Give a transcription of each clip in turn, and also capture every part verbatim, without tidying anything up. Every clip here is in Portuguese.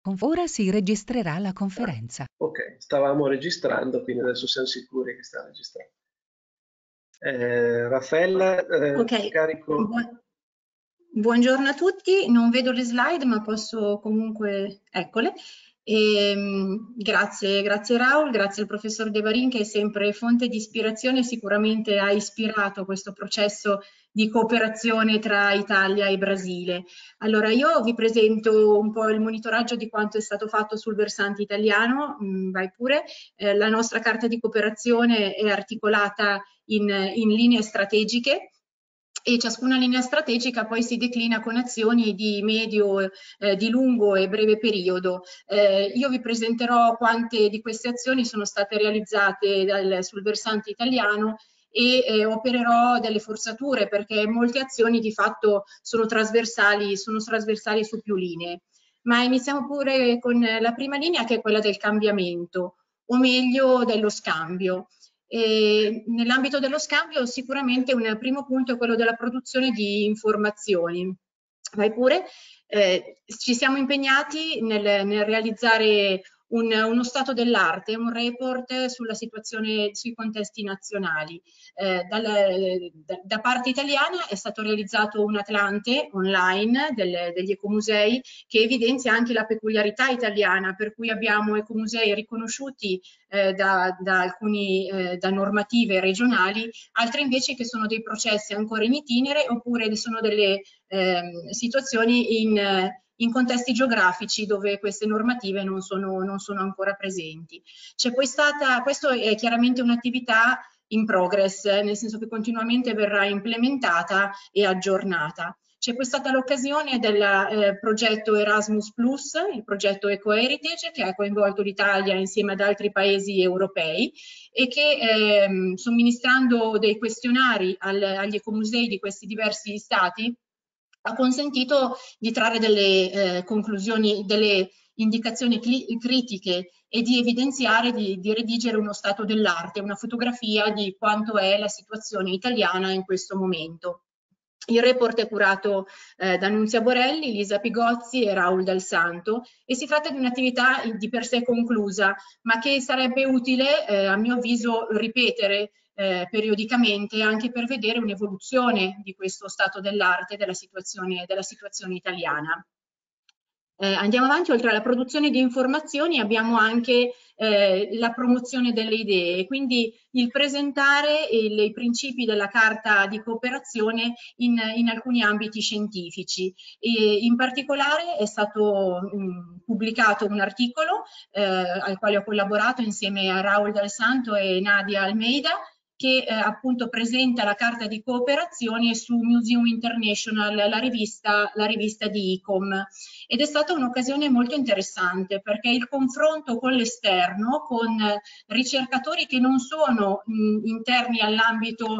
Ora si registrerà la conferenza. Ah, ok, stavamo registrando, quindi adesso siamo sicuri che sta registrando. Eh, Raffaella, eh, Ok, carico. buon- buongiorno a tutti, non vedo le slide ma posso comunque, eccole. Ehm, grazie, grazie Raul, grazie al professor De Varin che è sempre fonte di ispirazione, sicuramente ha ispirato questo processo di cooperazione tra Italia e Brasile. Allora io vi presento un po' il monitoraggio di quanto è stato fatto sul versante italiano, mm, vai pure. Eh, la nostra carta di cooperazione è articolata in, in linee strategiche e ciascuna linea strategica poi si declina con azioni di medio, eh, di lungo e breve periodo. Eh, io vi presenterò quante di queste azioni sono state realizzate dal, sul versante italiano e eh, opererò delle forzature perché molte azioni di fatto sono trasversali, sono trasversali su più linee. Ma iniziamo pure con la prima linea che è quella del cambiamento, o meglio dello scambio. Nell'ambito dello scambio sicuramente un primo punto è quello della produzione di informazioni. Vai pure. Eh, ci siamo impegnati nel, nel realizzare un, uno stato dell'arte, un report sulla situazione sui contesti nazionali. Eh, dal, da, da parte italiana è stato realizzato un Atlante online del, degli ecomusei che evidenzia anche la peculiarità italiana, per cui abbiamo ecomusei riconosciuti eh, da, da alcuni eh, da normative regionali, altri invece che sono dei processi ancora in itinere oppure sono delle eh, situazioni in in contesti geografici dove queste normative non sono, non sono ancora presenti. C'è poi stata, questo è chiaramente un'attività in progress, nel senso che continuamente verrà implementata e aggiornata. C'è poi stata l'occasione del eh, progetto Erasmus Plus, il progetto EcoHeritage, che ha coinvolto l'Italia insieme ad altri paesi europei e che eh, somministrando dei questionari al, agli ecomusei di questi diversi stati ha consentito di trarre delle eh, conclusioni, delle indicazioni critiche e di evidenziare, di, di redigere uno stato dell'arte, una fotografia di quanto è la situazione italiana in questo momento. Il report è curato eh, da Nunzia Borelli, Lisa Pigozzi e Raul Dal Santo e si tratta di un'attività di per sé conclusa, ma che sarebbe utile, eh, a mio avviso, ripetere eh, periodicamente anche per vedere un'evoluzione di questo stato dell'arte della situazione, della situazione italiana. Eh, andiamo avanti, oltre alla produzione di informazioni abbiamo anche eh, la promozione delle idee, quindi il presentare il, i principi della carta di cooperazione in, in alcuni ambiti scientifici. E in particolare è stato mh, pubblicato un articolo eh, al quale ho collaborato insieme a Raul Dal Santo e Nadia Almeida, che eh, appunto presenta la carta di cooperazione su Museum International, la rivista, la rivista di I C O M. Ed è stata un'occasione molto interessante perché il confronto con l'esterno, con ricercatori che non sono mh, interni all'ambito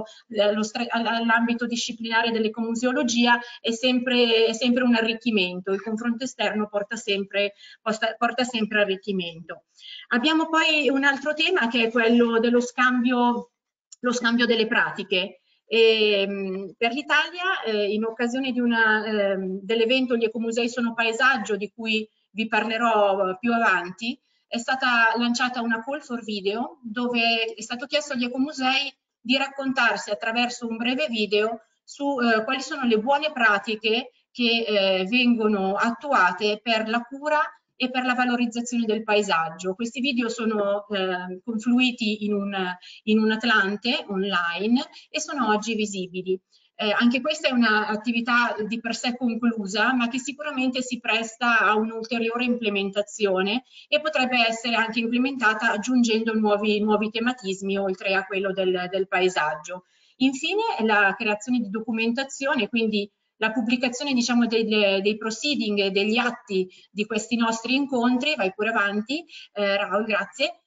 all'ambito disciplinare dell'ecomuseologia è sempre, è sempre un arricchimento. Il confronto esterno porta sempre, porta, porta sempre arricchimento. Abbiamo poi un altro tema che è quello dello scambio lo scambio delle pratiche. E, mh, per l'Italia, eh, in occasione di eh, dell'evento Gli ecomusei sono paesaggio, di cui vi parlerò più avanti, è stata lanciata una call for video dove è stato chiesto agli ecomusei di raccontarsi attraverso un breve video su eh, quali sono le buone pratiche che eh, vengono attuate per la cura e per la valorizzazione del paesaggio. Questi video sono eh, confluiti in un, in un Atlante online e sono oggi visibili. Eh, anche questa è un'attività di per sé conclusa, ma che sicuramente si presta a un'ulteriore implementazione e potrebbe essere anche implementata aggiungendo nuovi, nuovi tematismi oltre a quello del, del paesaggio. Infine, la creazione di documentazione, quindi la pubblicazione diciamo dei, dei proceeding e degli atti di questi nostri incontri, vai pure avanti, eh, Raul, grazie,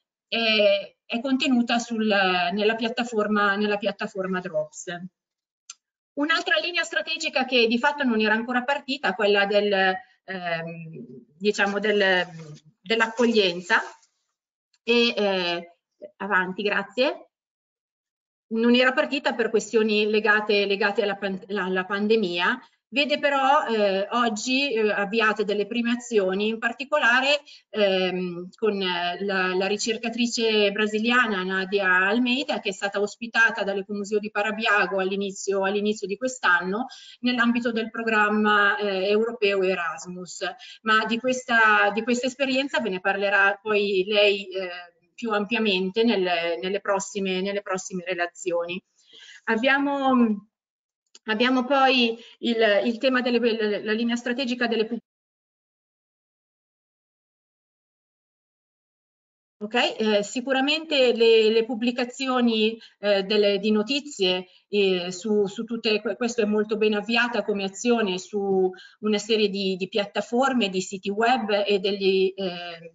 è, è contenuta sul, nella, piattaforma, nella piattaforma Drops. Un'altra linea strategica che di fatto non era ancora partita, quella del, ehm, diciamo del, dell'accoglienza, e eh, avanti, grazie. Non era partita per questioni legate, legate alla, alla pandemia, Vede però eh, oggi eh, avviate delle premiazioni, in particolare ehm, con la, la ricercatrice brasiliana Nadia Almeida, che è stata ospitata dall'Ecomuseo di Parabiago all'inizio all'inizio di quest'anno nell'ambito del programma eh, europeo Erasmus. Ma di questa, di questa esperienza ve ne parlerà poi lei eh, più ampiamente nelle, nelle, prossime, nelle prossime relazioni. Abbiamo... Abbiamo poi il, il tema della la linea strategica delle pubblicazioni. Okay? Eh, sicuramente le, le pubblicazioni eh, delle, di notizie eh, su, su tutte, questo è molto ben avviata come azione su una serie di, di piattaforme, di siti web e degli eh,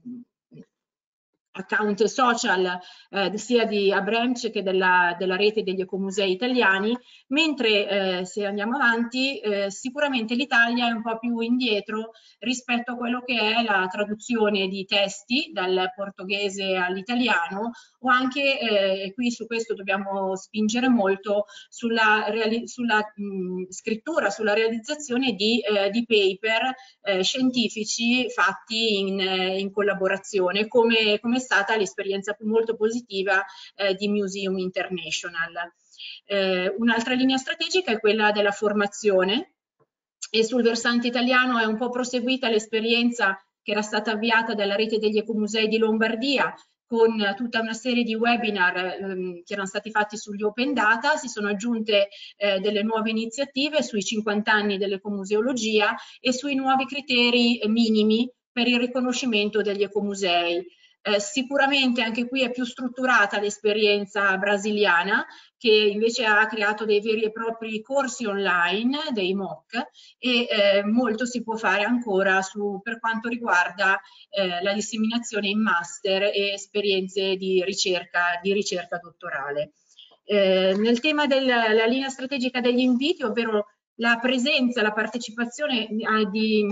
account social eh, sia di Abremce che della, della rete degli ecomusei italiani, mentre eh, se andiamo avanti eh, sicuramente l'Italia è un po' più indietro rispetto a quello che è la traduzione di testi dal portoghese all'italiano, o anche, eh, e qui su questo dobbiamo spingere molto, sulla, sulla mh, scrittura, sulla realizzazione di, eh, di paper eh, scientifici fatti in, in collaborazione, come, come stata l'esperienza molto positiva eh, di Museum International. Eh, un'altra linea strategica è quella della formazione, e sul versante italiano è un po' proseguita l'esperienza che era stata avviata dalla rete degli ecomusei di Lombardia, con tutta una serie di webinar ehm, che erano stati fatti sugli open data. Si sono aggiunte eh, delle nuove iniziative sui cinquanta anni dell'ecomuseologia e sui nuovi criteri minimi per il riconoscimento degli ecomusei. Eh, sicuramente anche qui è più strutturata l'esperienza brasiliana, che invece ha creato dei veri e propri corsi online, dei M O C, e eh, molto si può fare ancora su, per quanto riguarda eh, la disseminazione in master e esperienze di ricerca, di ricerca dottorale. Eh, nel tema della linea strategica degli inviti, ovvero la presenza, la partecipazione di,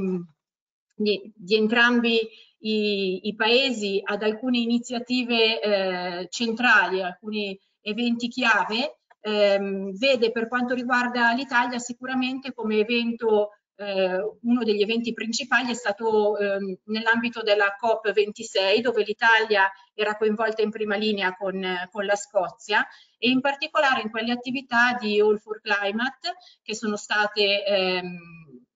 di, di entrambi i, i paesi ad alcune iniziative eh, centrali, alcuni eventi chiave, ehm, vede per quanto riguarda l'Italia sicuramente come evento, eh, uno degli eventi principali è stato ehm, nell'ambito della COP ventisei, dove l'Italia era coinvolta in prima linea con, con la Scozia, e in particolare in quelle attività di All for Climate che sono state ehm,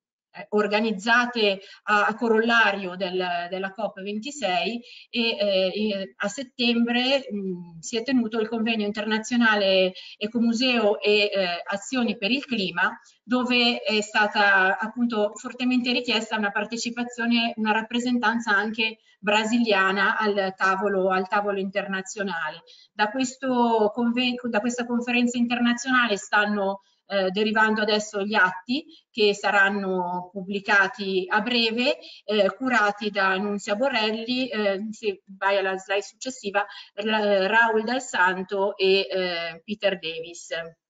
organizzate a, a corollario del, della COP ventisei, e eh, a settembre mh, si è tenuto il convegno internazionale Ecomuseo e eh, Azioni per il Clima, dove è stata appunto fortemente richiesta una partecipazione, una rappresentanza anche brasiliana al tavolo, al tavolo internazionale. Da, questo da questa conferenza internazionale stanno Eh, derivando adesso gli atti che saranno pubblicati a breve, eh, curati da Nunzia Borrelli, eh, se vai alla slide successiva, Raul Dal Santo e eh, Peter Davis.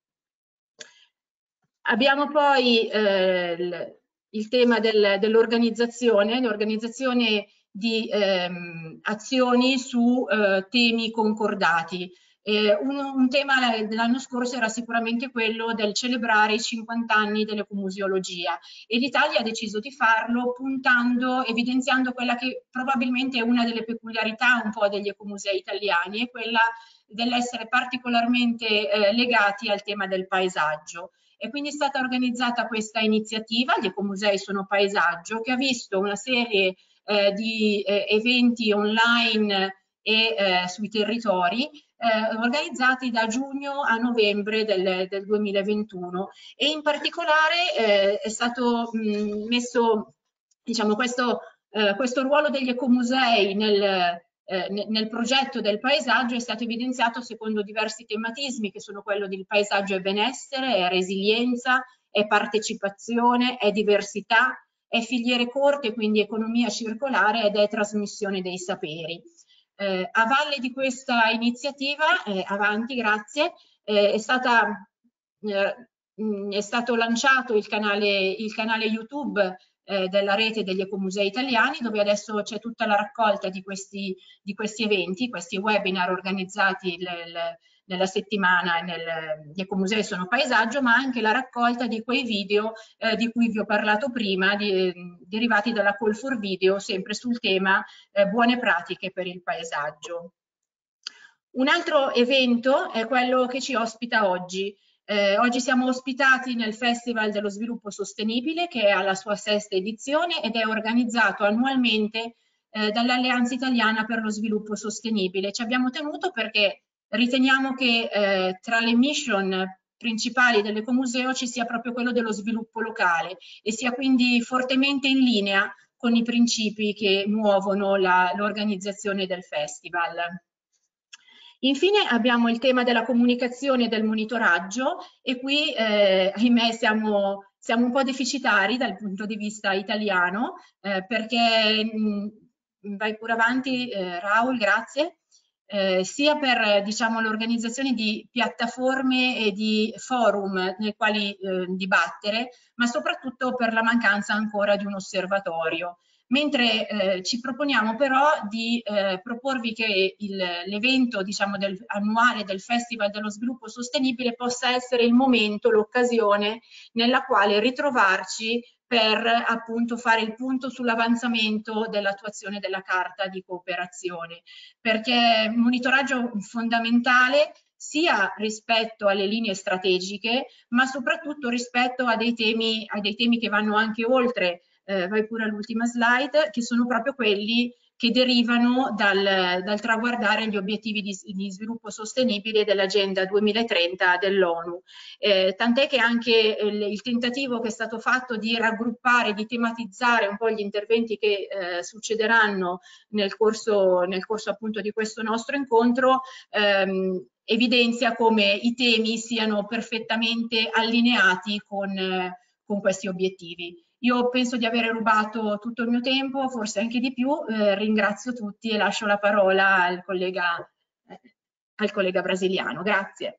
Abbiamo poi eh, il, il tema del, dell'organizzazione, l'organizzazione di ehm, azioni su eh, temi concordati. Eh, un, un tema dell'anno scorso era sicuramente quello del celebrare i cinquanta anni dell'ecomuseologia, e l'Italia ha deciso di farlo puntando, evidenziando quella che probabilmente è una delle peculiarità un po' degli ecomusei italiani, è quella dell'essere particolarmente eh, legati al tema del paesaggio. E quindi è stata organizzata questa iniziativa, gli ecomusei sono paesaggio, che ha visto una serie eh, di eh, eventi online e eh, sui territori eh, organizzati da giugno a novembre del, del duemilaventuno, e in particolare eh, è stato mh, messo, diciamo, questo, eh, questo ruolo degli ecomusei nel, eh, nel progetto del paesaggio è stato evidenziato secondo diversi tematismi, che sono quello del paesaggio e benessere, è resilienza, è partecipazione, è diversità, è filiere corte, quindi economia circolare, ed è trasmissione dei saperi. Eh, a valle di questa iniziativa, eh, avanti, grazie, eh, è, stata, eh, mh, è stato lanciato il canale, il canale YouTube eh, della rete degli ecomusei italiani, dove adesso c'è tutta la raccolta di questi, di questi eventi, questi webinar organizzati il, il, nella settimana nel, gli ecomusei sono paesaggio, ma anche la raccolta di quei video eh, di cui vi ho parlato prima, di, derivati dalla Call for Video, sempre sul tema eh, buone pratiche per il paesaggio. Un altro evento è quello che ci ospita oggi. Eh, oggi siamo ospitati nel Festival dello Sviluppo Sostenibile, che è alla sua sesta edizione ed è organizzato annualmente eh, dall'Alleanza Italiana per lo Sviluppo Sostenibile. Ci abbiamo tenuto perché riteniamo che eh, tra le mission principali dell'Ecomuseo ci sia proprio quello dello sviluppo locale e sia quindi fortemente in linea con i principi che muovono l'organizzazione del festival. Infine abbiamo il tema della comunicazione e del monitoraggio e qui eh, ahimè siamo, siamo un po' deficitari dal punto di vista italiano eh, perché, mh, vai pure avanti eh, Raul, grazie, eh, sia per diciamo, l'organizzazione di piattaforme e di forum nei quali eh, dibattere, ma soprattutto per la mancanza ancora di un osservatorio. Mentre eh, ci proponiamo però di eh, proporvi che l'evento diciamo, del, annuale del Festival dello Sviluppo Sostenibile possa essere il momento, l'occasione nella quale ritrovarci per appunto fare il punto sull'avanzamento dell'attuazione della Carta di cooperazione, perché è un monitoraggio fondamentale sia rispetto alle linee strategiche, ma soprattutto rispetto a dei temi, a dei temi che vanno anche oltre. Eh, vai pure all'ultima slide, che sono proprio quelli che derivano dal, dal traguardare gli obiettivi di, di sviluppo sostenibile dell'Agenda duemilatrenta dell'ONU. Eh, tant'è che anche il, il tentativo che è stato fatto di raggruppare, di tematizzare un po' gli interventi che eh, succederanno nel corso, nel corso appunto di questo nostro incontro, ehm, evidenzia come i temi siano perfettamente allineati con, eh, con questi obiettivi. Io penso di avere rubato tutto il mio tempo, forse anche di più, eh, ringrazio tutti e lascio la parola al collega, eh, al collega brasiliano. Grazie.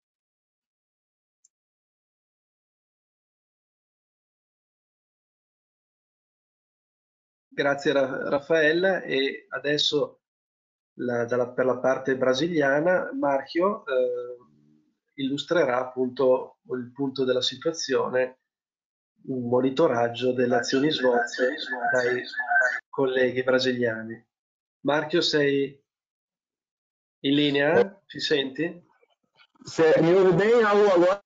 Grazie Raffaella e adesso la, dalla, per la parte brasiliana Marchio eh, illustrerà appunto il punto della situazione, un monitoraggio delle azioni svolte dai colleghi brasiliani. Marchio, sei in linea? Ci senti? Se mi ouve bem, alô, agora?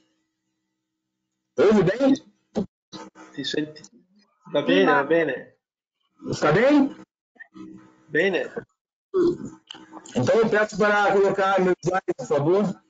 Ouve bem? Ti senti? Va bene, va bene. Está bem? Bene. Então eu peço para colocar meu slide, por favor.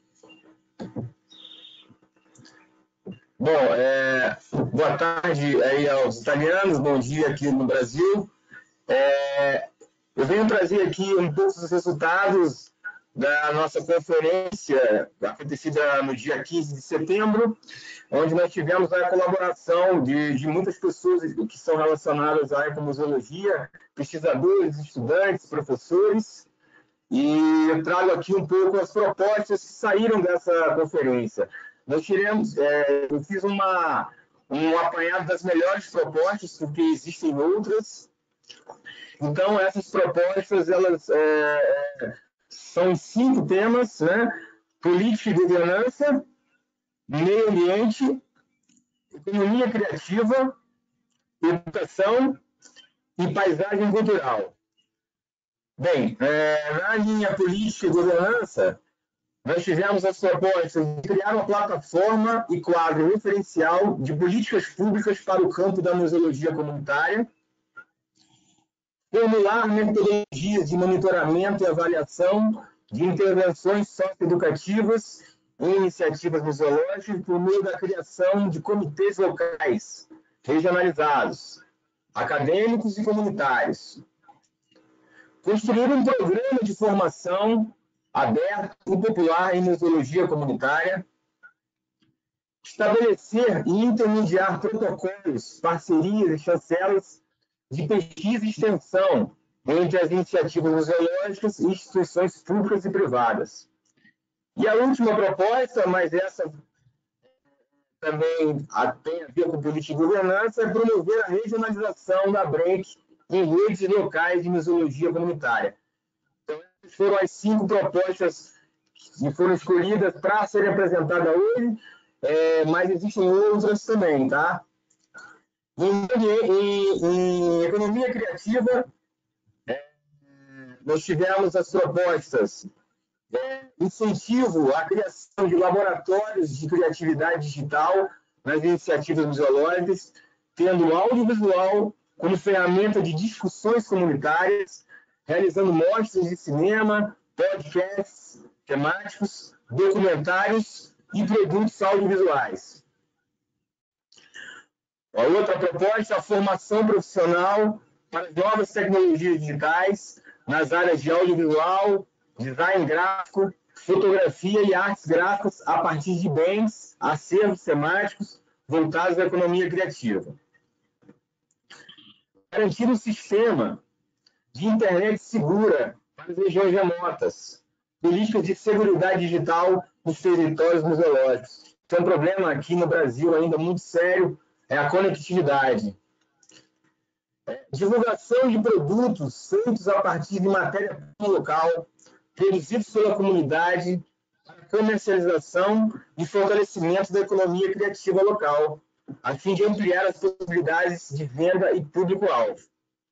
Bom, é, boa tarde aí aos italianos, bom dia aqui no Brasil. É, eu venho trazer aqui um pouco dos resultados da nossa conferência acontecida no dia quinze de setembro, onde nós tivemos a colaboração de, de muitas pessoas que são relacionadas à ecomuseologia, pesquisadores, estudantes, professores, e eu trago aqui um pouco as propostas que saíram dessa conferência. Nós tiramos, é, eu fiz uma, um apanhado das melhores propostas, porque existem outras. Então, essas propostas, elas é, são cinco temas, né? Política e governança, meio ambiente, economia criativa, educação e paisagem cultural. Bem, é, na linha política e governança, nós tivemos as propostas de criar uma plataforma e quadro referencial de políticas públicas para o campo da museologia comunitária, formular metodologias de monitoramento e avaliação de intervenções socioeducativas e iniciativas museológicas por meio da criação de comitês locais, regionalizados, acadêmicos e comunitários. Construir um programa de formação aberto e popular em museologia comunitária. Estabelecer e intermediar protocolos, parcerias e chancelas de pesquisa e extensão entre as iniciativas museológicas e instituições públicas e privadas. E a última proposta, mas essa também tem a ver com política e governança, é promover a regionalização da BRENC em redes locais de museologia comunitária. Então, essas foram as cinco propostas que foram escolhidas para serem apresentadas hoje, é, mas existem outras também, tá? Em, em, em economia criativa, é, nós tivemos as propostas é, incentivo à criação de laboratórios de criatividade digital nas iniciativas museológicas, tendo o audiovisual como ferramenta de discussões comunitárias, realizando mostras de cinema, podcasts temáticos, documentários e produtos audiovisuais. A outra proposta é a formação profissional para novas tecnologias digitais nas áreas de audiovisual, design gráfico, fotografia e artes gráficas a partir de bens, acervos temáticos voltados à economia criativa. Garantir um sistema de internet segura para as regiões remotas, políticas de segurança digital nos territórios museológicos. Tem um problema aqui no Brasil ainda muito sério, é a conectividade. Divulgação de produtos feitos a partir de matéria-prima local, produzidos pela comunidade, para comercialização e fortalecimento da economia criativa local, a fim de ampliar as possibilidades de venda e público-alvo.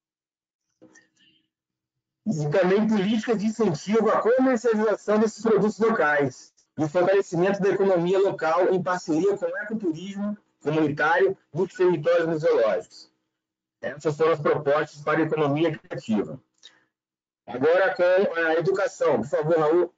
E também políticas de incentivo à comercialização desses produtos locais e o fortalecimento da economia local em parceria com o ecoturismo comunitário dos territórios museológicos. Essas foram as propostas para a economia criativa. Agora com a educação, por favor, Raul.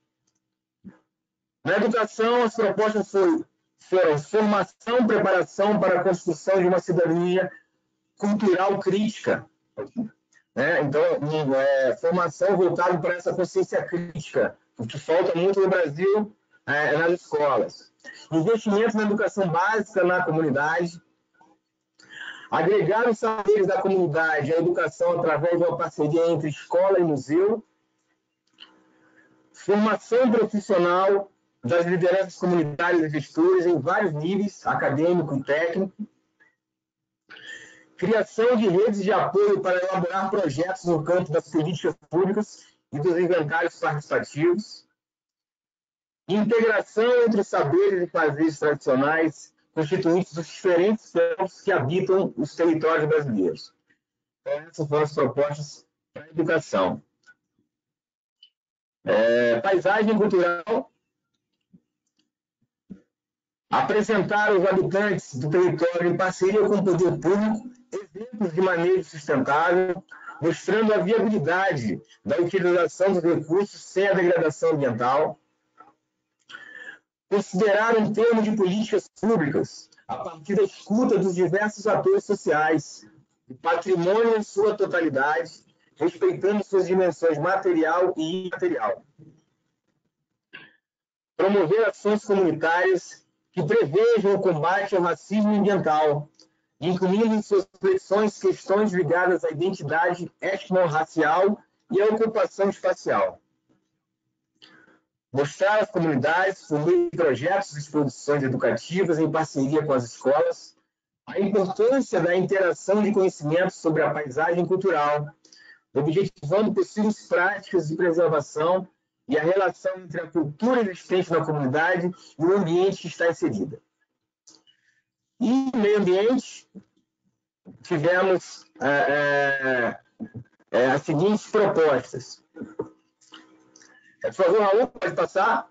Na educação, as propostas foram, foram formação, preparação para a construção de uma cidadania cultural crítica. Né? Então, é, formação voltada para essa consciência crítica, o que falta muito no Brasil é, nas escolas. Investimento na educação básica na comunidade. Agregar os saberes da comunidade à educação através de uma parceria entre escola e museu. Formação profissional das lideranças comunitárias e gestores em vários níveis, acadêmico e técnico. Criação de redes de apoio para elaborar projetos no campo das políticas públicas e dos inventários participativos. Integração entre os saberes e fazeres tradicionais constituintes dos diferentes povos que habitam os territórios brasileiros. Então, essas foram as propostas para a educação. É, paisagem cultural. Apresentar aos habitantes do território, em parceria com o poder público, exemplos de manejo sustentável, mostrando a viabilidade da utilização dos recursos sem a degradação ambiental. Considerar um termo de políticas públicas a partir da escuta dos diversos atores sociais, o patrimônio em sua totalidade, respeitando suas dimensões material e imaterial. Promover ações comunitárias que prevejam o combate ao racismo ambiental, incluindo em suas reflexões questões ligadas à identidade étnico-racial e à ocupação espacial. Mostrar às comunidades, por meio de projetos e exposições educativas em parceria com as escolas, a importância da interação de conhecimentos sobre a paisagem cultural, objetivando possíveis práticas de preservação e a relação entre a cultura existente na comunidade e o ambiente que está inserida. E no meio ambiente, tivemos é, é, é, as seguintes propostas. Por favor, Raul, pode passar?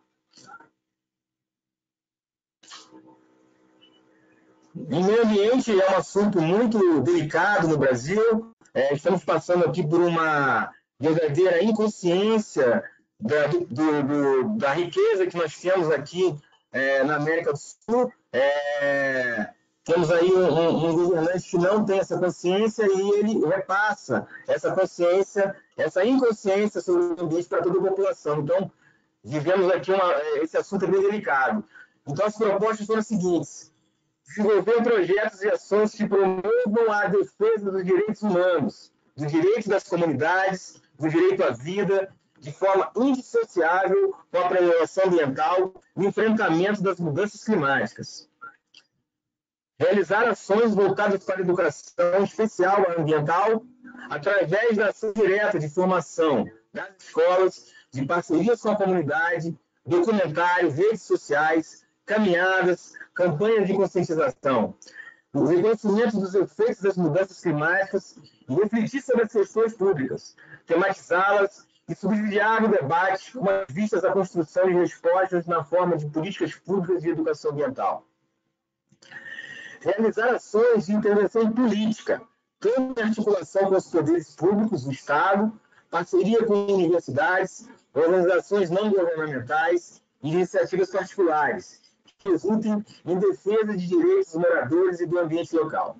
O meio ambiente é um assunto muito delicado no Brasil. É, estamos passando aqui por uma verdadeira inconsciência da, do, do, da riqueza que nós temos aqui é, na América do Sul. É, temos aí um, um, um governante que não tem essa consciência e ele repassa essa consciência, essa inconsciência sobre o ambiente para toda a população. Então, vivemos aqui uma, esse assunto é bem delicado. Então, as propostas foram as seguintes: desenvolver projetos e ações que promovam a defesa dos direitos humanos, dos direitos das comunidades, do direito à vida, de forma indissociável com a preservação ambiental e o enfrentamento das mudanças climáticas. Realizar ações voltadas para a educação especial ambiental através da ação direta de formação das escolas, de parcerias com a comunidade, documentários, redes sociais, caminhadas, campanhas de conscientização, o reconhecimento dos efeitos das mudanças climáticas e refletir sobre as questões públicas, tematizá-las e subsidiar o debate com as vistas à construção de respostas na forma de políticas públicas de educação ambiental. Realizar ações de intervenção política, tanto em articulação com os poderes públicos do Estado, parceria com universidades, organizações não governamentais e iniciativas particulares, que resultem em defesa de direitos dos moradores e do ambiente local.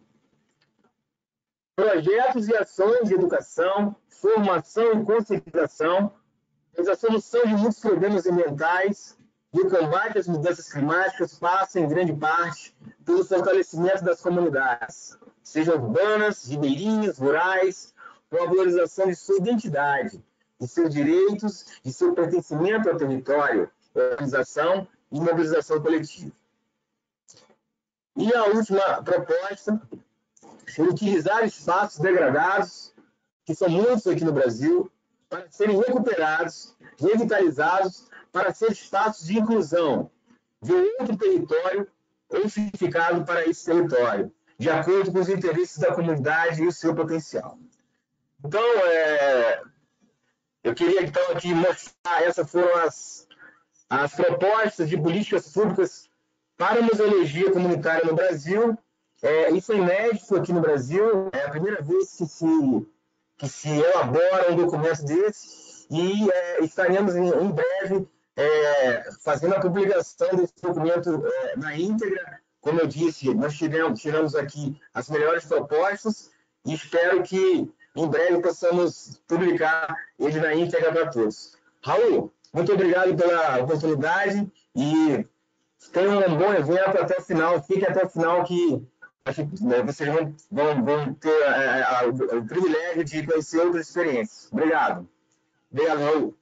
Projetos e ações de educação, formação e conscientização, a solução de muitos problemas ambientais e o combate às mudanças climáticas passam, em grande parte, pelo fortalecimento das comunidades, sejam urbanas, ribeirinhas, rurais, com a valorização de sua identidade, de seus direitos, de seu pertencimento ao território, organização e mobilização coletiva. E a última proposta é utilizar espaços degradados, que são muitos aqui no Brasil, para serem recuperados, revitalizados, para ser espaços de inclusão de outro território edificado para esse território, de acordo com os interesses da comunidade e o seu potencial. Então, é, eu queria então aqui mostrar, essas foram as, as propostas de políticas públicas para a museologia comunitária no Brasil. É, isso é inédito aqui no Brasil, é a primeira vez que se, que se elabora um documento desse e é, estaremos em, em breve é, fazendo a publicação desse documento é, na íntegra. Como eu disse, nós tiramos, tiramos aqui as melhores propostas e espero que em breve possamos publicar ele na íntegra para todos. Raul, muito obrigado pela oportunidade e tenham um bom evento até o final. Fiquem até o final que acho que né, vocês vão, vão, vão ter é, a, o, o privilégio de conhecer outras experiências. Obrigado. Obrigado, Raul.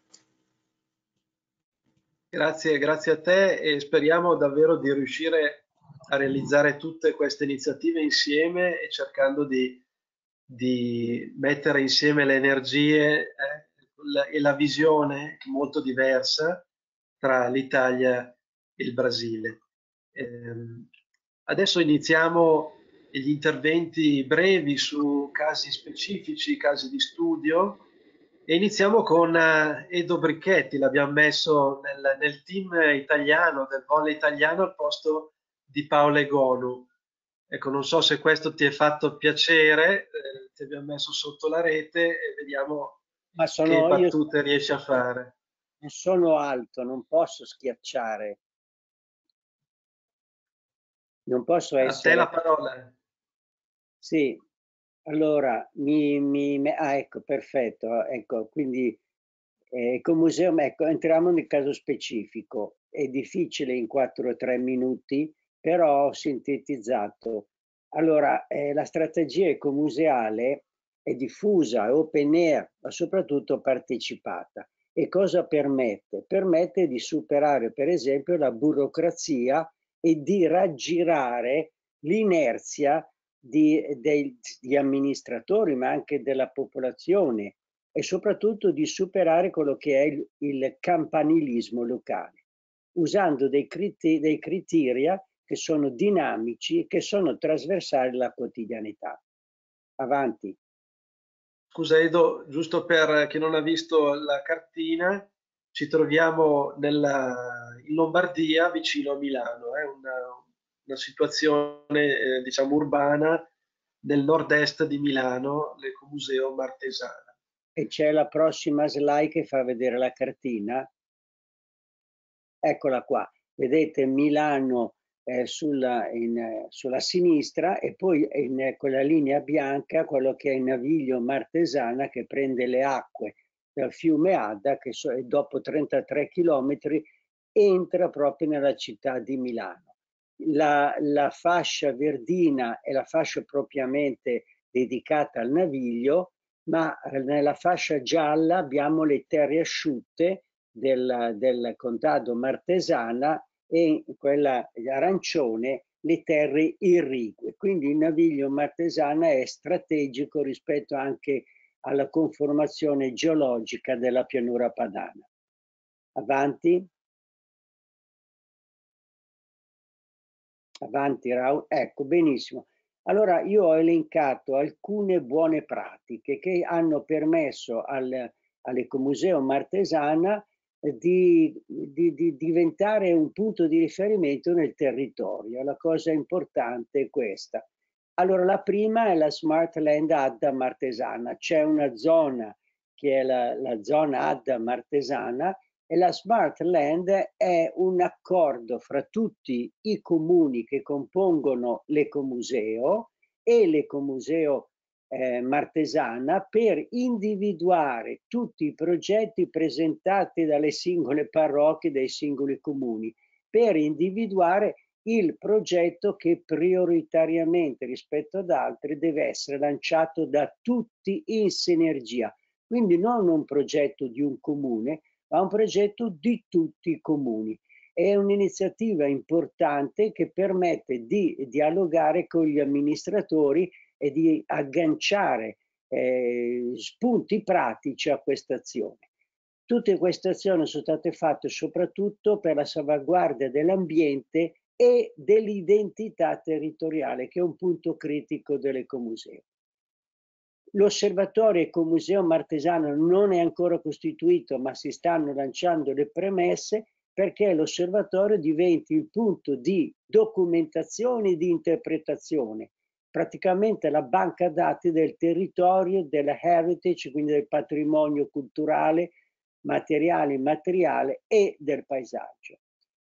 Grazie, grazie a te e speriamo davvero di riuscire a realizzare tutte queste iniziative insieme e cercando di, di mettere insieme le energie eh, la, e la visione molto diversa tra l'Italia e il Brasile. Eh, adesso iniziamo gli interventi brevi su casi specifici, casi di studio. E iniziamo con uh, Edo Bricchetti, l'abbiamo messo nel, nel team italiano, del volley italiano, al posto di Paola Egonu. Ecco, non so se questo ti è fatto piacere, eh, ti abbiamo messo sotto la rete e vediamo Ma sono, che battute io riesci a fare. Non sono alto, non posso schiacciare. Non posso essere... A te la parola. Sì. Allora, mi, mi, ah, ecco, perfetto, ecco, quindi eh, con museo, ecco, entriamo nel caso specifico, è difficile in quattro o tre minuti, però ho sintetizzato. Allora, eh, la strategia ecomuseale è diffusa, è open air, ma soprattutto partecipata. E cosa permette? Permette di superare, per esempio, la burocrazia e di raggirare l'inerzia Di, degli amministratori, ma anche della popolazione, e soprattutto di superare quello che è il, il campanilismo locale, usando dei, criter dei criteria che sono dinamici e che sono trasversali alla quotidianità. Avanti. Scusa Edo, giusto per chi non ha visto la cartina, ci troviamo nella, in Lombardia, vicino a Milano, è eh, una una situazione eh, diciamo urbana nel nord-est di Milano, l'Ecomuseo Martesana. E c'è la prossima slide che fa vedere la cartina. Eccola qua, vedete Milano eh, sulla, in, eh, sulla sinistra e poi in eh, quella linea bianca quello che è il Naviglio Martesana che prende le acque dal fiume Adda che so, dopo trentatré chilometri entra proprio nella città di Milano. La, la fascia verdina è la fascia propriamente dedicata al Naviglio, ma nella fascia gialla abbiamo le terre asciutte del, del contado Martesana e in quella arancione le terre irrigue. Quindi il Naviglio Martesana è strategico rispetto anche alla conformazione geologica della pianura padana. Avanti. Avanti Raul, ecco, benissimo. Allora io ho elencato alcune buone pratiche che hanno permesso al, all'Ecomuseo Martesana di, di, di diventare un punto di riferimento nel territorio. La cosa importante è questa. Allora la prima è la Smart Land Adda Martesana. C'è una zona che è la, la zona Adda Martesana, e la Smart Land è un accordo fra tutti i comuni che compongono l'Ecomuseo e l'Ecomuseo eh, Martesana per individuare tutti i progetti presentati dalle singole parrocchie, dai singoli comuni, per individuare il progetto che prioritariamente rispetto ad altri deve essere lanciato da tutti in sinergia. Quindi non un progetto di un comune, ma un progetto di tutti i comuni. È un'iniziativa importante che permette di dialogare con gli amministratori e di agganciare eh, spunti pratici a questa azione. Tutte queste azioni sono state fatte soprattutto per la salvaguardia dell'ambiente e dell'identità territoriale, che è un punto critico dell'Ecomuseo. L'osservatorio Ecomuseo Martesano non è ancora costituito, ma si stanno lanciando le premesse perché l'osservatorio diventi il punto di documentazione e di interpretazione, praticamente la banca dati del territorio, della heritage, quindi del patrimonio culturale, materiale, immateriale e del paesaggio.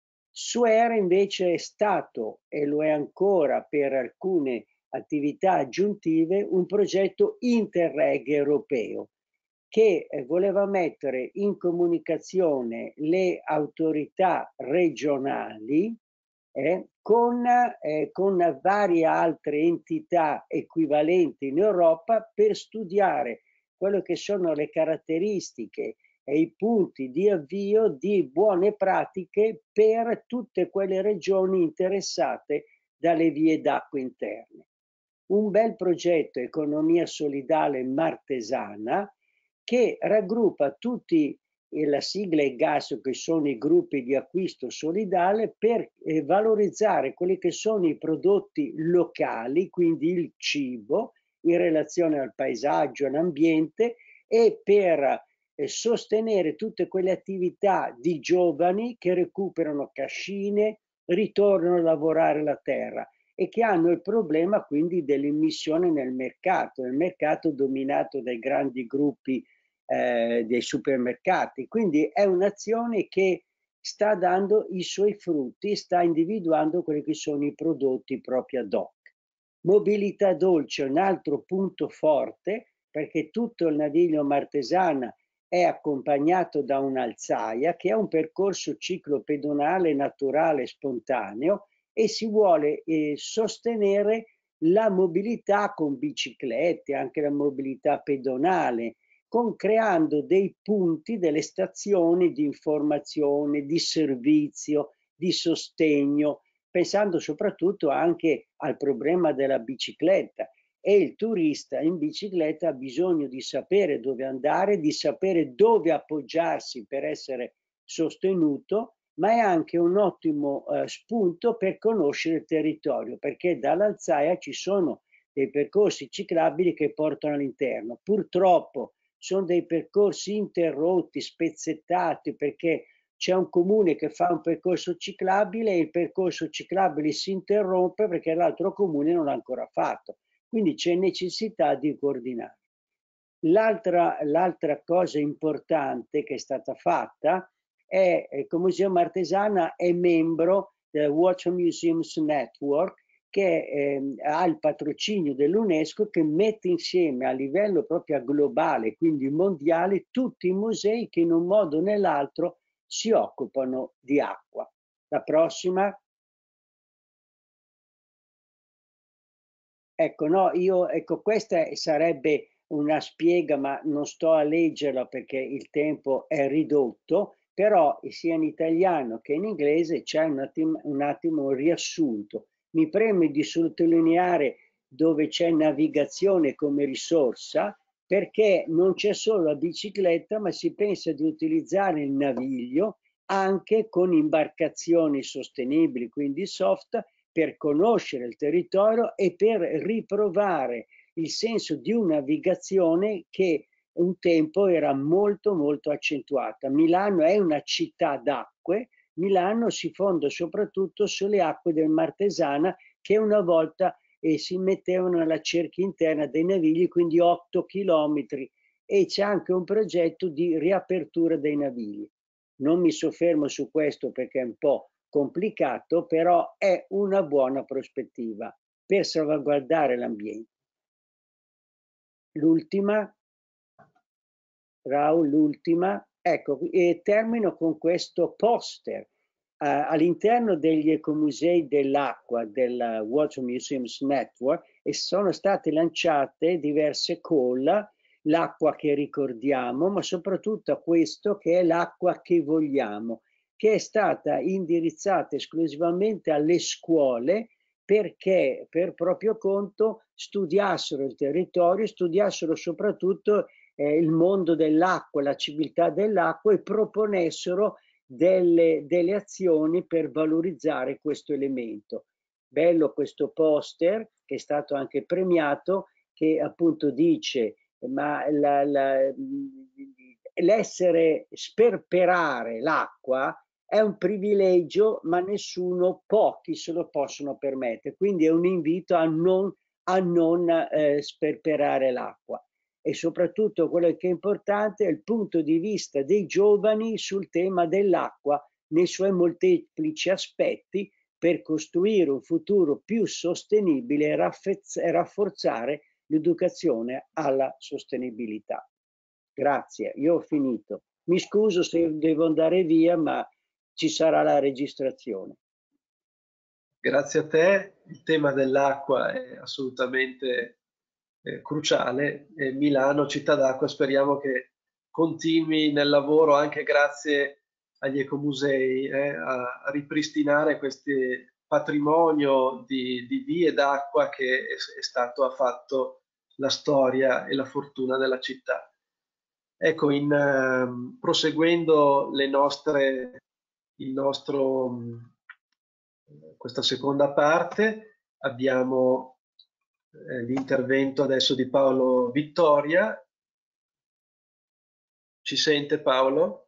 Suera invece è stato, e lo è ancora per alcune attività aggiuntive, un progetto Interreg europeo che voleva mettere in comunicazione le autorità regionali eh, con, eh, con varie altre entità equivalenti in Europa per studiare quello che sono le caratteristiche e i punti di avvio di buone pratiche per tutte quelle regioni interessate dalle vie d'acqua interne. Un bel progetto Economia Solidale Martesana che raggruppa tutti, eh, la sigla e G A S, che sono i gruppi di acquisto solidale, per eh, valorizzare quelli che sono i prodotti locali, quindi il cibo, in relazione al paesaggio, all'ambiente, e per eh, sostenere tutte quelle attività di giovani che recuperano cascine, ritornano a lavorare la terra e che hanno il problema quindi dell'immissione nel mercato, nel mercato dominato dai grandi gruppi eh, dei supermercati. Quindi è un'azione che sta dando i suoi frutti, sta individuando quelli che sono i prodotti proprio ad hoc. Mobilità dolce è un altro punto forte, perché tutto il Naviglio Martesana è accompagnato da un'alzaia che è un percorso ciclopedonale naturale spontaneo e si vuole eh, sostenere la mobilità con biciclette, anche la mobilità pedonale, con creando dei punti, delle stazioni di informazione, di servizio, di sostegno, pensando soprattutto anche al problema della bicicletta. E il turista in bicicletta ha bisogno di sapere dove andare, di sapere dove appoggiarsi per essere sostenuto, ma è anche un ottimo eh, spunto per conoscere il territorio, perché dall'Alzaia ci sono dei percorsi ciclabili che portano all'interno. Purtroppo sono dei percorsi interrotti, spezzettati, perché c'è un comune che fa un percorso ciclabile e il percorso ciclabile si interrompe perché l'altro comune non l'ha ancora fatto. Quindi c'è necessità di coordinare. L'altra, l'altra cosa importante che è stata fatta è che il Museo Martesana è membro del Water Museums Network, che eh, ha il patrocinio dell'UNESCO, che mette insieme a livello proprio globale, quindi mondiale, tutti i musei che in un modo o nell'altro si occupano di acqua. La prossima. Ecco, no, io, ecco, questa sarebbe una spiega, ma non sto a leggerla perché il tempo è ridotto, però sia in italiano che in inglese c'è un attimo, un attimo un riassunto. Mi preme di sottolineare dove c'è navigazione come risorsa, perché non c'è solo la bicicletta, ma si pensa di utilizzare il naviglio anche con imbarcazioni sostenibili, quindi soft, per conoscere il territorio e per riprovare il senso di una navigazione che un tempo era molto molto accentuata. Milano è una città d'acque, Milano si fonda soprattutto sulle acque del Martesana che una volta eh, si mettevano nella cerchia interna dei navigli, quindi otto chilometri, e c'è anche un progetto di riapertura dei navigli. Non mi soffermo su questo perché è un po' complicato, però è una buona prospettiva per salvaguardare l'ambiente. L'ultima, Raul, l'ultima, ecco, e termino con questo poster. Uh, all'interno degli ecomusei dell'acqua del Water Museums Network e sono state lanciate diverse call, l'acqua che ricordiamo, ma soprattutto questo che è l'acqua che vogliamo, che è stata indirizzata esclusivamente alle scuole perché per proprio conto studiassero il territorio, studiassero soprattutto eh, il mondo dell'acqua, la civiltà dell'acqua e proponessero Delle, delle azioni per valorizzare questo elemento. Bello questo poster che è stato anche premiato, che appunto dice ma l'essere sperperare l'acqua è un privilegio, ma nessuno, pochi se lo possono permettere, quindi è un invito a non, a non eh, sperperare l'acqua. E soprattutto quello che è importante è il punto di vista dei giovani sul tema dell'acqua nei suoi molteplici aspetti per costruire un futuro più sostenibile e rafforzare l'educazione alla sostenibilità. Grazie, io ho finito. Mi scuso se devo andare via, ma ci sarà la registrazione. Grazie a te, il tema dell'acqua è assolutamente Eh, cruciale. Eh, Milano, città d'acqua, speriamo che continui nel lavoro anche grazie agli ecomusei eh, a, a ripristinare questo patrimonio di, di vie d'acqua che è, è stato ha fatto la storia e la fortuna della città. Ecco, in, uh, proseguendo le nostre, il nostro, um, questa seconda parte, abbiamo l'intervento adesso di Paolo Vittoria. Ci sente Paolo?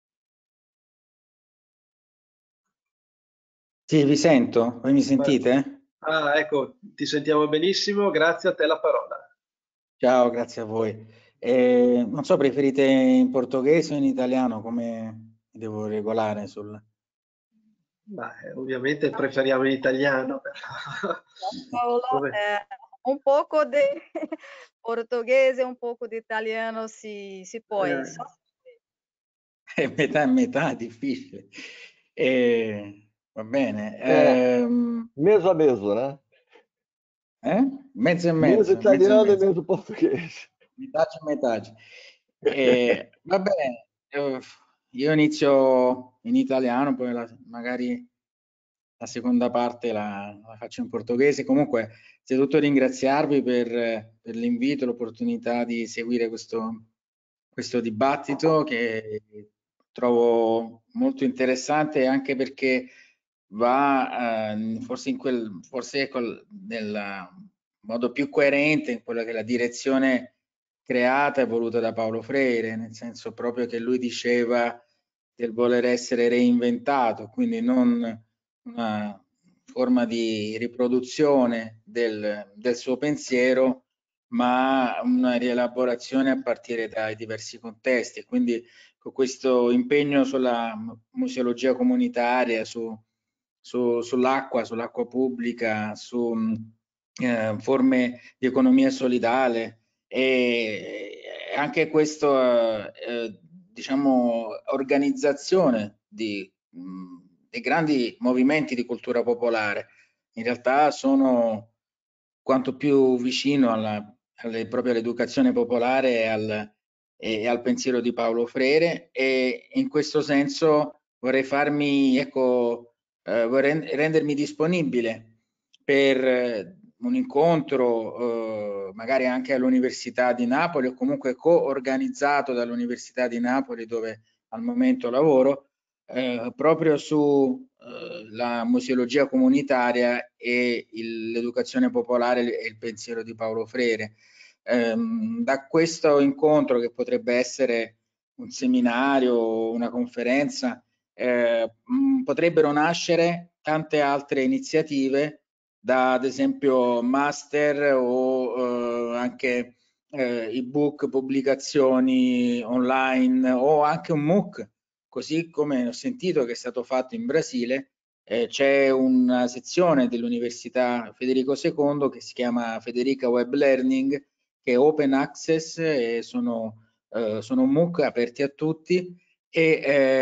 Sì, vi sento. Voi mi sentite? Ah, ecco, ti sentiamo benissimo. Grazie, a te la parola. Ciao, grazie a voi. Eh, non so, preferite in portoghese o in italiano? Come mi devo regolare sul... Ma, eh, ovviamente preferiamo in italiano. Però. Paolo, eh, un poco di portoghese, un poco di italiano si, si può. Eh. È metà e metà, difficile. Eh, va bene. É, Eh, mesa a mesa, né? eh? Mezzo e Mezzo mezzo. italiano mezzo e e mezzo. mezzo portoghese. Metà e metà. Eh, va bene, eh, io inizio in italiano, poi la, magari la seconda parte la, la faccio in portoghese. Comunque, innanzitutto ringraziarvi per, per l'invito, l'opportunità di seguire questo, questo dibattito che trovo molto interessante, anche perché va eh, forse in quel forse col, nel modo più coerente in quella che è la direzione creata e voluta da Paulo Freire, nel senso proprio che lui diceva del voler essere reinventato, quindi non una forma di riproduzione del, del suo pensiero, ma una rielaborazione a partire dai diversi contesti. Quindi con questo impegno sulla museologia comunitaria, su, su, sull'acqua, sull'acqua pubblica, su eh, forme di economia solidale e anche questa eh, diciamo organizzazione di, mh, dei grandi movimenti di cultura popolare in realtà sono quanto più vicino alla, alle, proprio all'educazione popolare e al, e al pensiero di Paulo Freire, e in questo senso vorrei farmi, ecco, eh, vorrei rendermi disponibile per eh, un incontro eh, magari anche all'Università di Napoli o comunque co-organizzato dall'Università di Napoli, dove al momento lavoro, eh, proprio su eh, la museologia comunitaria e l'educazione popolare e il pensiero di Paulo Freire. Ehm, da questo incontro, che potrebbe essere un seminario, una conferenza, eh, mh, potrebbero nascere tante altre iniziative, da ad esempio master o eh, anche eh, ebook, pubblicazioni online o anche un MOOC, così come ho sentito che è stato fatto in Brasile. Eh, c'è una sezione dell'Università Federico secondo che si chiama Federica Web Learning, che è open access, e sono, eh, sono MOOC aperti a tutti, e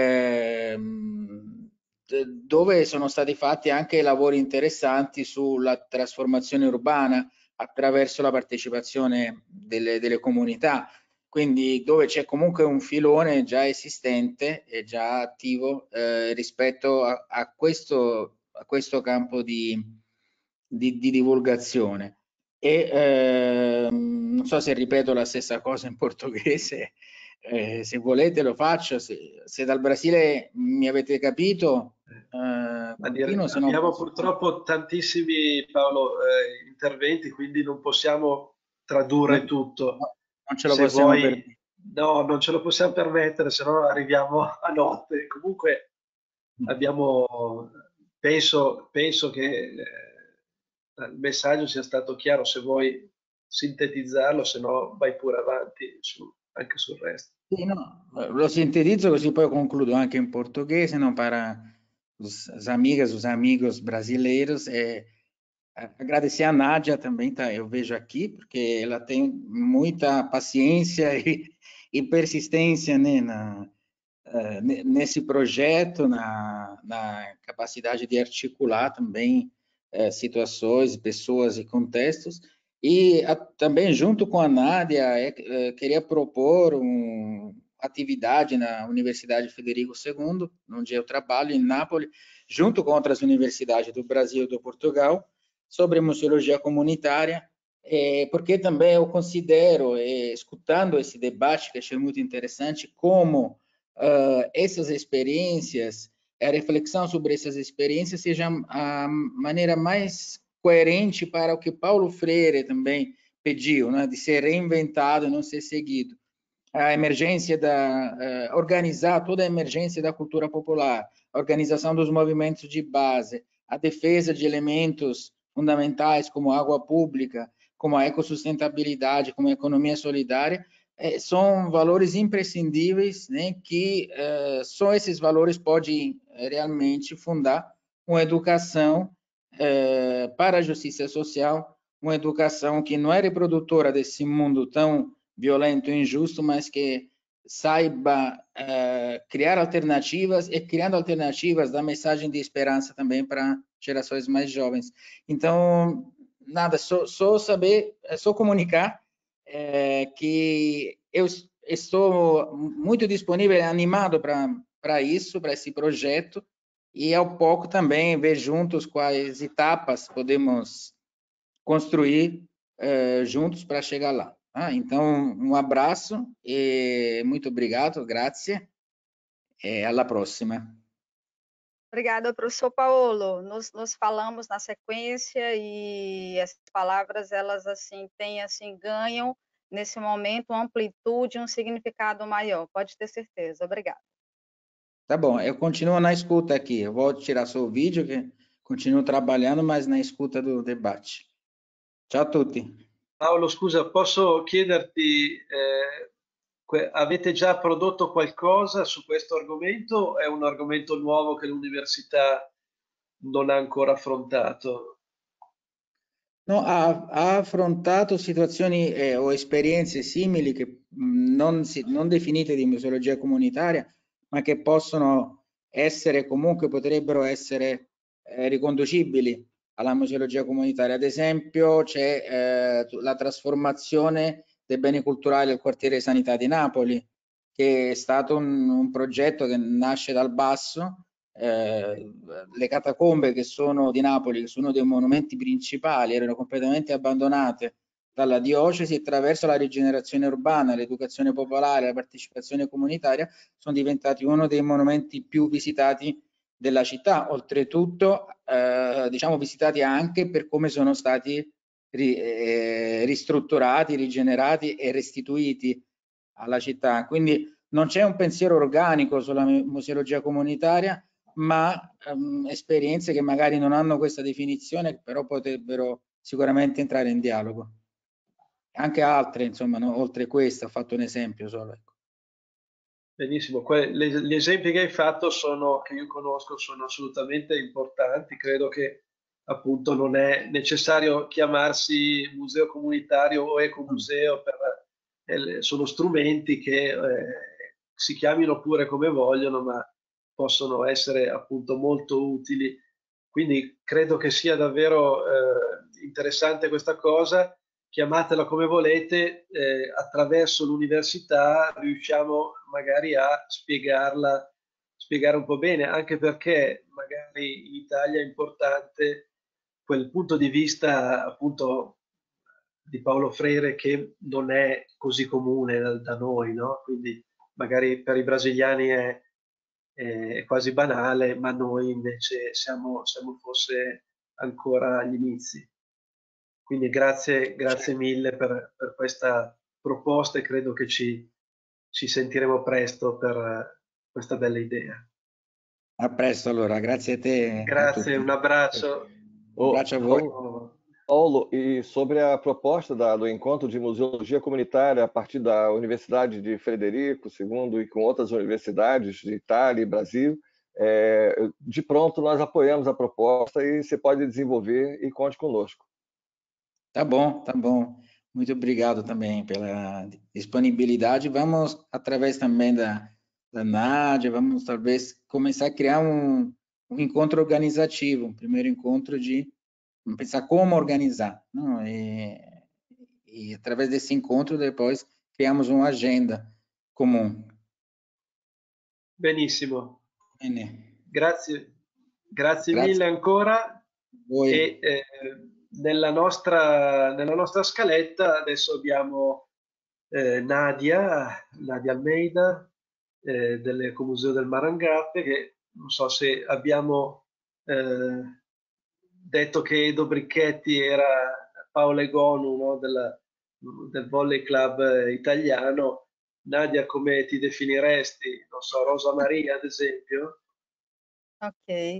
ehm, dove sono stati fatti anche lavori interessanti sulla trasformazione urbana attraverso la partecipazione delle, delle comunità, quindi dove c'è comunque un filone già esistente e già attivo eh, rispetto a, a, questo, a questo campo di, di, di divulgazione. E eh, non so se ripeto la stessa cosa in portoghese, eh, se volete lo faccio, se, se dal Brasile mi avete capito, eh, continuo, se no abbiamo posso... purtroppo tantissimi, Paolo, eh, interventi, quindi non possiamo tradurre no, tutto. No, non ce lo Se possiamo vuoi, permettere. no, non ce lo possiamo permettere, se no arriviamo a notte. Comunque abbiamo, penso, penso che eh, il messaggio sia stato chiaro. Se vuoi sintetizzarlo, se no vai pure avanti su, anche sul resto. Sì, no, lo sintetizzo così poi concludo anche in português, não, para os, as amigas, os amigos brasileiros. É, agradecer a Nádia também, tá? Eu vejo aqui, porque ela tem muita paciência e, e persistência, né, na, uh, nesse projeto, na, na capacidade de articular também uh, situações, pessoas e contextos. E a, também, junto com a Nádia, é, é, queria propor uma atividade na Universidade Federico segundo, onde eu trabalho, em Nápoles, junto com outras universidades do Brasil e do Portugal, sobre museologia comunitária, é, porque também eu considero, é, escutando esse debate, que achei muito interessante, como uh, essas experiências, a reflexão sobre essas experiências seja a maneira mais coerente para o que Paulo Freire também pediu, né, de ser reinventado e não ser seguido. A emergência da uh, organizar toda a emergência da cultura popular, a organização dos movimentos de base, a defesa de elementos fundamentais como a água pública, como a ecossustentabilidade, como a economia solidária, eh, são valores imprescindíveis, né, que eh, só esses valores podem realmente fundar uma educação eh, para a justiça social, uma educação que não é reprodutora desse mundo tão violento e injusto, mas que saiba uh, criar alternativas e criando alternativas dá mensagem de esperança também para gerações mais jovens. Então, nada, só, só saber, só comunicar é, que eu estou muito disponível e animado para isso, para esse projeto, e ao pouco também ver juntos quais etapas podemos construir uh, juntos para chegar lá. Ah, então, um abraço e muito obrigado, grazie, e alla prossima. Obrigada, professor Paulo. Nos, nos falamos na sequência e essas palavras, elas assim têm assim ganham nesse momento uma amplitude, um significado maior. Pode ter certeza. Obrigada. Tá bom, eu continuo na escuta aqui. Eu vou tirar só o vídeo, que continuo trabalhando, mas na escuta do debate. Ciao a tutti. Paolo, scusa, posso chiederti, eh, avete già prodotto qualcosa su questo argomento o è un argomento nuovo che l'università non ha ancora affrontato? No, ha, ha affrontato situazioni eh, o esperienze simili che mh, non, si, non definite di museologia comunitaria, ma che possono essere, comunque potrebbero essere eh, riconducibili alla museologia comunitaria. Ad esempio c'è eh, la trasformazione dei beni culturali del quartiere Sanità di Napoli, che è stato un, un progetto che nasce dal basso. Eh, le catacombe che sono di Napoli, che sono dei monumenti principali, erano completamente abbandonate dalla diocesi attraverso la rigenerazione urbana, l'educazione popolare, la partecipazione comunitaria, sono diventati uno dei monumenti più visitati della città, oltretutto eh, diciamo visitati anche per come sono stati ri, eh, ristrutturati, rigenerati e restituiti alla città. Quindi non c'è un pensiero organico sulla museologia comunitaria, ma um, esperienze che magari non hanno questa definizione, però potrebbero sicuramente entrare in dialogo. Anche altre, insomma, no? Oltre questo, ho fatto un esempio solo. Ecco. Benissimo, que- le- gli esempi che hai fatto sono, che io conosco, sono assolutamente importanti. Credo che appunto non è necessario chiamarsi museo comunitario o ecomuseo, per, eh, sono strumenti che eh, si chiamino pure come vogliono, ma possono essere appunto molto utili. Quindi credo che sia davvero eh, interessante questa cosa. Chiamatela come volete, eh, attraverso l'università riusciamo magari a spiegarla, spiegare un po' bene, anche perché magari in Italia è importante quel punto di vista appunto di Paolo Freire che non è così comune da, da noi, no? Quindi magari per i brasiliani è, è quasi banale, ma noi invece siamo, siamo forse ancora agli inizi. Quindi grazie, grazie mille per, per questa proposta e credo che ci, ci sentiremo presto per questa bella idea. A presto allora, grazie a te. Grazie, A un abbraccio. Um abraço a voi. Paulo, e sobre a proposta da, do encontro de museologia comunitária a partir da Universidade de Frederico segundo e com outras universidades de Itália e Brasil, é, de pronto nós apoiamos a proposta e você pode desenvolver e conte conosco. Tá bom, tá bom. Muito obrigado também pela disponibilidade. Vamos, através também da, da Nádia, vamos talvez começar a criar um, um encontro organizativo, um primeiro encontro de pensar como organizar, não? E, e através desse encontro depois criamos uma agenda comum. Benissimo. Bene. Grazie, grazie, Grazie mille ancora. Voi. E eh, nella, nostra, nella nostra scaletta adesso abbiamo eh, Nadia, Nadia Almeida eh, dell'Ecomuseo del Marangape, che non so se abbiamo eh, detto che Edo Bricchetti era Paolo Egonu, no, della, del volley club italiano. Nadia, come ti definiresti? Non so, Rosa Maria, ad esempio? Ok.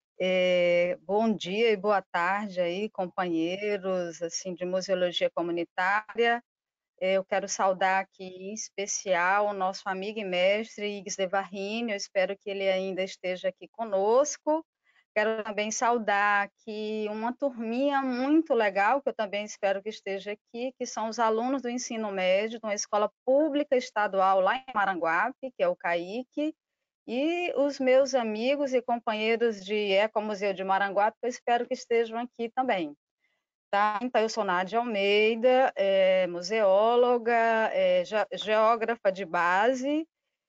É, bom dia e boa tarde aí, companheiros assim de museologia comunitária. É, eu quero saudar aqui em especial o nosso amigo e mestre Igues de Varrini, eu espero que ele ainda esteja aqui conosco. Quero também saudar aqui uma turminha muito legal, que eu também espero que esteja aqui, que são os alunos do ensino médio de uma escola pública estadual lá em Maranguape, que é o CAIC, e os meus amigos e companheiros de Ecomuseu de Maranguape, eu espero que estejam aqui também. Tá? Então, eu sou Nádia Almeida, é, museóloga, é, geógrafa de base,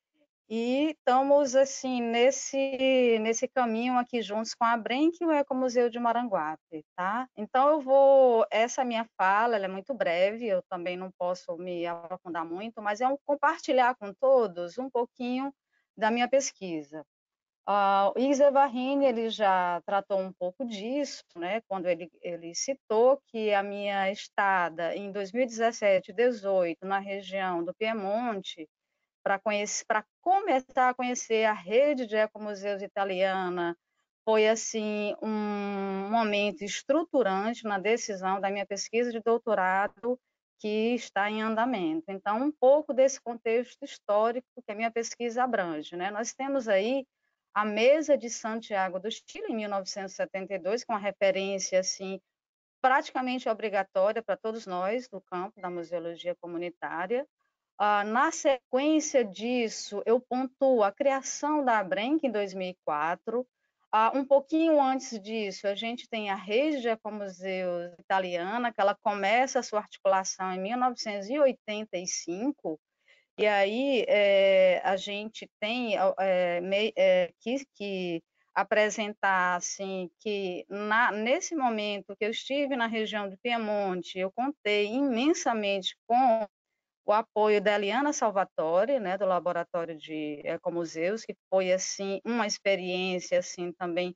e estamos assim nesse, nesse caminho aqui juntos com a Brenk e o Ecomuseu de Maranguape. Tá? Então, eu vou, essa minha fala ela é muito breve, eu também não posso me aprofundar muito, mas é um compartilhar com todos um pouquinho da minha pesquisa. Uh, o Igues de Varrini, ele já tratou um pouco disso, né, quando ele, ele citou que a minha estada em dois mil e dezessete, dezoito, na região do Piemonte, para começar a conhecer a rede de ecomuseus italiana, foi assim um momento estruturante na decisão da minha pesquisa de doutorado que está em andamento. Então, um pouco desse contexto histórico que a minha pesquisa abrange, né? Nós temos aí a Mesa de Santiago do Chile, em mil novecentos e setenta e dois, com uma referência assim, praticamente obrigatória para todos nós do campo da museologia comunitária. Uh, na sequência disso, eu pontuo a criação da Brenk em dois mil e quatro. Uh, um pouquinho antes disso, a gente tem a rede de ecomuseus italiana, que ela começa a sua articulação em mil novecentos e oitenta e cinco, e aí é, a gente tem é, é, que, que apresentar assim que na, nesse momento que eu estive na região do Piemonte, eu contei imensamente com o apoio da Eliana Salvatore, né, do Laboratório de Ecomuseus, que foi assim uma experiência assim também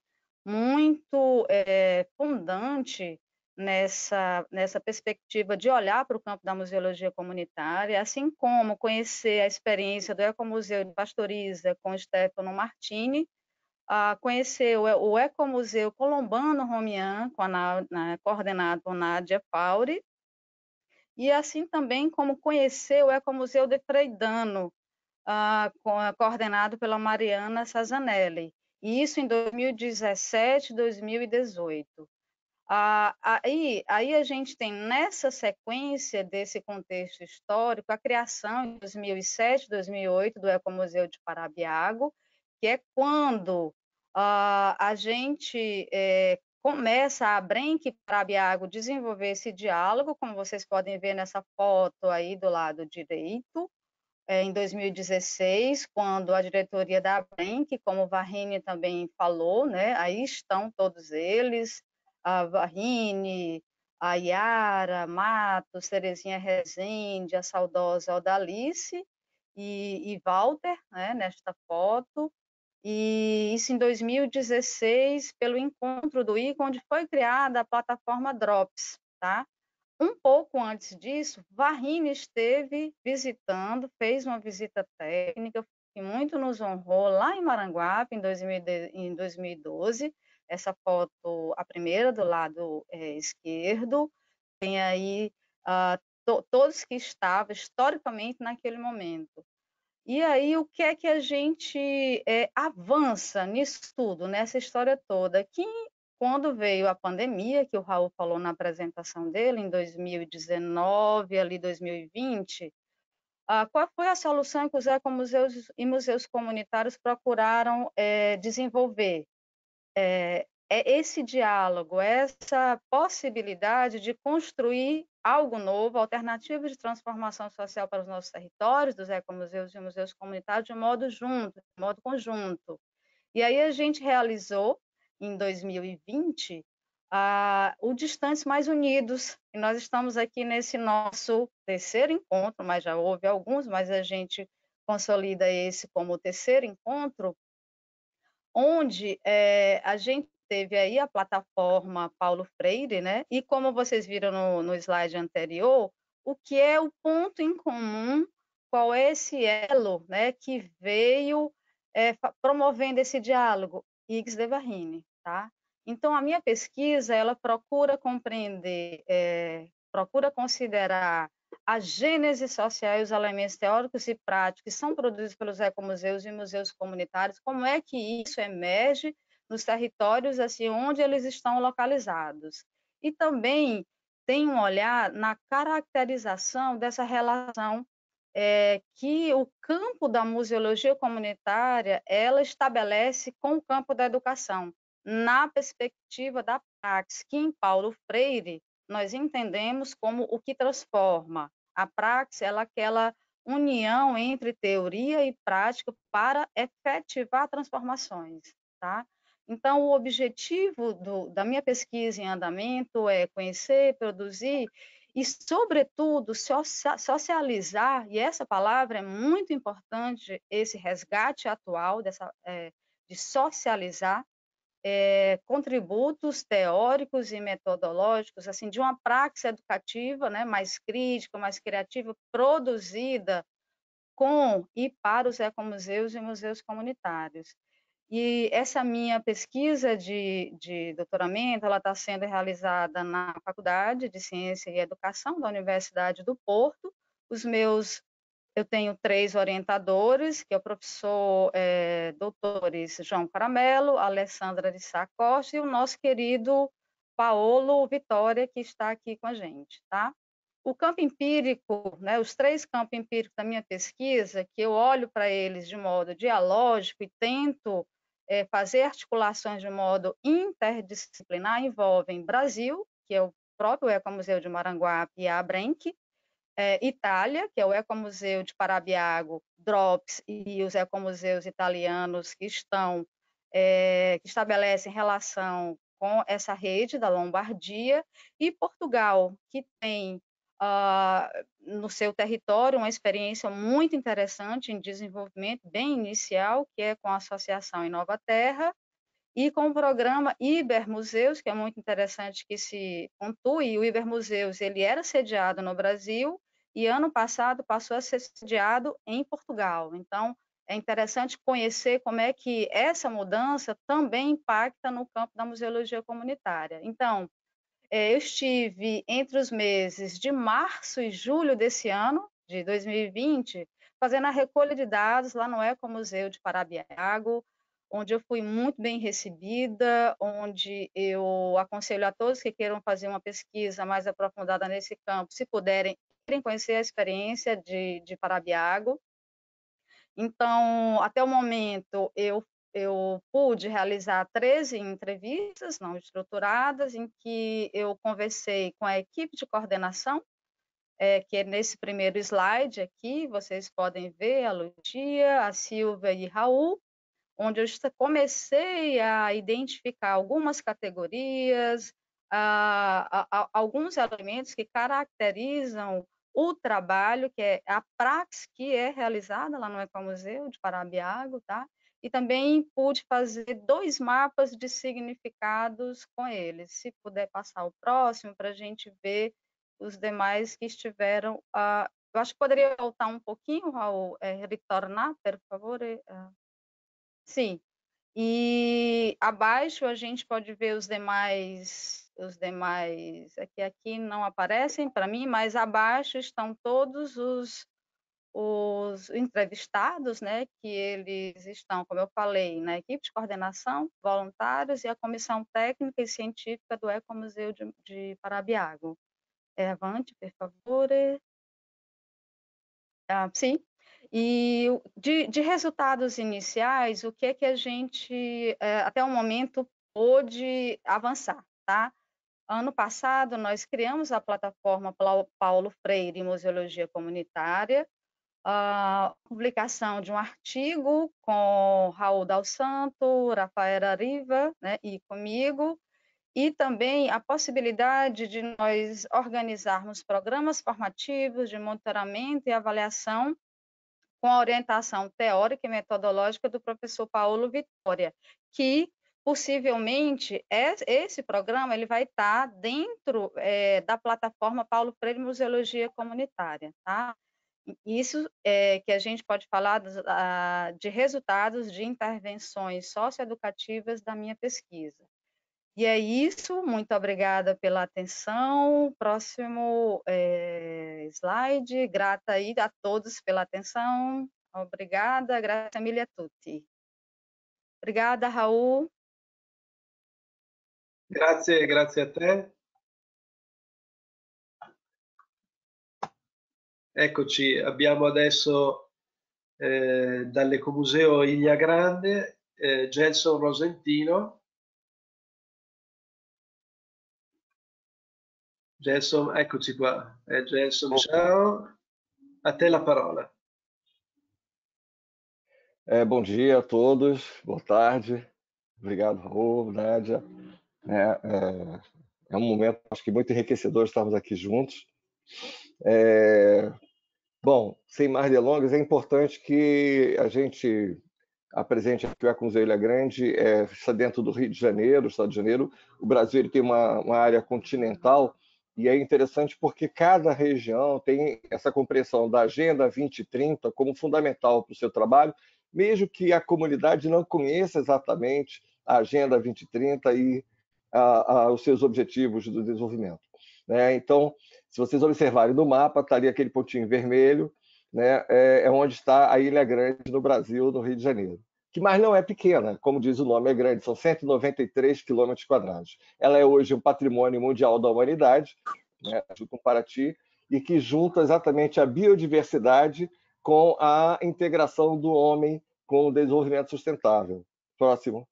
muito é, fundante nessa nessa perspectiva de olhar para o campo da museologia comunitária, assim como conhecer a experiência do Ecomuseu de Pastoriza com Stefano Martini, a conhecer o, o Ecomuseu Colombano Romian, com a, na, coordenado por Nádia Fauri, e assim também como conhecer o Ecomuseu de Freidano, ah, com, coordenado pela Mariana Sazanelli, e isso em dois mil e dezessete, dois mil e dezoito. Ah, aí, aí a gente tem, nessa sequência desse contexto histórico, a criação em dois mil e sete, dois mil e oito do Ecomuseu de Parabiago, que é quando ah, a gente é, começa a Abrenque Parabiago desenvolver esse diálogo, como vocês podem ver nessa foto aí do lado direito, é, em dois mil e dezesseis, quando a diretoria da Abrenque, como o Varrini também falou, né, aí estão todos eles, a Varrini, a Yara Matos, Terezinha Rezende, a saudosa Odalice e, e Walter, né, nesta foto. E isso em dois mil e dezesseis, pelo encontro do I C, onde foi criada a plataforma Drops, tá? Um pouco antes disso, Varrini esteve visitando, fez uma visita técnica, que muito nos honrou lá em Maranguape, em, dois mil, em dois mil e doze. Essa foto, a primeira do lado é, esquerdo, tem aí uh, to, todos que estavam historicamente naquele momento. E aí, o que é que a gente é, avança nisso tudo, nessa história toda? Que quando veio a pandemia, que o Raul falou na apresentação dele, em dois mil e dezenove, ali dois mil e vinte, ah, qual foi a solução que os ecomuseus e museus comunitários procuraram é, desenvolver? É, é esse diálogo, essa possibilidade de construir algo novo, alternativas de transformação social para os nossos territórios, dos ecomuseus e museus comunitários, de modo junto, de modo conjunto. E aí a gente realizou, em dois mil e vinte, ah, o Distantes Mais Unidos, e nós estamos aqui nesse nosso terceiro encontro, mas já houve alguns, mas a gente consolida esse como o terceiro encontro, onde é, a gente teve aí a plataforma Paulo Freire, né? E como vocês viram no, no slide anterior, o que é o ponto em comum, qual é esse elo, né, que veio é, promovendo esse diálogo? Ix de Varrini, tá? Então, a minha pesquisa, ela procura compreender, é, procura considerar a gênese social e os elementos teóricos e práticos que são produzidos pelos ecomuseus e museus comunitários, como é que isso emerge nos territórios assim, onde eles estão localizados. E também tem um olhar na caracterização dessa relação é, que o campo da museologia comunitária ela estabelece com o campo da educação, na perspectiva da praxis, que em Paulo Freire nós entendemos como o que transforma. A praxis ela é aquela união entre teoria e prática para efetivar transformações, tá? Então, o objetivo do, da minha pesquisa em andamento é conhecer, produzir e, sobretudo, socializar, e essa palavra é muito importante, esse resgate atual dessa, é, de socializar, É, contributos teóricos e metodológicos, assim, de uma praxis educativa, né, mais crítica, mais criativa, produzida com e para os ecomuseus e museus comunitários. E essa minha pesquisa de, de doutoramento, ela está sendo realizada na Faculdade de Ciência e Educação da Universidade do Porto. Os meus Eu tenho três orientadores, que é o professor é, doutores João Caramelo, Alessandra de Sá Costa e o nosso querido Paolo Vitória, que está aqui com a gente, tá? O campo empírico, né, os três campos empíricos da minha pesquisa, que eu olho para eles de modo dialógico e tento é, fazer articulações de modo interdisciplinar, envolvem Brasil, que é o próprio Ecomuseu de Maranguape e a Abrenque, É, Itália, que é o Ecomuseu de Parabiago, Drops e os ecomuseus italianos que estão é, que estabelecem relação com essa rede da Lombardia, e Portugal, que tem uh, no seu território uma experiência muito interessante em desenvolvimento bem inicial, que é com a Associação Inova Terra, e com o programa Ibermuseus, que é muito interessante que se pontue. O Ibermuseus ele era sediado no Brasil e ano passado passou a ser sediado em Portugal. Então, é interessante conhecer como é que essa mudança também impacta no campo da museologia comunitária. Então, eu estive entre os meses de março e julho desse ano, de dois mil e vinte, fazendo a recolha de dados lá no Ecomuseu de Parabiago, onde eu fui muito bem recebida, onde eu aconselho a todos que queiram fazer uma pesquisa mais aprofundada nesse campo, se puderem, irem conhecer a experiência de, de Parabiago. Então, até o momento, eu, eu pude realizar treze entrevistas não estruturadas, em que eu conversei com a equipe de coordenação, é, que é nesse primeiro slide aqui, vocês podem ver a Lucia, a Silvia e Raul, onde eu comecei a identificar algumas categorias, a, a, a, alguns elementos que caracterizam o trabalho, que é a praxe que é realizada lá no Ecomuseu de Parabiago, tá? E também pude fazer dois mapas de significados com eles. Se puder passar o próximo, para a gente ver os demais que estiveram... Uh, eu acho que poderia voltar um pouquinho, Raul, é, retornar, por favor. Uh, sim. E abaixo a gente pode ver os demais, os demais, aqui, aqui não aparecem para mim, mas abaixo estão todos os, os entrevistados, né, que eles estão, como eu falei, na equipe de coordenação, voluntários e a comissão técnica e científica do Ecomuseu de, de Parabiago. É, avante, por favor. Ah, sim. E de, de resultados iniciais, o que é que a gente, é, até o momento, pôde avançar, tá? Ano passado, nós criamos a plataforma Paulo Freire em Museologia Comunitária, a publicação de um artigo com Raul Dal Santo, Rafael Ariva, né, e comigo, e também a possibilidade de nós organizarmos programas formativos de monitoramento e avaliação com a orientação teórica e metodológica do professor Paulo Vitória, que possivelmente esse programa ele vai estar dentro é, da plataforma Paulo Freire Museologia Comunitária, tá? Isso é que a gente pode falar de resultados de intervenções socioeducativas da minha pesquisa. E é isso, muito obrigada pela atenção. Próximo é, slide, grata aí a todos pela atenção. Obrigada, grazie mille a tutti. Obrigada, Raul. Grazie, grazie a te. Eccoci, abbiamo adesso eh, dall'Ecomuseo Ilia Grande eh, Gelson Rosentino. Gelson, eccoci qua. Eh, Gelson, ciao. A te la parola. É, bom dia a todos, boa tarde. Obrigado, Raul, Nádia. É, é, é um momento, acho que muito enriquecedor estarmos aqui juntos. É, bom, sem mais delongas, é importante que a gente apresente aqui o Ecomuseu Ilha Grande, é, está dentro do Rio de Janeiro, Estado de Janeiro. O Brasil ele tem uma, uma área continental e é interessante porque cada região tem essa compreensão da Agenda vinte trinta como fundamental para o seu trabalho, mesmo que a comunidade não conheça exatamente a Agenda vinte trinta e a, a, os seus objetivos do desenvolvimento. Né? Então, se vocês observarem no mapa, está ali aquele pontinho vermelho, né? é, é onde está a Ilha Grande no Brasil, no Rio de Janeiro. Que mais não é pequena, como diz o nome, é grande, são cento e noventa e três quilômetros quadrados. Ela é hoje um patrimônio mundial da humanidade, né, junto com Paraty, e que junta exatamente a biodiversidade com a integração do homem com o desenvolvimento sustentável. Próximo.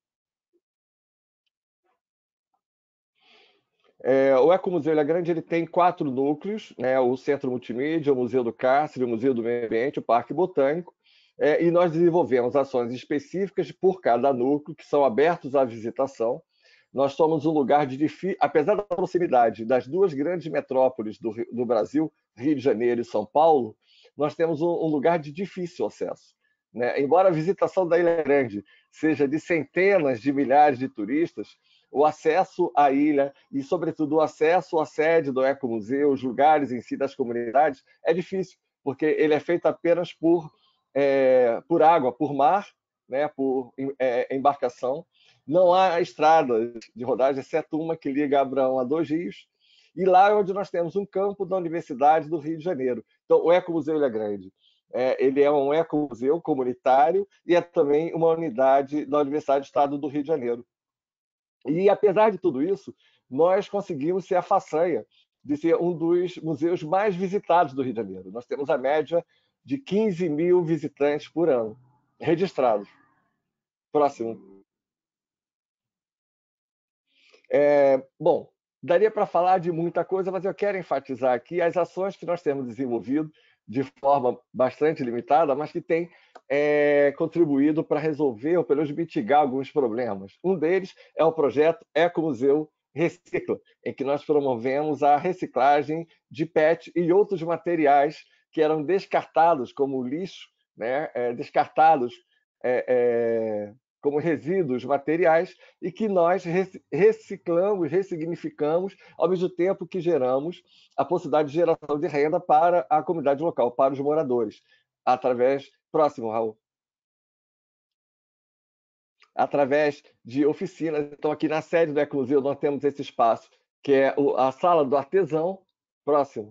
É, o Ecomuseu Ilha Grande ele tem quatro núcleos, né, o Centro Multimídia, o Museu do Cárcere, o Museu do Meio Ambiente, o Parque Botânico, é, e nós desenvolvemos ações específicas por cada núcleo, que são abertos à visitação. Nós somos um lugar de difícil, apesar da proximidade das duas grandes metrópoles do, do Brasil, Rio de Janeiro e São Paulo, nós temos um, um lugar de difícil acesso. Né? Embora a visitação da Ilha Grande seja de centenas de milhares de turistas, o acesso à ilha e, sobretudo, o acesso à sede do Ecomuseu, os lugares em si das comunidades, é difícil, porque ele é feito apenas por, é, por água, por mar, né? Por é, embarcação. Não há estrada de rodagem, exceto uma que liga Abraão a Dois Rios, e lá é onde nós temos um campo da Universidade do Rio de Janeiro. Então, o Ecomuseu Ilha Grande, é, ele é um ecomuseu comunitário e é também uma unidade da Universidade do Estado do Rio de Janeiro. E, apesar de tudo isso, nós conseguimos ser a façanha de ser um dos museus mais visitados do Rio de Janeiro. Nós temos a média de quinze mil visitantes por ano, registrados. Próximo. É, bom, daria para falar de muita coisa, mas eu quero enfatizar aqui as ações que nós temos desenvolvido de forma bastante limitada, mas que têm é, contribuído para resolver ou pelo menos mitigar alguns problemas. Um deles é o projeto Ecomuseu Recicla, em que nós promovemos a reciclagem de P E T e outros materiais que eram descartados como lixo, né, é, descartados é, é, como resíduos materiais, e que nós reciclamos, ressignificamos, ao mesmo tempo que geramos a possibilidade de geração de renda para a comunidade local, para os moradores, através... Próximo, Raul. Através de oficinas. Então, aqui na sede do Ecomuseu, nós temos esse espaço, que é a sala do artesão. Próximo.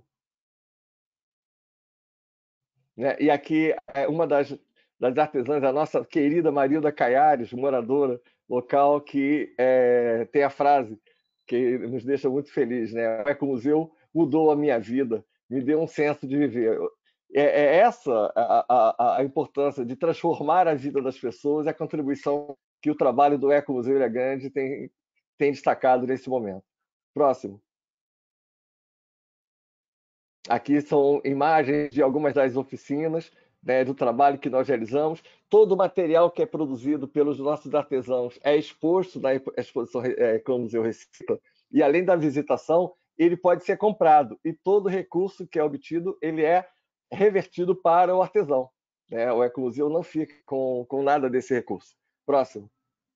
Né? E aqui é uma das, das artesãs, a nossa querida Marilda Caiares, moradora local, que é, tem a frase que nos deixa muito felizes, né? O Ecomuseu mudou a minha vida, me deu um senso de viver. É, é essa a, a, a importância de transformar a vida das pessoas e a contribuição que o trabalho do Ecomuseu Ilha Grande tem, tem destacado nesse momento. Próximo. Aqui são imagens de algumas das oficinas, né, do trabalho que nós realizamos. Todo o material que é produzido pelos nossos artesãos é exposto na exposição Ecomuseu Recicla, e além da visitação, ele pode ser comprado, e todo recurso que é obtido, ele é revertido para o artesão. Né? O Ecomuseu não fica com, com nada desse recurso. Próximo.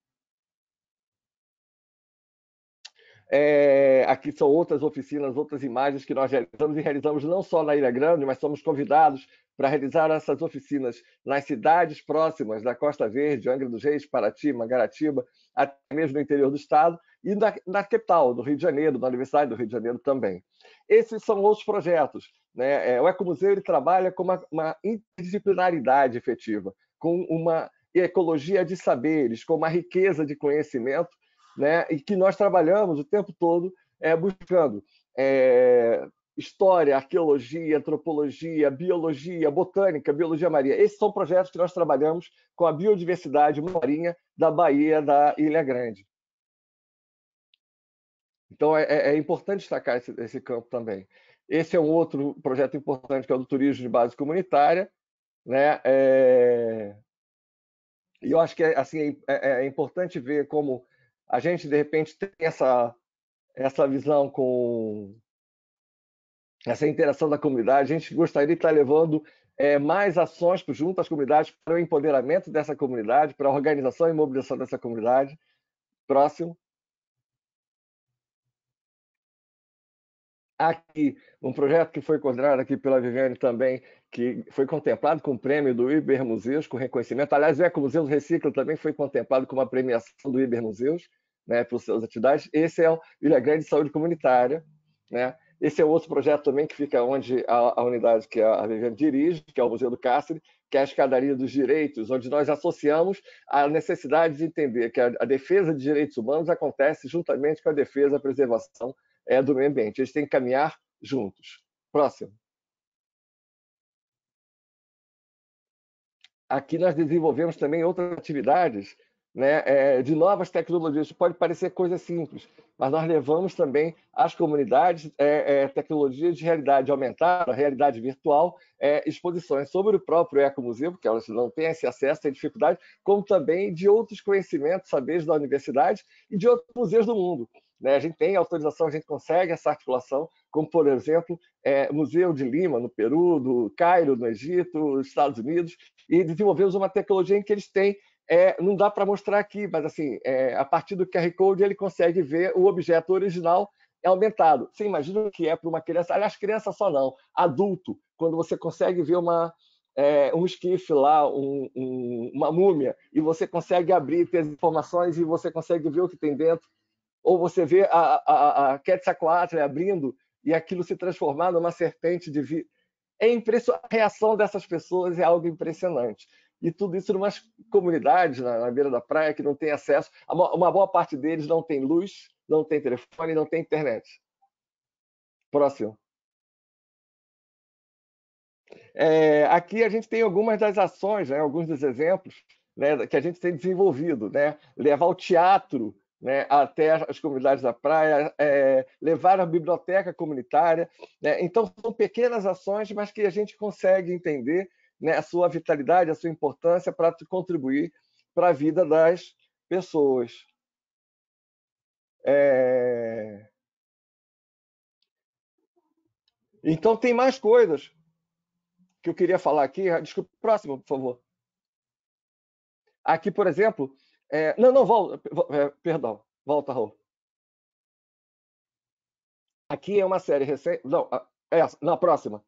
É, aqui são outras oficinas, outras imagens que nós realizamos, e realizamos não só na Ilha Grande, mas somos convidados para realizar essas oficinas nas cidades próximas da Costa Verde, Angra dos Reis, Paraty, Mangaratiba, até mesmo no interior do estado, e na, na capital, do Rio de Janeiro, na Universidade do Rio de Janeiro também. Esses são outros projetos. Né? É, o Ecomuseu ele trabalha com uma, uma interdisciplinaridade efetiva, com uma ecologia de saberes, com uma riqueza de conhecimento, né? E que nós trabalhamos o tempo todo é, buscando é, história, arqueologia, antropologia, biologia, botânica, biologia marinha. Esses são projetos que nós trabalhamos com a biodiversidade marinha da Baía da Ilha Grande. Então, é, é importante destacar esse, esse campo também. Esse é um outro projeto importante, que é o do turismo de base comunitária. Né? É... E eu acho que assim, é, é importante ver como a gente, de repente, tem essa, essa visão com essa interação da comunidade. A gente gostaria de estar levando é, mais ações junto às comunidades para o empoderamento dessa comunidade, para a organização e mobilização dessa comunidade. Próximo. Aqui, um projeto que foi coordenado aqui pela Viviane também, que foi contemplado com o prêmio do Ibermuseus, com reconhecimento. Aliás, o Ecomuseus Recicla também foi contemplado com uma premiação do Ibermuseus, né, por suas atividades. Esse é o Ilha Grande Saúde Comunitária. Né? Esse é outro projeto também que fica onde a, a unidade que a Viviane dirige, que é o Museu do Cárcere, que é a Escadaria dos Direitos, onde nós associamos a necessidade de entender que a, a defesa de direitos humanos acontece juntamente com a defesa e a preservação é, do meio ambiente. Eles têm que caminhar juntos. Próximo. Aqui nós desenvolvemos também outras atividades, né, é, de novas tecnologias. Pode parecer coisa simples, mas nós levamos também às comunidades é, é, tecnologias de realidade aumentada, realidade virtual, é, exposições sobre o próprio ecomuseu, porque elas não têm esse acesso, têm dificuldade, como também de outros conhecimentos, saberes da universidade e de outros museus do mundo. Né? A gente tem autorização, a gente consegue essa articulação, como, por exemplo, é, Museu de Lima, no Peru, do Cairo, no Egito, nos Estados Unidos, e desenvolvemos uma tecnologia em que eles têm É, não dá para mostrar aqui, mas assim, é, a partir do Q R Code ele consegue ver o objeto original aumentado. Você imagina o que é para uma criança? Aliás, criança só não, adulto, quando você consegue ver uma, é, um esquife lá, um, um, uma múmia, e você consegue abrir, ter as informações e você consegue ver o que tem dentro, ou você vê a, a, a Quetzalcoatl abrindo e aquilo se transformar numa serpente de vida. É impressionante. A reação dessas pessoas é algo impressionante. E tudo isso em umas comunidades na, na beira da praia que não tem acesso. Uma boa parte deles não tem luz, não tem telefone, não tem internet. Próximo. É, aqui a gente tem algumas das ações, né, alguns dos exemplos, né, que a gente tem desenvolvido. Né? Levar o teatro, né, até as comunidades da praia, é, levar a biblioteca comunitária. Né? Então, são pequenas ações, mas que a gente consegue entender, né, a sua vitalidade, a sua importância para contribuir para a vida das pessoas. É... Então, tem mais coisas que eu queria falar aqui. Desculpa, próximo, por favor. Aqui, por exemplo... É... Não, não, volta. É, perdão, volta, Raul. Aqui é uma série recente... Não, essa, na próxima.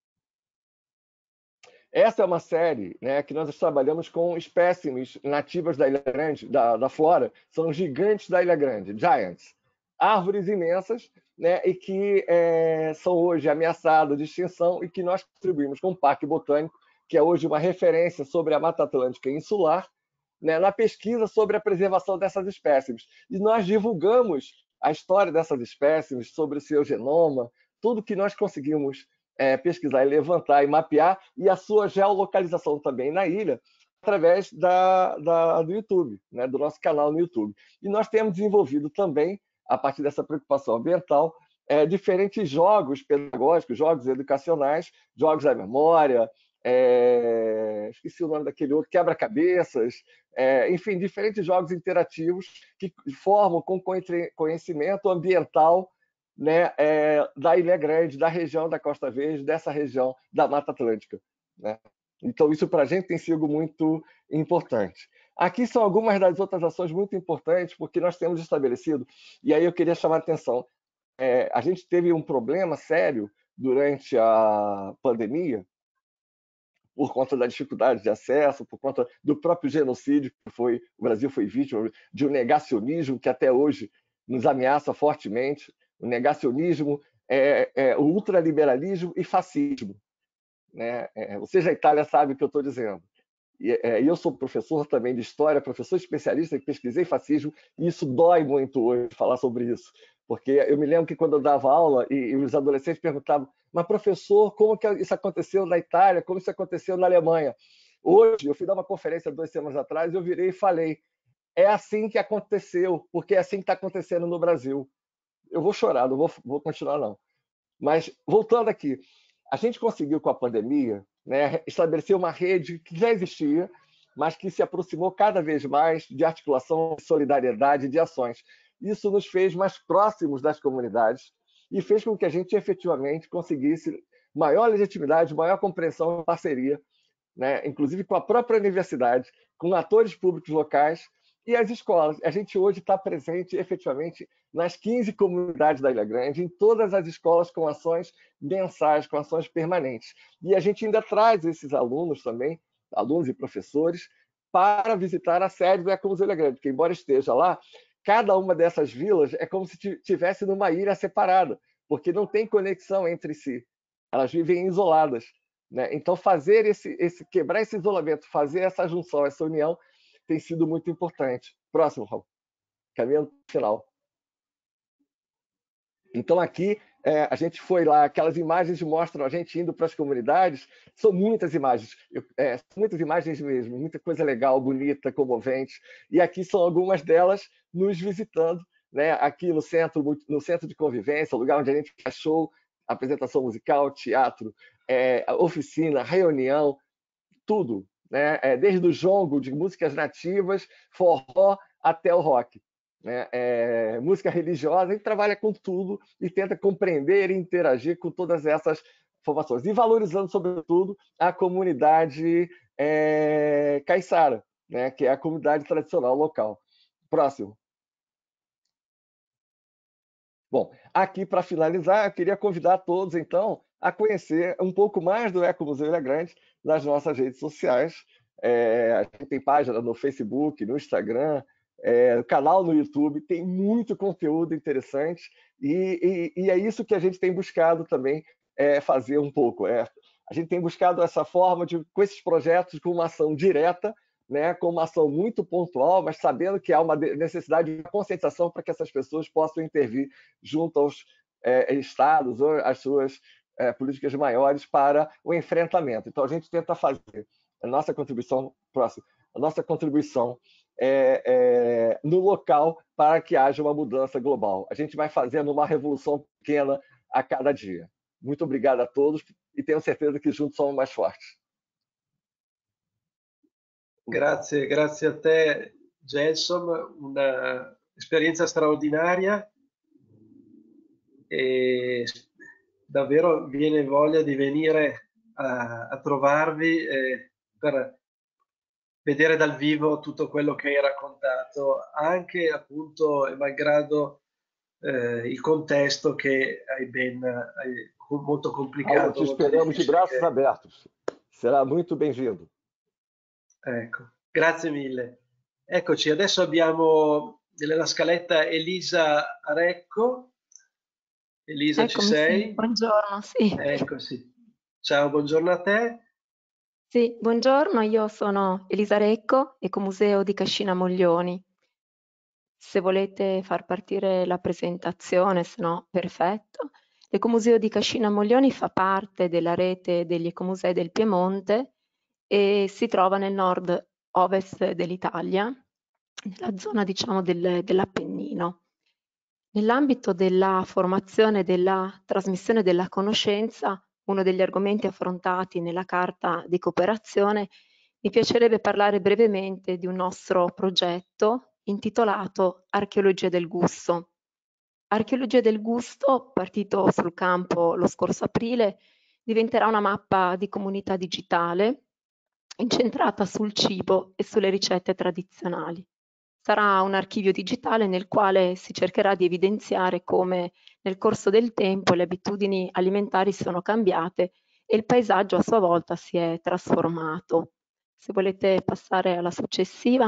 Essa é uma série, né, que nós trabalhamos com espécimes nativas da Ilha Grande, da, da flora, são gigantes da Ilha Grande, giants, árvores imensas, né, e que é, são hoje ameaçadas de extinção e que nós contribuímos com o Parque Botânico, que é hoje uma referência sobre a Mata Atlântica insular, né, na pesquisa sobre a preservação dessas espécimes. E nós divulgamos a história dessas espécimes, sobre o seu genoma, tudo que nós conseguimos É, pesquisar e levantar e mapear, e a sua geolocalização também na ilha, através da, da, do YouTube, né, do nosso canal no YouTube. E nós temos desenvolvido também, a partir dessa preocupação ambiental, é, diferentes jogos pedagógicos, jogos educacionais, jogos da memória, é, esqueci o nome daquele outro, quebra-cabeças, é, enfim, diferentes jogos interativos que formam com conhecimento ambiental, né, é, da Ilha Grande, da região da Costa Verde, dessa região da Mata Atlântica. Né? Então, isso para a gente tem sido muito importante. Aqui são algumas das outras ações muito importantes, porque nós temos estabelecido, e aí eu queria chamar a atenção, é, a gente teve um problema sério durante a pandemia, por conta da dificuldade de acesso, por conta do próprio genocídio que foi, o Brasil foi vítima de um negacionismo que até hoje nos ameaça fortemente. O negacionismo, é, é, o ultraliberalismo e fascismo. Né? É, ou seja, a Itália sabe o que eu estou dizendo. E é, eu sou professor também de história, professor especialista que pesquisei fascismo, e isso dói muito hoje falar sobre isso. Porque eu me lembro que quando eu dava aula e, e os adolescentes perguntavam, mas professor, como que isso aconteceu na Itália, como isso aconteceu na Alemanha? Hoje, eu fui dar uma conferência duas semanas atrás, eu virei e falei, é assim que aconteceu, porque é assim que está acontecendo no Brasil. Eu vou chorar, não vou, vou continuar não. Mas, voltando aqui, a gente conseguiu com a pandemia, né, estabelecer uma rede que já existia, mas que se aproximou cada vez mais de articulação, de solidariedade, de ações. Isso nos fez mais próximos das comunidades e fez com que a gente efetivamente conseguisse maior legitimidade, maior compreensão e parceria, né, inclusive com a própria universidade, com atores públicos locais, e as escolas. A gente hoje está presente efetivamente nas quinze comunidades da Ilha Grande, em todas as escolas com ações mensais, com ações permanentes. E a gente ainda traz esses alunos também, alunos e professores, para visitar a sede do Ecomuseu Ilha Grande, porque embora esteja lá, cada uma dessas vilas é como se estivesse numa ilha separada, porque não tem conexão entre si. Elas vivem isoladas. Né? Então, fazer esse, esse, quebrar esse isolamento, fazer essa junção, essa união, tem sido muito importante. Próximo, Raul. Caminhando para o final. Então, aqui É, a gente foi lá, aquelas imagens mostram a gente indo para as comunidades, são muitas imagens, é, muitas imagens mesmo, muita coisa legal, bonita, comovente, e aqui são algumas delas nos visitando, né? Aqui no centro, no centro de convivência, o lugar onde a gente faz show, apresentação musical, teatro, é, oficina, reunião, tudo, né? É, desde o jongo de músicas nativas, forró até o rock. Né? É, música religiosa, a gente trabalha com tudo e tenta compreender e interagir com todas essas formações. E valorizando, sobretudo, a comunidade é, caiçara, né? Que é a comunidade tradicional local. Próximo. Bom, aqui para finalizar, eu queria convidar todos, então, a conhecer um pouco mais do Ecomuseu Ilha Grande nas nossas redes sociais. É, a gente tem página no Facebook, no Instagram, é, canal no YouTube, tem muito conteúdo interessante e, e, e é isso que a gente tem buscado também é, fazer um pouco. É, a gente tem buscado essa forma de, com esses projetos, com uma ação direta, né, com uma ação muito pontual, mas sabendo que há uma necessidade de conscientização para que essas pessoas possam intervir junto aos é, estados ou às suas é, políticas maiores para o enfrentamento. Então, a gente tenta fazer a nossa contribuição, próximo, a nossa contribuição é, é, no local para que haja uma mudança global. A gente vai fazendo uma revolução pequena a cada dia. Muito obrigado a todos e tenho certeza que juntos somos mais fortes. Grazie, grazie a te Gelson, una esperienza straordinaria e davvero viene voglia di venire a, a trovarvi eh, per vedere dal vivo tutto quello che hai raccontato, anche appunto e malgrado eh, il contesto che hai ben hai, molto complicato. Te esperamos de braços che... abertos. Será muito bem-vindo. Ecco, grazie mille. Eccoci, adesso abbiamo nella scaletta Elisa Arecco. Elisa, Eccomi, ci sei? sì. Buongiorno, sì. Eccoci. Ciao, buongiorno a te. Sì, buongiorno, io sono Elisa Recco, Ecomuseo di Cascina Moglioni. Se volete far partire la presentazione, se no, perfetto. L'Ecomuseo di Cascina Moglioni fa parte della rete degli ecomusei del Piemonte e si trova nel nord-ovest dell'Italia, nella zona, diciamo, del, dell'Appennino. Nell'ambito della formazione e della trasmissione della conoscenza, uno degli argomenti affrontati nella Carta di cooperazione, mi piacerebbe parlare brevemente di un nostro progetto intitolato Archeologia del gusto. Archeologia del gusto, partito sul campo lo scorso aprile, diventerà una mappa di comunità digitale incentrata sul cibo e sulle ricette tradizionali. Sarà un archivio digitale nel quale si cercherà di evidenziare come nel corso del tempo le abitudini alimentari sono cambiate e il paesaggio a sua volta si è trasformato. Se volete passare alla successiva.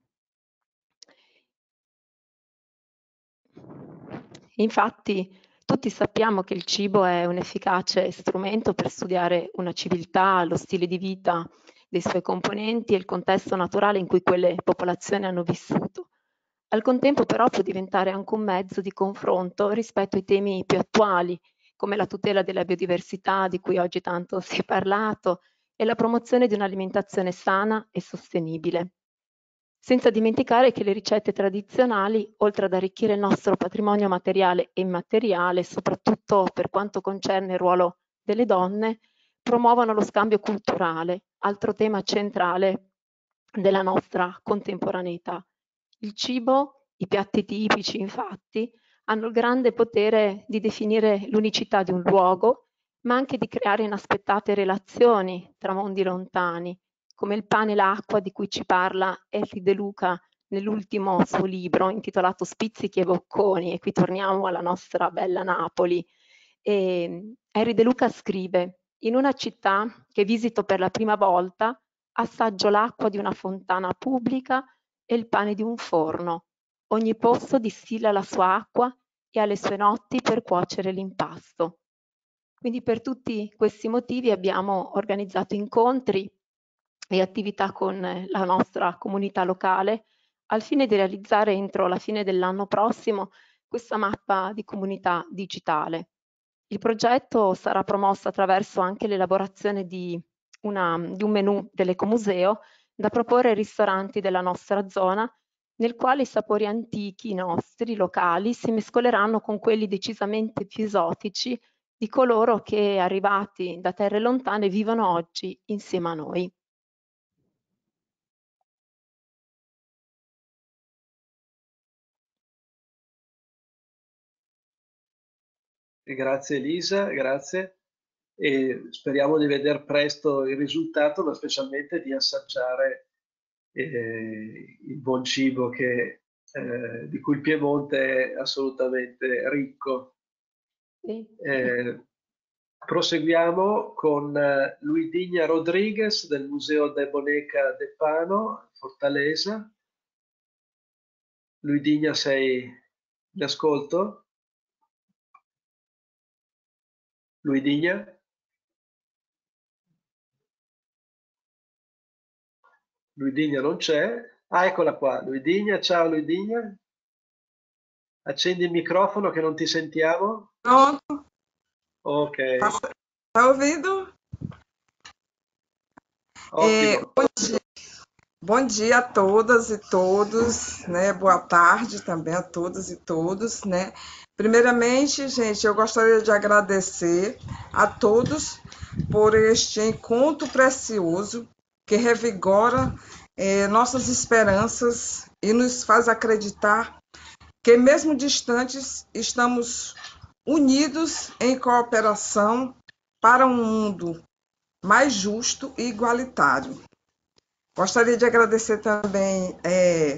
Infatti, tutti sappiamo che il cibo è un efficace strumento per studiare una civiltà, lo stile di vita dei suoi componenti e il contesto naturale in cui quelle popolazioni hanno vissuto. Al contempo però può diventare anche un mezzo di confronto rispetto ai temi più attuali, come la tutela della biodiversità di cui oggi tanto si è parlato e la promozione di un'alimentazione sana e sostenibile. Senza dimenticare che le ricette tradizionali, oltre ad arricchire il nostro patrimonio materiale e immateriale, soprattutto per quanto concerne il ruolo delle donne, promuovono lo scambio culturale, altro tema centrale della nostra contemporaneità. Il cibo, i piatti tipici, infatti, hanno il grande potere di definire l'unicità di un luogo, ma anche di creare inaspettate relazioni tra mondi lontani, come il pane e l'acqua di cui ci parla Henry De Luca nell'ultimo suo libro intitolato Spizzichi e bocconi, e qui torniamo alla nostra bella Napoli. E Henry De Luca scrive: in una città che visito per la prima volta, assaggio l'acqua di una fontana pubblica e il pane di un forno. Ogni posto distilla la sua acqua e ha le sue notti per cuocere l'impasto. Quindi per tutti questi motivi abbiamo organizzato incontri e attività con la nostra comunità locale al fine di realizzare entro la fine dell'anno prossimo questa mappa di comunità digitale. Il progetto sarà promosso attraverso anche l'elaborazione di, una, di un menù dell'ecomuseo da proporre ai ristoranti della nostra zona, nel quale i sapori antichi nostri, locali, si mescoleranno con quelli decisamente più esotici di coloro che, arrivati da terre lontane, vivono oggi insieme a noi. Grazie Elisa, grazie. E speriamo di vedere presto il risultato, ma specialmente di assaggiare eh, il buon cibo che, eh, di cui il Piemonte è assolutamente ricco. Sì. Eh, proseguiamo con eh, Luidigna Rodriguez del Museo de Boneca de Pano, Fortaleza. Luidigna, sei in ascolto? Luidigna? Luidigna non c'è. Ah, eccola qua. Luidigna, ciao Luidigna. Accendi il microfono che non ti sentiamo. Pronto? Ok, Tá, tá ouvindo? É, ottimo. bom dia, bom dia a todas e todos, né? Boa tarde também a todas e todos, né? Primeiramente, gente, eu gostaria de agradecer a todos por este encontro precioso que revigora é, nossas esperanças e nos faz acreditar que, mesmo distantes, estamos unidos em cooperação para um mundo mais justo e igualitário. Gostaria de agradecer também é,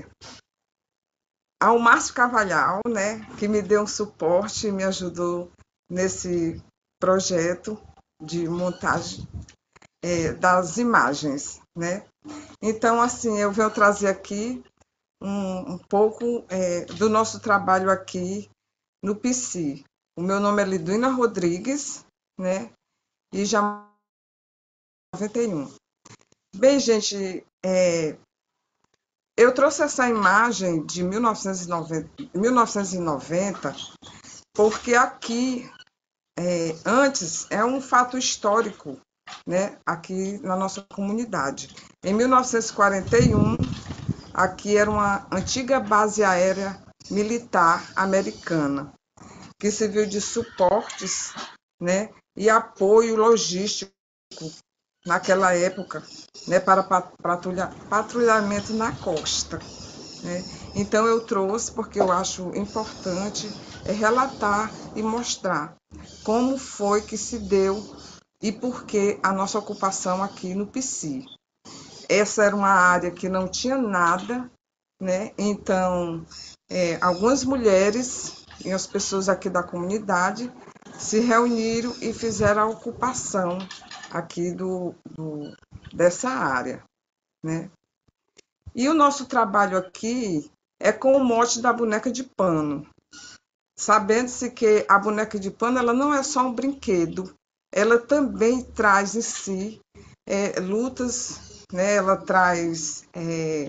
ao Márcio Carvalhal, né, que me deu um suporte e me ajudou nesse projeto de montagem é, das imagens, né? Então, assim, eu venho trazer aqui um, um pouco é, do nosso trabalho aqui no P C. O meu nome é Liduína Rodrigues, né? E já noventa e um. Bem, gente, é, eu trouxe essa imagem de mil novecentos e noventa, mil novecentos e noventa porque aqui, é, antes, é um fato histórico, né? Aqui na nossa comunidade. Em mil novecentos e quarenta e um, aqui era uma antiga base aérea militar americana, que serviu de suportes, né, e apoio logístico naquela época, né, para patrulha, patrulhamento na costa. Né? Então eu trouxe porque eu acho importante é relatar e mostrar como foi que se deu e por que a nossa ocupação aqui no P C. Essa era uma área que não tinha nada, né? Então é, algumas mulheres e as pessoas aqui da comunidade se reuniram e fizeram a ocupação aqui do, do, dessa área, né? E o nosso trabalho aqui é com o mote da boneca de pano, sabendo-se que a boneca de pano ela não é só um brinquedo, ela também traz em si é, lutas, né? Ela traz é,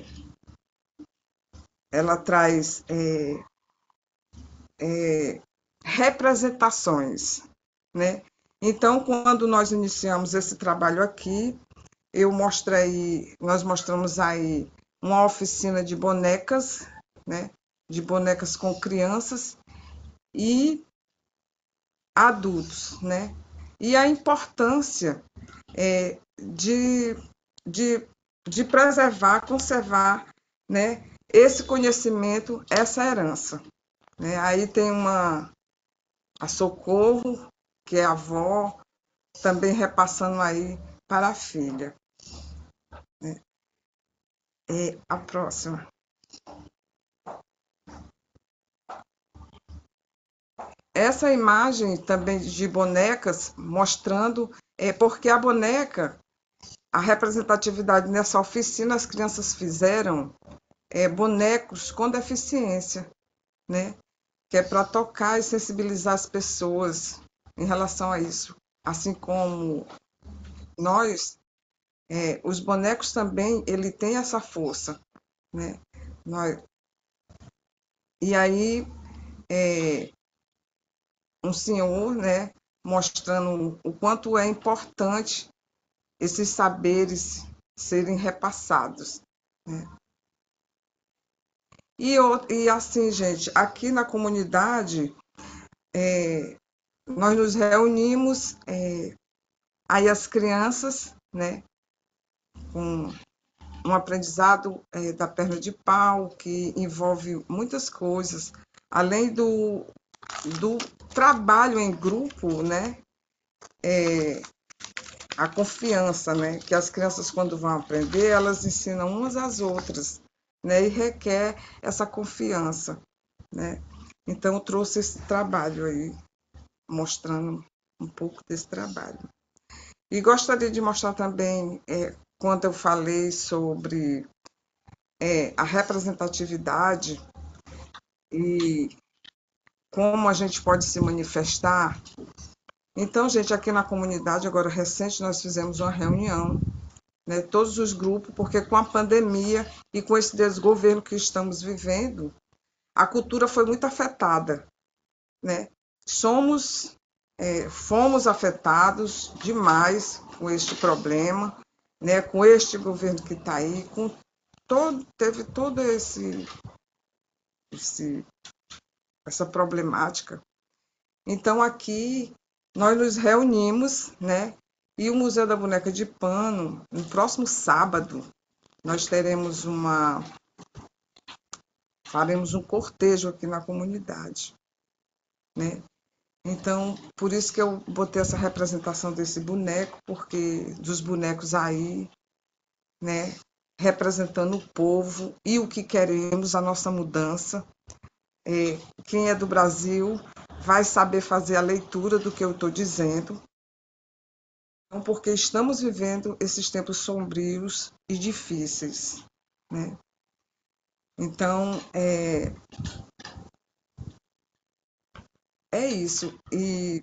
ela traz é, é, representações, né? Então, quando nós iniciamos esse trabalho aqui, eu mostrei, nós mostramos aí uma oficina de bonecas, né? De bonecas com crianças e adultos, né? E a importância é, de, de, de preservar, conservar, né? Esse conhecimento, essa herança. Né? Aí tem uma a Socorro, que é a avó, também repassando aí para a filha. Né? E a próxima. Essa imagem também de bonecas mostrando é porque a boneca, a representatividade nessa oficina, as crianças fizeram é, bonecos com deficiência, né? Que é para tocar e sensibilizar as pessoas em relação a isso. Assim como nós, é, os bonecos também, ele tem essa força, né? Nós, e aí, é, um senhor, né, mostrando o quanto é importante esses saberes serem repassados, né? E, e assim, gente, aqui na comunidade, é, nós nos reunimos, é, aí as crianças, né, com um aprendizado é, da perna de pau, que envolve muitas coisas, além do, do trabalho em grupo, né, é, a confiança, né, que as crianças, quando vão aprender, elas ensinam umas às outras, né, e requer essa confiança, né. Então, eu trouxe esse trabalho aí, mostrando um pouco desse trabalho. E gostaria de mostrar também, é, quando eu falei sobre é, a representatividade e como a gente pode se manifestar. Então, gente, aqui na comunidade, agora recente, nós fizemos uma reunião, né, todos os grupos, porque com a pandemia e com esse desgoverno que estamos vivendo, a cultura foi muito afetada, né? Somos, é, fomos afetados demais com este problema, né, com este governo que está aí, com todo, teve todo esse, esse essa problemática. Então, aqui nós nos reunimos, né? E o Museu da Boneca de Pano, no próximo sábado, nós teremos uma... faremos um cortejo aqui na comunidade, né? Então, por isso que eu botei essa representação desse boneco, porque dos bonecos aí, né? Representando o povo e o que queremos, a nossa mudança. É, quem é do Brasil vai saber fazer a leitura do que eu estou dizendo, porque estamos vivendo esses tempos sombrios e difíceis, né? Então, é, é isso. E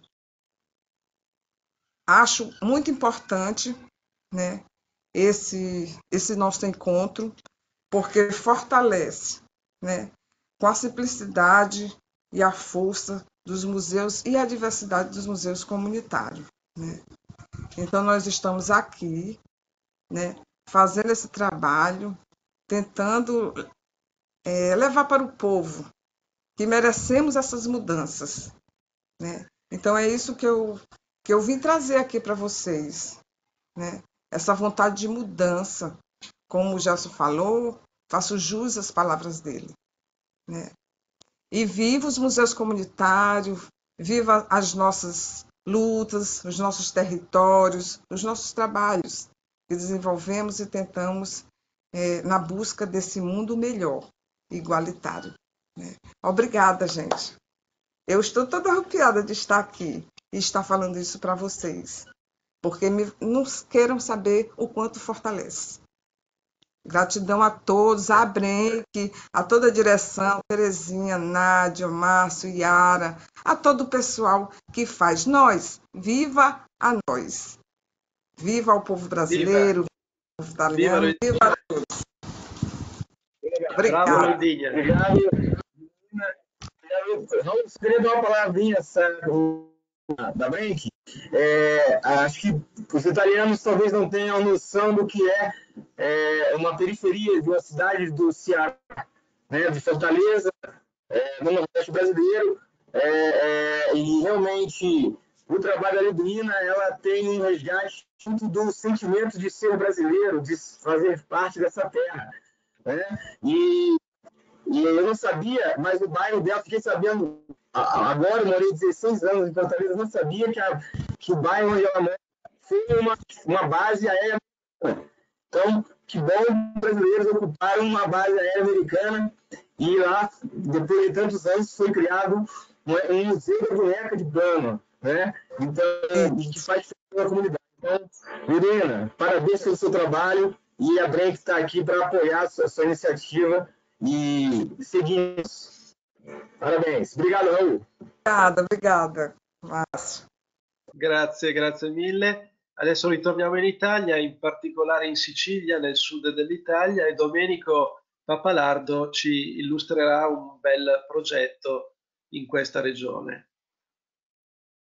acho muito importante, né, esse, esse nosso encontro, porque fortalece, né, com a simplicidade e a força dos museus e a diversidade dos museus comunitários, né? Então, nós estamos aqui, né, fazendo esse trabalho, tentando é, levar para o povo que merecemos essas mudanças, né? Então, é isso que eu, que eu vim trazer aqui para vocês, né? Essa vontade de mudança, como o Gelson falou, faço jus às palavras dele, né? E viva os museus comunitários, viva as nossas lutas, os nossos territórios, os nossos trabalhos que desenvolvemos e tentamos é, na busca desse mundo melhor, igualitário, né? Obrigada, gente. Eu estou toda arrepiada de estar aqui e estar falando isso para vocês, porque me, não queiram saber o quanto fortalece. Gratidão a todos, a Brenk, a toda a direção, Terezinha, Nádia, Márcio, Yara, a todo o pessoal que faz. Nós, viva a nós. Viva o povo brasileiro, viva o povo italiano, viva, viva a todos. Obrigado. Bravo, Lindinha. Obrigado. Vamos querer dar uma palavrinha da Brenk. É, acho que os italianos talvez não tenham noção do que é, é uma periferia de uma cidade do Ceará, né, de Fortaleza, é, no Nordeste brasileiro, é, é, e realmente o trabalho da Librina, ela tem um resgate do sentimento de ser brasileiro, de fazer parte dessa terra, né? E, e eu não sabia, mas o bairro dela, fiquei sabendo agora, eu morei dezesseis anos em Fortaleza, eu não sabia que, a, que o bairro onde ela mora foi uma, uma base aérea americana. Então, que bom, brasileiros ocuparam uma base aérea americana e lá, depois de tantos anos, foi criado um, um museu da boneca de pano, né? Então, que faz diferença na comunidade. Então, Irina, parabéns pelo seu trabalho e a Brenk está aqui para apoiar a sua, a sua iniciativa e seguimos. Parabéns. Obrigado, Raul. Obrigada, obrigada, Márcio. Grazie, grazie mille. Adesso ritorniamo in Italia, in particolare in Sicilia, nel sud dell'Italia, e Domenico Pappalardo ci illustrerà un bel progetto in questa regione.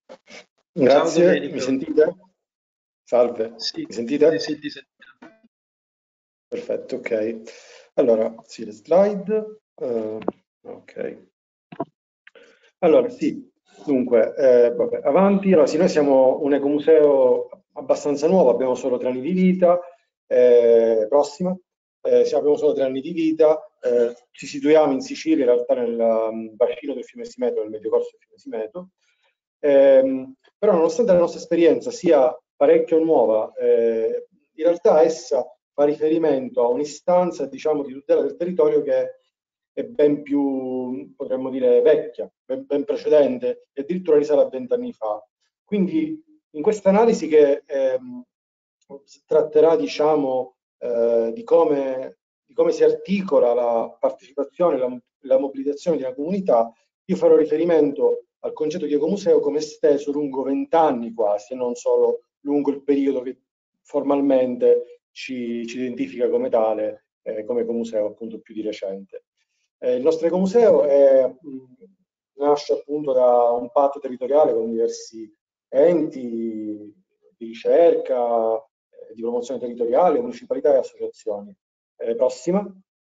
Grazie, Ciao Domenico. Mi sentite? Salve, Sì, mi sentite? sì, sì, ti sentiamo. Perfetto, ok. Allora, sì, le slide. Uh, ok. Allora, sì, dunque, eh, vabbè, avanti. Allora, sì, noi siamo un ecomuseo abbastanza nuovo, abbiamo solo tre anni di vita. Eh, prossima. Eh, sì, abbiamo solo tre anni di vita. Eh, ci situiamo in Sicilia, in realtà nel um, bacino del fiume Simeto, nel medio corso del fiume Simeto. Eh, però nonostante la nostra esperienza sia parecchio nuova, eh, in realtà essa fa riferimento a un'istanza, diciamo, di tutela del territorio che è ben più, potremmo dire, vecchia, ben, ben precedente, e addirittura risale a vent'anni fa. Quindi in questa analisi che ehm, tratterà, diciamo, eh, di, come, di come si articola la partecipazione, la, la mobilitazione di una comunità, io farò riferimento al concetto di ecomuseo come esteso lungo vent'anni quasi, e non solo lungo il periodo che formalmente ci, ci identifica come tale, eh, come ecomuseo appunto più di recente. Eh, il nostro ecomuseo è, mh, nasce appunto da un patto territoriale con diversi enti di ricerca, eh, di promozione territoriale, municipalità e associazioni. Eh, prossima.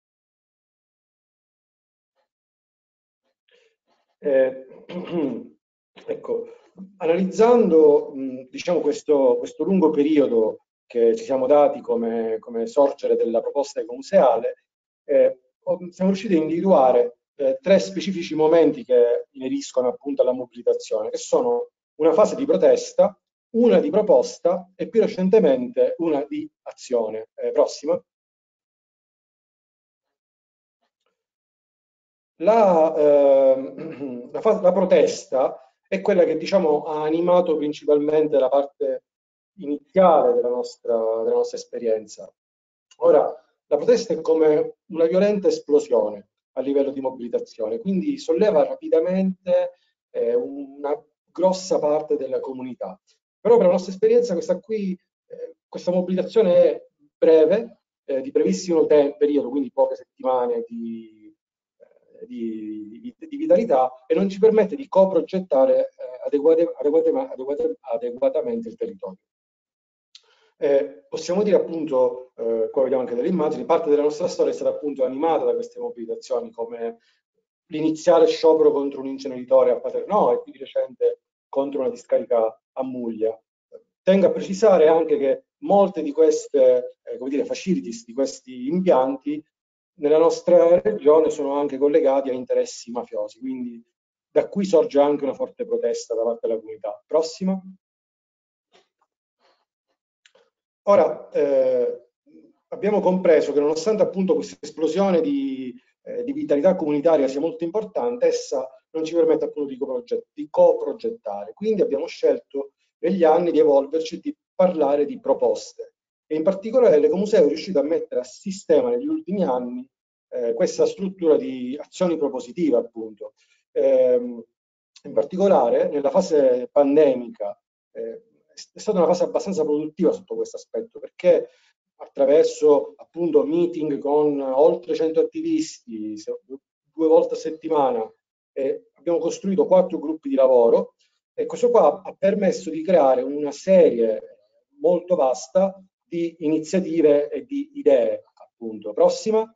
Eh, ecco, analizzando mh, diciamo questo, questo lungo periodo che ci siamo dati come, come sorgere della proposta ecomuseale, eh, siamo riusciti a individuare eh, tre specifici momenti che ineriscono appunto alla mobilitazione, che sono una fase di protesta, una di proposta e più recentemente una di azione. Eh, prossima. La, eh, la, la protesta è quella che, diciamo, ha animato principalmente la parte iniziale della nostra, della nostra esperienza. Ora, la protesta è come una violenta esplosione a livello di mobilitazione, quindi solleva rapidamente eh, una grossa parte della comunità. Però per la nostra esperienza questa, qui, eh, questa mobilitazione è breve, eh, di brevissimo periodo, quindi poche settimane di Di, di, di vitalità, e non ci permette di coprogettare eh, adeguate, adeguate, adeguate, adeguatamente il territorio. Eh, possiamo dire appunto, eh, qua vediamo anche delle immagini, parte della nostra storia è stata appunto animata da queste mobilitazioni, come l'iniziale sciopero contro un inceneritore a Paternò e più di recente contro una discarica a Muglia. Tengo a precisare anche che molte di queste eh, come dire, facilities, di questi impianti nella nostra regione sono anche collegati a interessi mafiosi, quindi da qui sorge anche una forte protesta da parte della comunità. Prossima. Ora, eh, abbiamo compreso che nonostante appunto questa esplosione di, eh, di vitalità comunitaria sia molto importante, essa non ci permette appunto di, coproget- di coprogettare. Quindi abbiamo scelto negli anni di evolverci e di parlare di proposte. E in particolare l'Ecomuseo è riuscito a mettere a sistema negli ultimi anni eh, questa struttura di azioni propositive, appunto. Eh, in particolare nella fase pandemica eh, è stata una fase abbastanza produttiva sotto questo aspetto, perché attraverso appunto meeting con oltre cento attivisti due volte a settimana eh, abbiamo costruito quattro gruppi di lavoro, e questo qua ha permesso di creare una serie molto vasta di iniziative e di idee, appunto. Prossima.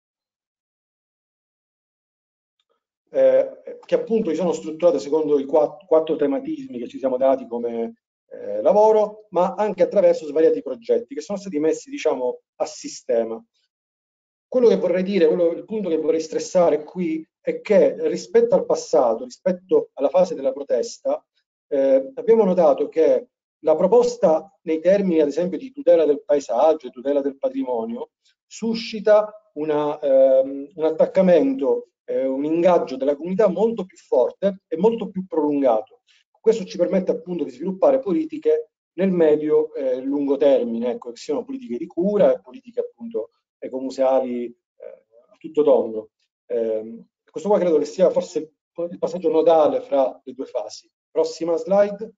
Eh, che appunto si sono strutturate secondo i quattro, quattro tematismi che ci siamo dati come eh, lavoro, ma anche attraverso svariati progetti che sono stati messi, diciamo, a sistema. Quello che vorrei dire, quello, il punto che vorrei stressare qui è che rispetto al passato, rispetto alla fase della protesta, eh, abbiamo notato che la proposta nei termini, ad esempio, di tutela del paesaggio e tutela del patrimonio, suscita una, ehm, un attaccamento, eh, un ingaggio della comunità molto più forte e molto più prolungato. Questo ci permette appunto di sviluppare politiche nel medio e lungo termine, ecco, che siano politiche di cura e politiche appunto ecomuseali eh, a tutto tondo. Eh, questo qua credo che sia forse il passaggio nodale fra le due fasi. Prossima slide.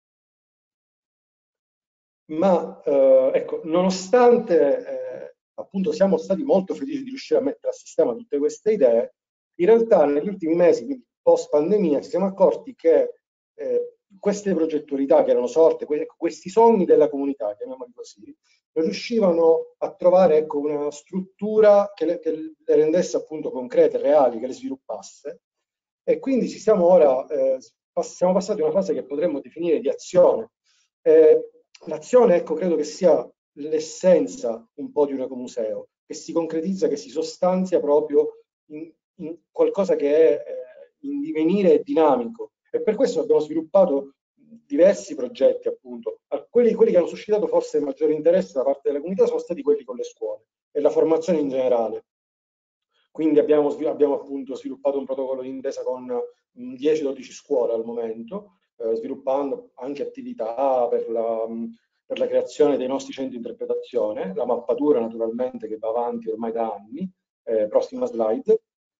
Ma eh, ecco, nonostante eh, appunto siamo stati molto felici di riuscire a mettere a sistema tutte queste idee, in realtà negli ultimi mesi, quindi post pandemia, ci siamo accorti che eh, queste progettualità che erano sorte, que questi sogni della comunità, chiamiamoli così, non riuscivano a trovare, ecco, una struttura che le, che le rendesse appunto concrete, reali, che le sviluppasse. E quindi ci siamo ora, eh, pass siamo passati a una fase che potremmo definire di azione. Eh, L'azione, ecco, credo che sia l'essenza un po' di un ecomuseo, che si concretizza, che si sostanzia proprio in, in qualcosa che è eh, in divenire e dinamico. E per questo abbiamo sviluppato diversi progetti, appunto. Quelli, quelli che hanno suscitato forse maggiore interesse da parte della comunità sono stati quelli con le scuole e la formazione in generale. Quindi abbiamo, abbiamo appunto sviluppato un protocollo di intesa con dieci dodici scuole al momento, eh, sviluppando anche attività per la, per la creazione dei nostri centri di interpretazione, la mappatura naturalmente che va avanti ormai da anni. Eh, prossima slide.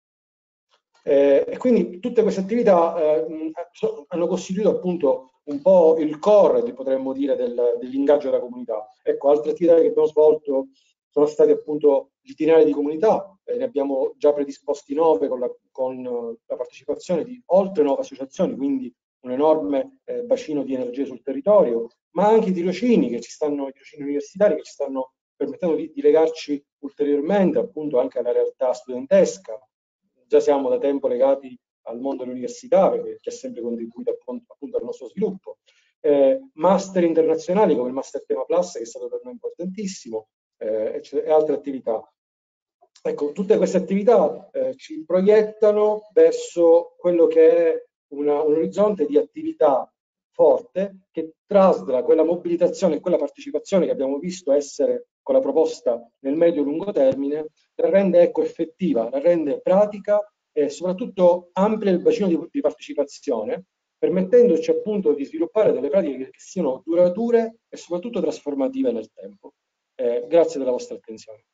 Eh, e quindi tutte queste attività eh, hanno costituito appunto un po' il core, potremmo dire, del, dell'ingaggio della comunità. Ecco, altre attività che abbiamo svolto sono stati appunto gli itinerari di comunità, eh, ne abbiamo già predisposti nove con la, con la partecipazione di oltre nove associazioni, quindi un enorme eh, bacino di energie sul territorio, ma anche i tirocini che ci stanno, i tirocini universitari che ci stanno permettendo di, di legarci ulteriormente appunto anche alla realtà studentesca. Già siamo da tempo legati al mondo dell'università, perché che ha sempre contribuito appunto, appunto al nostro sviluppo. Eh, master internazionali come il Master Tema Plus, che è stato per noi importantissimo, eh, e altre attività. Ecco, tutte queste attività eh, ci proiettano verso quello che è una, un orizzonte di attività forte che trasla quella mobilitazione e quella partecipazione che abbiamo visto essere con la proposta nel medio-lungo termine, la rende, ecco, effettiva, la rende pratica e soprattutto amplia il bacino di, di partecipazione, permettendoci appunto di sviluppare delle pratiche che siano durature e soprattutto trasformative nel tempo. Eh, grazie della vostra attenzione.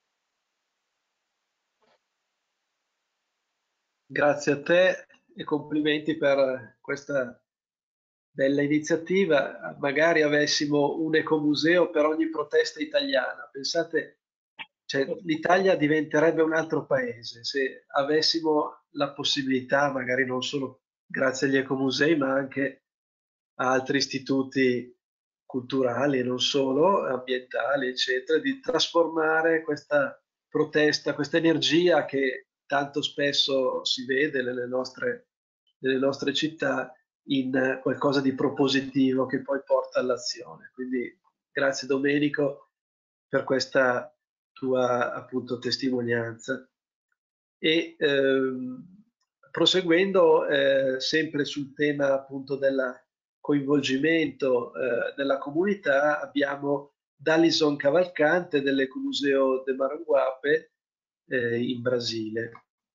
Grazie a te e complimenti per questa bella iniziativa. Magari avessimo un ecomuseo per ogni protesta italiana. Pensate, cioè, l'Italia diventerebbe un altro paese se avessimo la possibilità, magari non solo grazie agli ecomusei, ma anche a altri istituti culturali e non solo, ambientali, eccetera, di trasformare questa protesta, questa energia che tanto spesso si vede nelle nostre, nelle nostre città in qualcosa di propositivo che poi porta all'azione. Quindi grazie Domenico per questa tua appunto testimonianza. E ehm, proseguendo eh, sempre sul tema appunto del coinvolgimento eh, della comunità, abbiamo Dalison Cavalcante dell'Ecomuseo de Maranguape eh, in Brasile.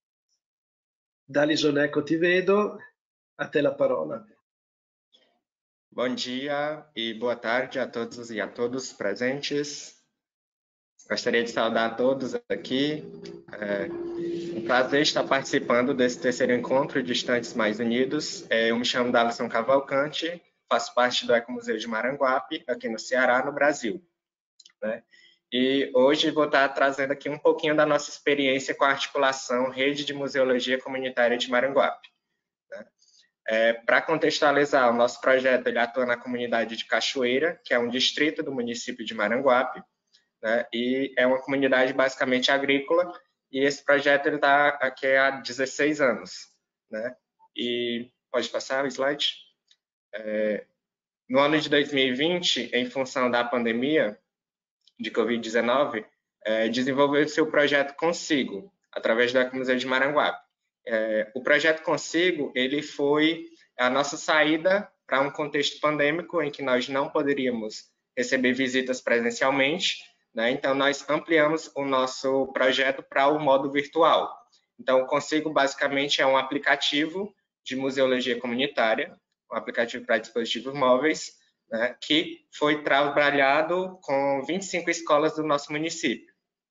Dalison, ecco, ti vedo, a te la parola. Bom dia e boa tarde a todos e a todos presentes. Gostaria de saudar a todos aqui. É um prazer estar participando desse terceiro encontro de Estantes Mais Unidos. É, eu me chamo Dalison Cavalcante, faço parte do Ecomuseu de Maranguape, aqui no Ceará, no Brasil. Né? E hoje vou estar trazendo aqui um pouquinho da nossa experiência com a articulação Rede de Museologia Comunitária de Maranguape. Né? É, para contextualizar, o nosso projeto ele atua na comunidade de Cachoeira, que é um distrito do município de Maranguape, né? E é uma comunidade basicamente agrícola, e esse projeto está aqui há dezesseis anos. Né? E pode passar o slide? É, no ano de dois mil e vinte, em função da pandemia de Covid dezenove, é, desenvolveu-se o projeto Consigo, através do Ecomuseu de Maranguape. É, o projeto Consigo ele foi a nossa saída para um contexto pandêmico em que nós não poderíamos receber visitas presencialmente, né? Então, nós ampliamos o nosso projeto para o modo virtual. Então, o Consigo, basicamente, é um aplicativo de museologia comunitária, um aplicativo para dispositivos móveis, né? Que foi trabalhado com vinte e cinco escolas do nosso município.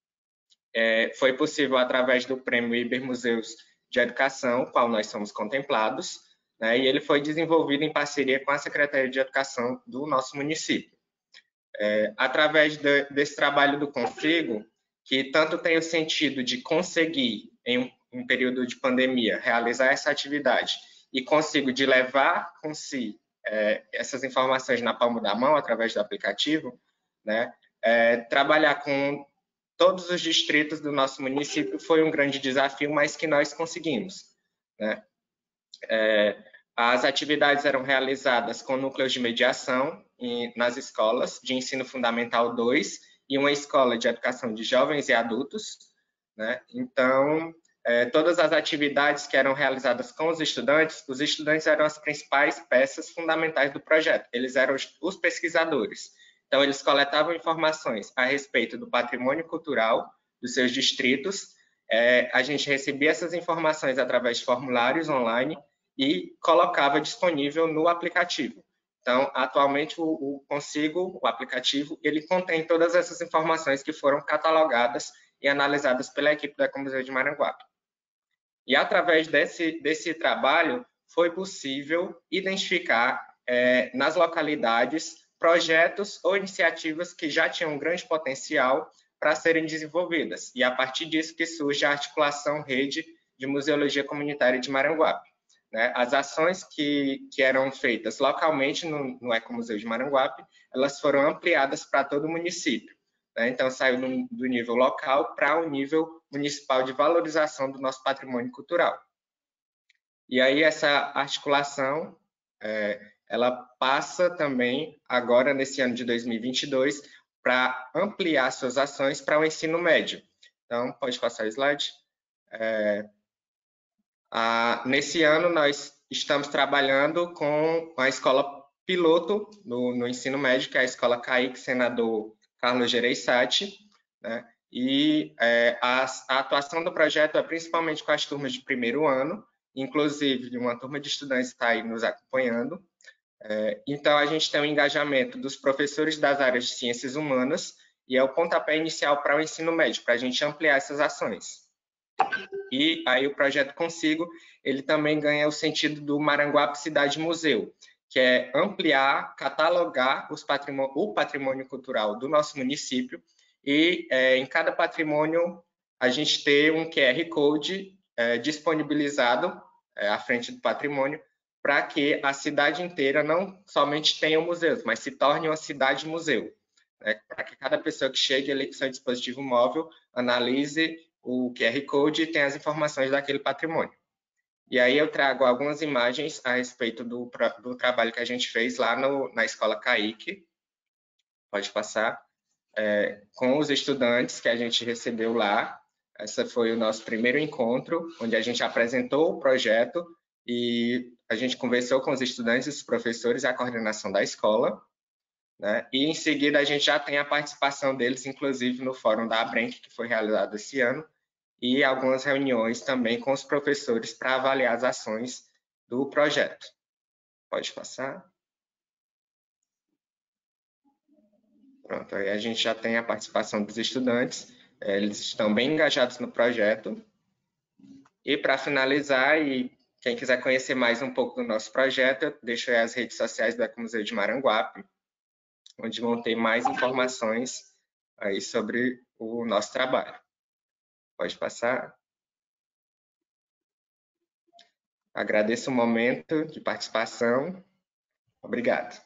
É, foi possível através do Prêmio Ibermuseus de Educação, qual nós somos contemplados, né? E ele foi desenvolvido em parceria com a Secretaria de Educação do nosso município. É, através de, desse trabalho do Consigo, que tanto tem o sentido de conseguir, em um, um período de pandemia, realizar essa atividade, e consigo de levar com si é, essas informações na palma da mão, através do aplicativo, né? É, trabalhar com todos os distritos do nosso município foi um grande desafio, mas que nós conseguimos, né? É, as atividades eram realizadas com núcleos de mediação em, nas escolas de ensino fundamental dois e uma escola de educação de jovens e adultos, né? Então, é, todas as atividades que eram realizadas com os estudantes, os estudantes eram as principais peças fundamentais do projeto, eles eram os, os pesquisadores. Então, eles coletavam informações a respeito do patrimônio cultural dos seus distritos, é, a gente recebia essas informações através de formulários online e colocava disponível no aplicativo. Então, atualmente, o, o Consigo, o aplicativo, ele contém todas essas informações que foram catalogadas e analisadas pela equipe da Ecomuseu de Maranguape. E, através desse, desse trabalho, foi possível identificar é, nas localidades projetos ou iniciativas que já tinham um grande potencial para serem desenvolvidas. E, a partir disso, que surge a articulação Rede de Museologia Comunitária de Maranguape. Né? As ações que, que eram feitas localmente no, no Ecomuseu de Maranguape, elas foram ampliadas para todo o município. Né? Então, saiu do, do nível local para o nível municipal de valorização do nosso patrimônio cultural. E aí, essa articulação, é, ela passa também, agora, nesse ano de dois mil e vinte e dois, para ampliar suas ações para o ensino médio. Então, pode passar o slide. É, Ah, nesse ano, nós estamos trabalhando com a escola piloto no, no ensino médio, que é a Escola Caique Senador Carlos Gereissati, né? E é, a, a atuação do projeto é principalmente com as turmas de primeiro ano, inclusive uma turma de estudantes está aí nos acompanhando. É, então, a gente tem um engajamento dos professores das áreas de ciências humanas e é o pontapé inicial para o ensino médio, para a gente ampliar essas ações. E aí o projeto Consigo, ele também ganha o sentido do Maranguape Cidade Museu, que é ampliar, catalogar os patrimônio, o patrimônio cultural do nosso município e é, em cada patrimônio a gente ter um Q R Code é, disponibilizado é, à frente do patrimônio para que a cidade inteira não somente tenha museus, mas se torne uma cidade museu. Né? Para que cada pessoa que chegue ali com seu dispositivo móvel analise o Q R Code e tem as informações daquele patrimônio. E aí eu trago algumas imagens a respeito do, do trabalho que a gente fez lá no, na Escola Caique, pode passar, é, com os estudantes que a gente recebeu lá. Esse foi o nosso primeiro encontro, onde a gente apresentou o projeto e a gente conversou com os estudantes, os professores e a coordenação da escola. Né? E em seguida a gente já tem a participação deles, inclusive no Fórum da Abrenc, que foi realizado esse ano, e algumas reuniões também com os professores para avaliar as ações do projeto. Pode passar. Pronto, aí a gente já tem a participação dos estudantes, eles estão bem engajados no projeto. E para finalizar, e quem quiser conhecer mais um pouco do nosso projeto, eu deixo aí as redes sociais do Ecomuseu de Maranguape, onde vão ter mais informações aí sobre o nosso trabalho. Pode passar. Agradeço o momento de participação. Obrigado.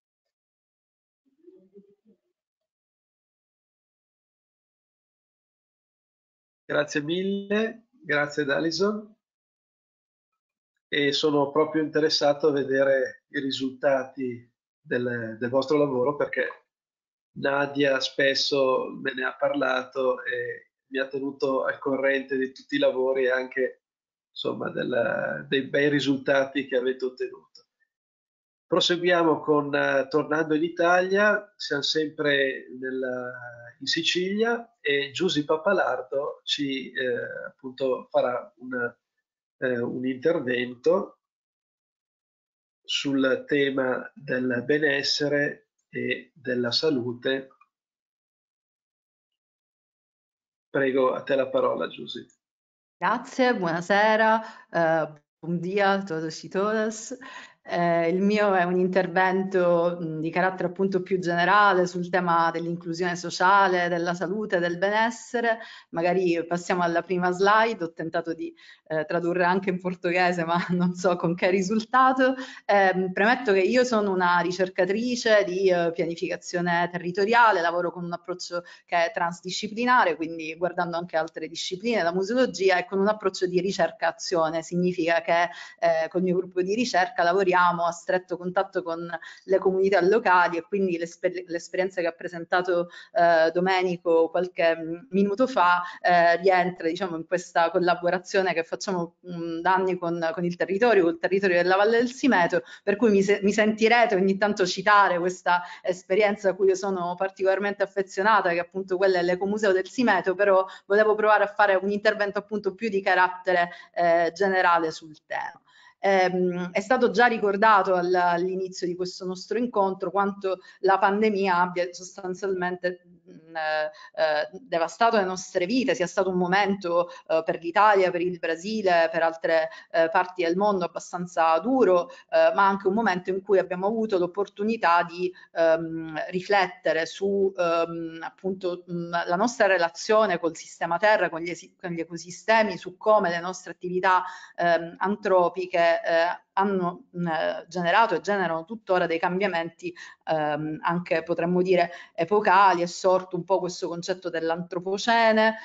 Grazie mille, grazie Dalison. E sono proprio interessato a vedere i risultati del, del vostro lavoro, perché Nadia spesso me ne ha parlato e mi ha tenuto al corrente di tutti i lavori e anche insomma del, dei bei risultati che avete ottenuto. Proseguiamo con, uh, tornando in Italia, siamo sempre nel, in Sicilia e Giusy Pappalardo ci eh, appunto farà un, eh, un intervento sul tema del benessere e della salute. Prego, a te la parola, Giusy. Grazie, buonasera, uh, buon dia a todos e todas. Eh, il mio è un intervento mh, di carattere appunto più generale sul tema dell'inclusione sociale, della salute, del benessere. Magari passiamo alla prima slide. Ho tentato di eh, tradurre anche in portoghese, ma non so con che risultato. Eh, premetto che io sono una ricercatrice di eh, pianificazione territoriale, lavoro con un approccio che è transdisciplinare, quindi guardando anche altre discipline, la museologia, e con un approccio di ricerca-azione. Significa che eh, con il mio gruppo di ricerca lavoriamo a stretto contatto con le comunità locali, e quindi l'esper l'esperienza che ha presentato eh, Domenico qualche minuto fa eh, rientra, diciamo, in questa collaborazione che facciamo mh, da anni con, con il territorio, col territorio della Valle del Simeto, per cui mi, se mi sentirete ogni tanto citare questa esperienza a cui io sono particolarmente affezionata, che è appunto quella dell'Ecomuseo del Simeto, però volevo provare a fare un intervento appunto più di carattere eh, generale sul tema. Eh, è stato già ricordato all'inizio di questo nostro incontro quanto la pandemia abbia sostanzialmente mh, eh, devastato le nostre vite, sia stato un momento eh, per l'Italia, per il Brasile, per altre eh, parti del mondo abbastanza duro, eh, ma anche un momento in cui abbiamo avuto l'opportunità di ehm, riflettere su ehm, appunto mh, la nostra relazione col sistema terra, con gli, con gli ecosistemi, su come le nostre attività ehm, antropiche Eh, hanno mh, generato e generano tuttora dei cambiamenti ehm, anche, potremmo dire, epocali. È sorto un po' questo concetto dell'antropocene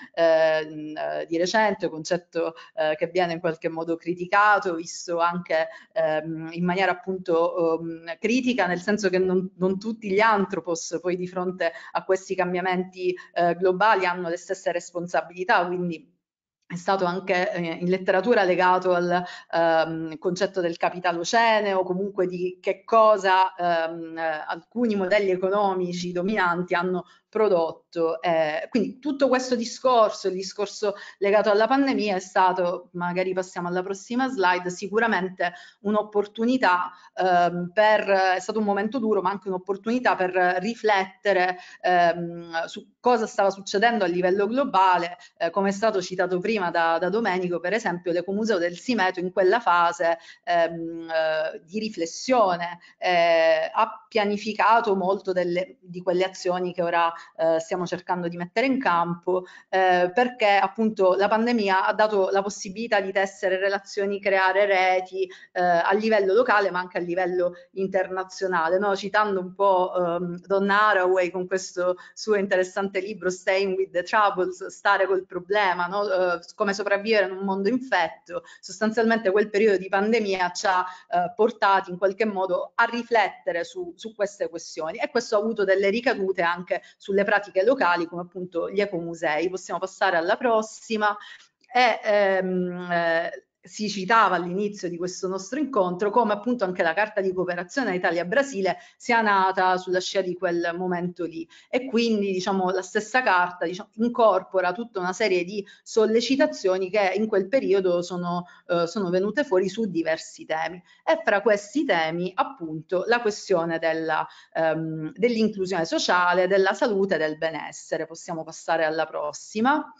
eh, di recente, concetto eh, che viene in qualche modo criticato, visto anche ehm, in maniera appunto ehm, critica, nel senso che non, non tutti gli antropos poi di fronte a questi cambiamenti eh, globali hanno le stesse responsabilità, quindi è stato anche eh, in letteratura legato al ehm, concetto del capitalocene, o comunque di che cosa ehm, eh, alcuni modelli economici dominanti hanno prodotto. Eh, quindi tutto questo discorso, il discorso legato alla pandemia, è stato, magari passiamo alla prossima slide, sicuramente un'opportunità ehm, per, è stato un momento duro, ma anche un'opportunità per riflettere ehm, su cosa stava succedendo a livello globale. Eh, come è stato citato prima da, da Domenico, per esempio l'Ecomuseo del Simeto in quella fase ehm, eh, di riflessione eh, ha pianificato molto delle, di quelle azioni che ora eh, stiamo cercando di mettere in campo, eh, perché appunto la pandemia ha dato la possibilità di tessere relazioni, creare reti eh, a livello locale ma anche a livello internazionale, no? Citando un po' um, Donna Haraway con questo suo interessante libro Staying with the Troubles, stare col problema, no? Uh, come sopravvivere in un mondo infetto. Sostanzialmente quel periodo di pandemia ci ha uh, portati in qualche modo a riflettere su, su queste questioni, e questo ha avuto delle ricadute anche sulle pratiche locali, come appunto gli ecomusei. Possiamo passare alla prossima. E, ehm, eh, si citava all'inizio di questo nostro incontro come appunto anche la Carta di cooperazione Italia-Brasile sia nata sulla scia di quel momento lì, e quindi diciamo la stessa carta diciamo, incorpora tutta una serie di sollecitazioni che in quel periodo sono, eh, sono venute fuori su diversi temi, e fra questi temi appunto la questione della, ehm, dell'inclusione sociale, della salute e del benessere. Possiamo passare alla prossima.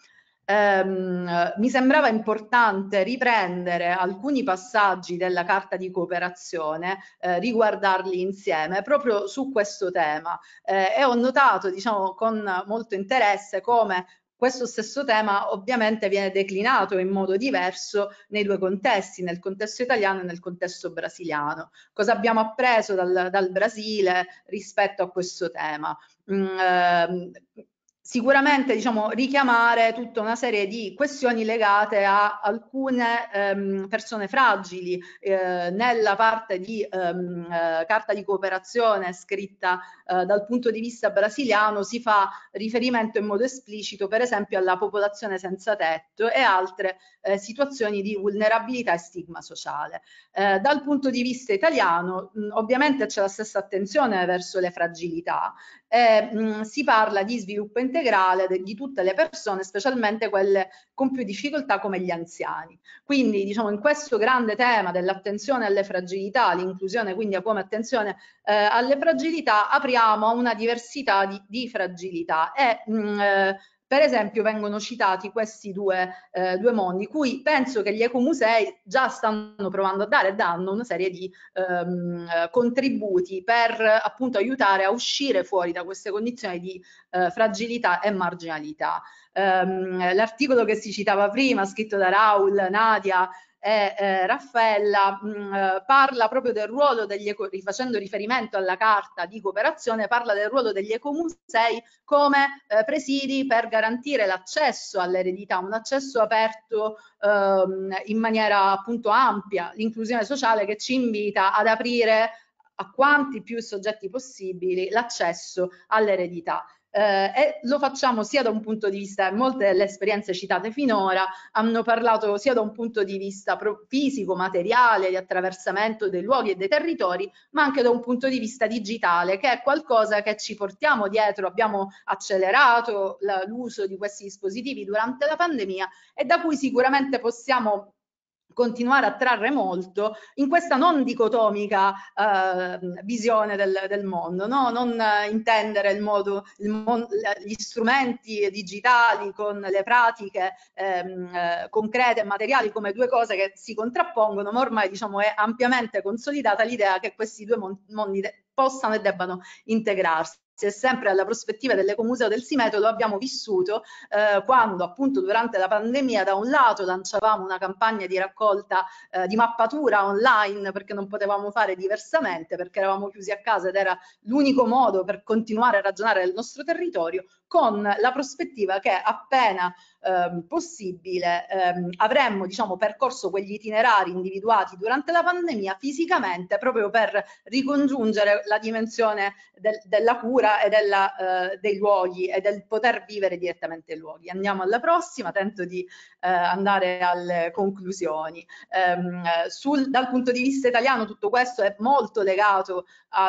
Um, mi sembrava importante riprendere alcuni passaggi della Carta di cooperazione, eh, riguardarli insieme proprio su questo tema, eh, e ho notato, diciamo, con molto interesse come questo stesso tema ovviamente viene declinato in modo diverso nei due contesti, nel contesto italiano e nel contesto brasiliano. Cosa abbiamo appreso dal, dal Brasile rispetto a questo tema? Mm, eh, Sicuramente diciamo, richiamare tutta una serie di questioni legate a alcune ehm, persone fragili. Eh, nella parte di ehm, eh, carta di cooperazione scritta eh, dal punto di vista brasiliano si fa riferimento in modo esplicito per esempio alla popolazione senza tetto e altre eh, situazioni di vulnerabilità e stigma sociale. Eh, dal punto di vista italiano mh, ovviamente c'è la stessa attenzione verso le fragilità. Eh, mh, si parla di sviluppo integrale de, di tutte le persone, specialmente quelle con più difficoltà come gli anziani. Quindi diciamo in questo grande tema dell'attenzione alle fragilità, l'inclusione quindi come attenzione eh, alle fragilità, apriamo a una diversità di, di fragilità e mh, eh, Per esempio vengono citati questi due, eh, due mondi, cui penso che gli ecomusei già stanno provando a dare, danno una serie di ehm, contributi per appunto aiutare a uscire fuori da queste condizioni di eh, fragilità e marginalità. Um, l'articolo che si citava prima, scritto da Raul, Nadia e eh, Raffaella, mh, parla proprio del ruolo degli eco, rifacendo riferimento alla carta di cooperazione, parla del ruolo degli ecomusei come eh, presidi per garantire l'accesso all'eredità, un accesso aperto ehm, in maniera appunto ampia, l'inclusione sociale che ci invita ad aprire a quanti più soggetti possibili l'accesso all'eredità. Eh, e lo facciamo sia da un punto di vista, molte delle esperienze citate finora hanno parlato sia da un punto di vista fisico, materiale, di attraversamento dei luoghi e dei territori, ma anche da un punto di vista digitale, che è qualcosa che ci portiamo dietro. Abbiamo accelerato l'uso di questi dispositivi durante la pandemia e da cui sicuramente possiamo continuare a trarre molto in questa non dicotomica eh, visione del, del mondo, no? Non eh, intendere il modo, il mon gli strumenti digitali con le pratiche ehm, eh, concrete e materiali come due cose che si contrappongono, ma ormai diciamo è ampiamente consolidata l'idea che questi due mon mondi possano e debbano integrarsi. E sempre alla prospettiva dell'Ecomuseo del Simeto lo abbiamo vissuto eh, quando appunto durante la pandemia da un lato lanciavamo una campagna di raccolta eh, di mappatura online, perché non potevamo fare diversamente, perché eravamo chiusi a casa ed era l'unico modo per continuare a ragionare nel nostro territorio, con la prospettiva che appena ehm, possibile ehm, avremmo diciamo percorso quegli itinerari individuati durante la pandemia fisicamente, proprio per ricongiungere la dimensione del, della cura e della, eh, dei luoghi e del poter vivere direttamente i luoghi. Andiamo alla prossima, tento di eh, andare alle conclusioni. Ehm, sul, dal punto di vista italiano tutto questo è molto legato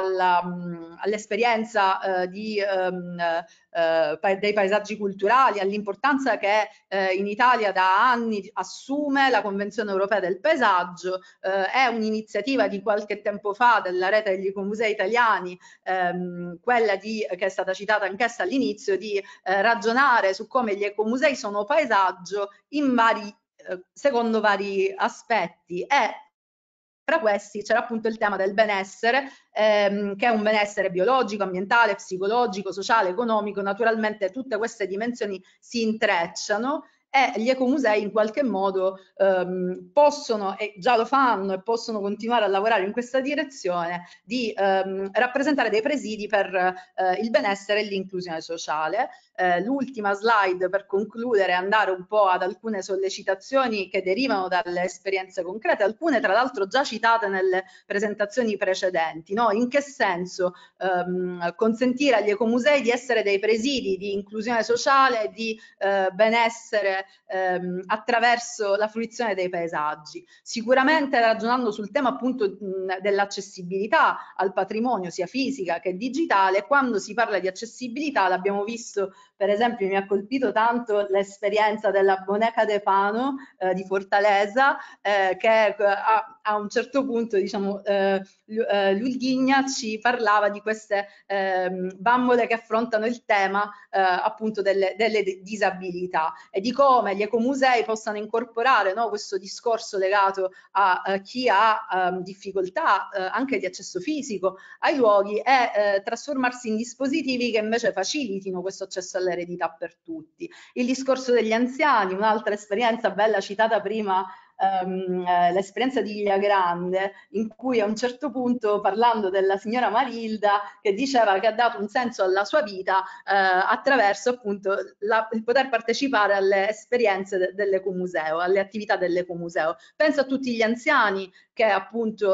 all'esperienza all eh, di ehm, eh, dei paesaggi culturali, all'importanza che eh, in Italia da anni assume la Convenzione Europea del Paesaggio. Eh, è un'iniziativa di qualche tempo fa della rete degli ecomusei italiani, ehm, quella di, che è stata citata anch'essa all'inizio, di eh, ragionare su come gli ecomusei sono paesaggio in vari, eh, secondo vari aspetti, e tra questi c'era appunto il tema del benessere, ehm, che è un benessere biologico, ambientale, psicologico, sociale, economico. Naturalmente tutte queste dimensioni si intrecciano e gli ecomusei in qualche modo ehm, possono, e già lo fanno, e possono continuare a lavorare in questa direzione, di ehm, rappresentare dei presidi per eh, il benessere e l'inclusione sociale. Eh, l'ultima slide per concludere, andare un po' ad alcune sollecitazioni che derivano dalle esperienze concrete, alcune tra l'altro già citate nelle presentazioni precedenti, no? In che senso ehm, consentire agli ecomusei di essere dei presidi di inclusione sociale e di eh, benessere ehm, attraverso la fruizione dei paesaggi. Sicuramente ragionando sul tema appunto dell'accessibilità al patrimonio sia fisica che digitale. Quando si parla di accessibilità, l'abbiamo visto, per esempio mi ha colpito tanto l'esperienza della Boneca de Pano eh, di Fortaleza, eh, che a, a un certo punto diciamo eh, Lulghigna ci parlava di queste eh, bambole che affrontano il tema eh, appunto delle, delle disabilità e di come gli ecomusei possano incorporare, no, questo discorso legato a, a chi ha um, difficoltà eh, anche di accesso fisico ai luoghi e eh, trasformarsi in dispositivi che invece facilitino questo accesso all'eredità per tutti. Il discorso degli anziani, un'altra esperienza bella citata prima, Um, eh, l'esperienza di Iglia Grande, in cui a un certo punto, parlando della signora Marilda, che diceva che ha dato un senso alla sua vita eh, attraverso appunto la, il poter partecipare alle esperienze de, dell'ecomuseo, alle attività dell'ecomuseo. Penso a tutti gli anziani che appunto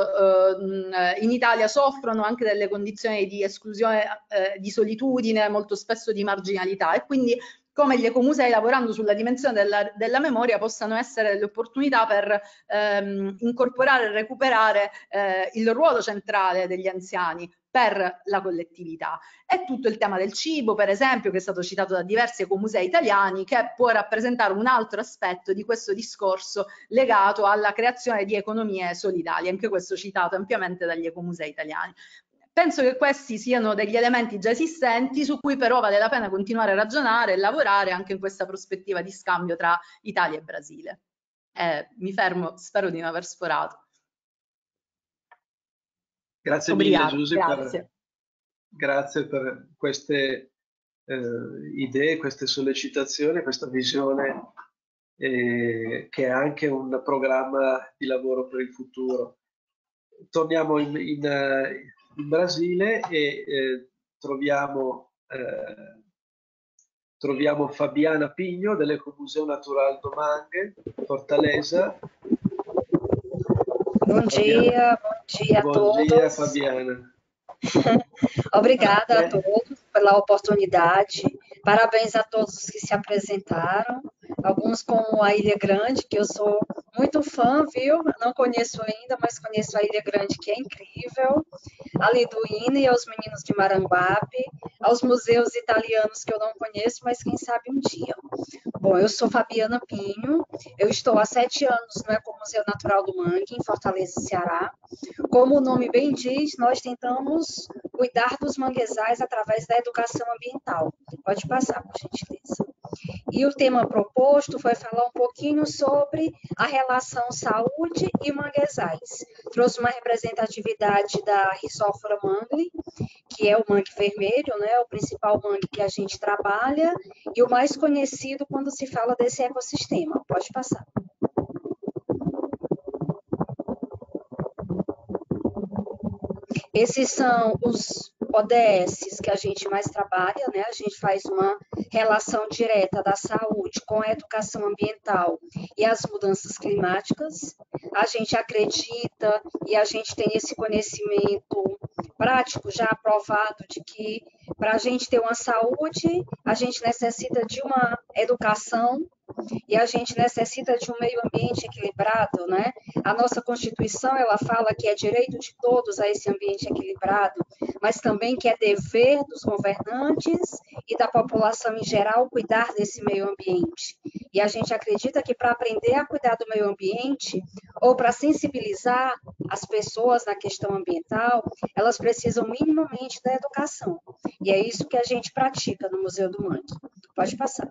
eh, in Italia soffrono anche delle condizioni di esclusione, eh, di solitudine, molto spesso di marginalità, e quindi come gli ecomusei, lavorando sulla dimensione della, della memoria, possano essere le opportunità per ehm, incorporare e recuperare eh, il ruolo centrale degli anziani per la collettività. E tutto il tema del cibo, per esempio, che è stato citato da diversi ecomusei italiani, che può rappresentare un altro aspetto di questo discorso legato alla creazione di economie solidali, anche questo citato ampiamente dagli ecomusei italiani. penso che questi siano degli elementi già esistenti su cui però vale la pena continuare a ragionare e lavorare anche in questa prospettiva di scambio tra Italia e Brasile. Eh, mi fermo, spero di non aver sforato. Grazie Obrigata, mille Giusy, grazie. per, grazie per queste eh, idee, queste sollecitazioni, questa visione eh, che è anche un programma di lavoro per il futuro. Torniamo in, in, in Brasile e eh, troviamo, eh, troviamo Fabiana Pigno dell'Ecomuseo Natural do Mangue, Fortaleza. Bom dia, bom dia a Bom todos. dia, Fabiana. Obrigada a todos pela oportunidade. Parabéns a todos os que se apresentaram. Alguns como a Ilha Grande, que eu sou muito fã, viu? Não conheço ainda, mas conheço a Ilha Grande, que é incrível. A Liduína e aos meninos de Maranguape, aos museus italianos que eu não conheço, mas quem sabe um dia. Bom, eu sou Fabiana Pinho, eu estou há sete anos no Ecomuseu Natural do Mangue, em Fortaleza, Ceará. Como o nome bem diz, nós tentamos cuidar dos manguezais através da educação ambiental. Pode passar, por gentileza. E o tema proposto foi falar um pouquinho sobre a relação saúde e manguezais. Trouxe uma representatividade da Rhizophora mangli, que é o mangue vermelho, né, o principal mangue que a gente trabalha e o mais conhecido quando se fala desse ecossistema. Pode passar. Esses são os O D S que a gente mais trabalha, né? A gente faz uma relação direta da saúde com a educação ambiental e as mudanças climáticas. A gente acredita e a gente tem esse conhecimento prático já aprovado de que para a gente ter uma saúde, a gente necessita de uma educação e a gente necessita de um meio ambiente equilibrado, né? A nossa Constituição, ela fala que é direito de todos a esse ambiente equilibrado, mas também que é dever dos governantes e da população em geral cuidar desse meio ambiente. E a gente acredita que para aprender a cuidar do meio ambiente ou para sensibilizar as pessoas na questão ambiental, elas precisam minimamente da educação. E é isso que a gente pratica no Museu do Mangue. Pode passar.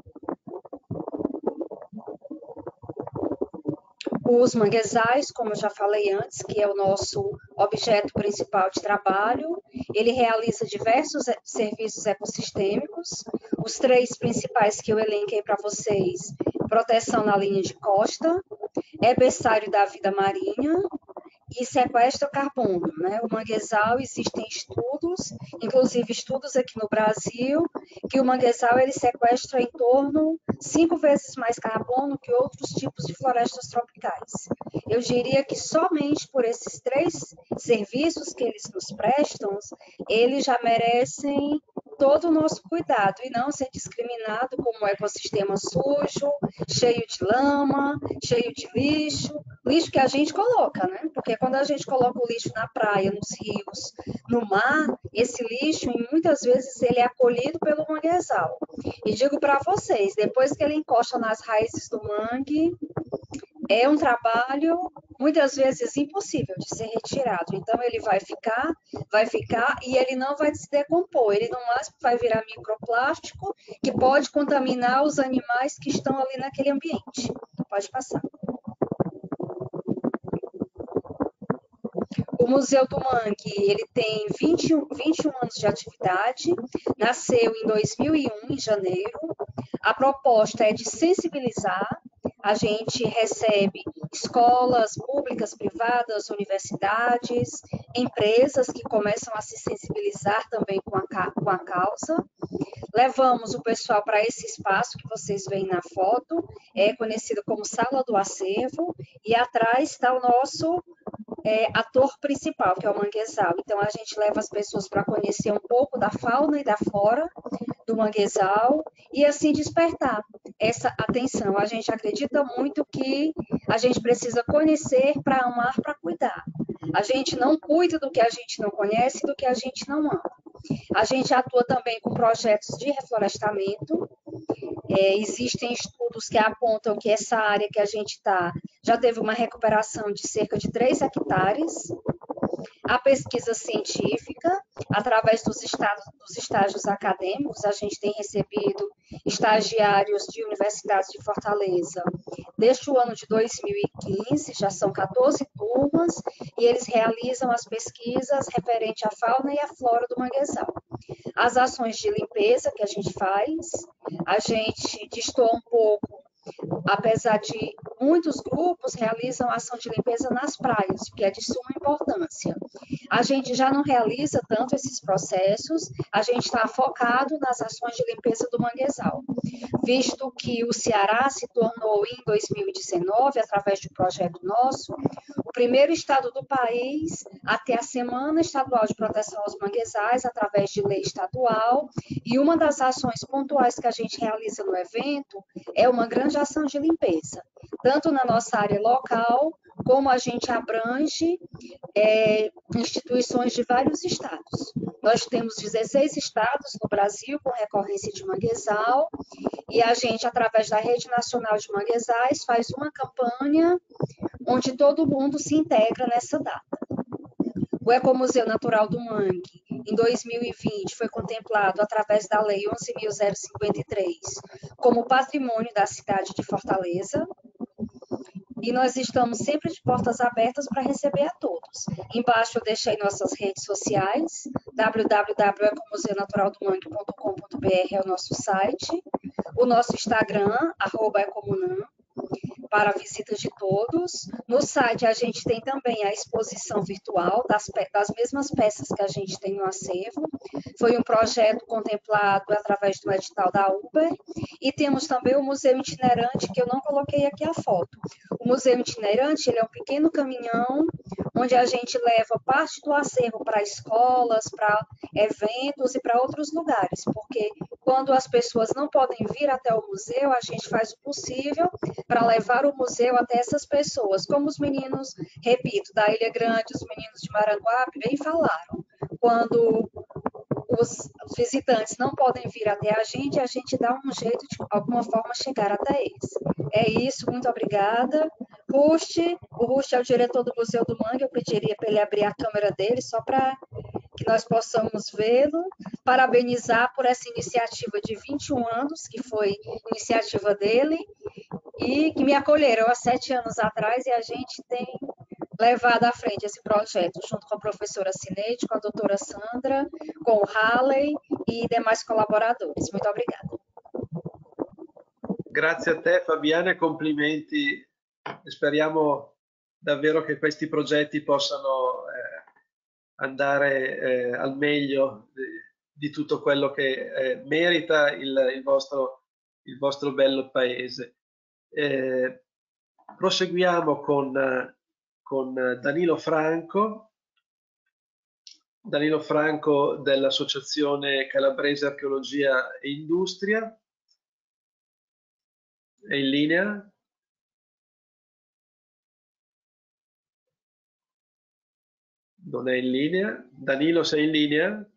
Os manguezais, como eu já falei antes, que é o nosso objeto principal de trabalho, ele realiza diversos serviços ecossistêmicos. Os três principais que eu elenquei para vocês: proteção na linha de costa, é berçário da vida marinha e sequestra carbono, né? O manguezal, existem estudos, inclusive estudos aqui no Brasil, que o manguezal ele sequestra em torno cinco vezes mais carbono que outros tipos de florestas tropicais. Eu diria que somente por esses três serviços que eles nos prestam, eles já merecem todo o nosso cuidado e não ser discriminado como um ecossistema sujo, cheio de lama, cheio de lixo, lixo que a gente coloca, né? Porque quando a gente coloca o lixo na praia, nos rios, no mar, esse lixo, muitas vezes, ele é acolhido pelo manguezal. E digo para vocês, depois que ele encosta nas raízes do mangue, é um trabalho, muitas vezes, impossível de ser retirado. Então, ele vai ficar, vai ficar e ele não vai se decompor. Ele, no máximo, vai virar microplástico, que pode contaminar os animais que estão ali naquele ambiente. Pode passar. O Museu do Mangue, ele tem vinte e um, vinte e um anos de atividade, nasceu em dois mil e um, em janeiro. A proposta é de sensibilizar. A gente recebe escolas públicas, privadas, universidades, empresas que começam a se sensibilizar também com a, com a causa. Levamos o pessoal para esse espaço que vocês veem na foto, é conhecido como Sala do Acervo, e atrás está o nosso é, ator principal, que é o manguezal. Então, a gente leva as pessoas para conhecer um pouco da fauna e da flora do manguezal e assim despertar essa atenção. A gente acredita muito que a gente precisa conhecer para amar, para cuidar. A gente não cuida do que a gente não conhece, do que a gente não ama. A gente atua também com projetos de reflorestamento. É, existem estudos que apontam que essa área que a gente está já teve uma recuperação de cerca de três hectares. a pesquisa científica, através dos, estados, dos estágios acadêmicos. A gente tem recebido estagiários de universidades de Fortaleza desde o ano de dois mil e quinze, já são quatorze turmas, e eles realizam as pesquisas referente à fauna e à flora do manguezal. As ações de limpeza que a gente faz, a gente destoa um pouco, apesar de muitos grupos realizam ação de limpeza nas praias, que é de suma importância. A gente já não realiza tanto esses processos, a gente está focado nas ações de limpeza do manguezal, visto que o Ceará se tornou, em dois mil e dezenove, através de um projeto nosso, o primeiro estado do país a ter a Semana Estadual de Proteção aos Manguezais, através de lei estadual, e uma das ações pontuais que a gente realiza no evento é uma grande ação de limpeza, tanto na nossa área local, como a gente abrange é, instituições de vários estados. Nós temos dezesseis estados no Brasil com recorrência de manguezal, e a gente, através da Rede Nacional de Manguezais, faz uma campanha onde todo mundo se integra nessa data. O Ecomuseu Natural do Mangue, em dois mil e vinte, foi contemplado através da Lei onze mil cinquenta e três como patrimônio da cidade de Fortaleza, e nós estamos sempre de portas abertas para receber a todos. Embaixo eu deixei nossas redes sociais, w w w ponto ecomuseu natural do mangue ponto com ponto b r é o nosso site, o nosso Instagram, arroba ecomunam, para visitas de todos. No site a gente tem também a exposição virtual das, das mesmas peças que a gente tem no acervo. Foi um projeto contemplado através do edital da Uber. E temos também o Museu Itinerante, que eu não coloquei aqui a foto. O Museu Itinerante, ele é um pequeno caminhão onde a gente leva parte do acervo para escolas, para eventos e para outros lugares, porque quando as pessoas não podem vir até o museu, a gente faz o possível para levar o museu até essas pessoas, como os meninos, repito, da Ilha Grande, os meninos de Maranguape, bem falaram. Quando os visitantes não podem vir até a gente, a gente dá um jeito de, alguma forma, chegar até eles. É isso, muito obrigada. Rust, o Rust é o diretor do Museu do Mangue, eu pediria para ele abrir a câmera dele, só para que nós possamos vê-lo. Parabenizar por essa iniciativa de vinte e um anos, que foi iniciativa dele, e que me acolheram há sete anos atrás, e a gente tem levado à frente esse projeto, junto com a professora Cineide, com a doutora Sandra, com o Halley e demais colaboradores. Muito obrigada. Grazie a te Fabiana, complimenti. Speriamo davvero che questi progetti possano eh, andare eh, al meglio di, di tutto quello che eh, merita il, il, vostro, il vostro bello paese. Eh, proseguiamo con, con Danilo Franco, Danilo Franco dell'Associazione Calabrese Archeologia e Industria. È in linea? Non è in linea? Danilo, sei in linea?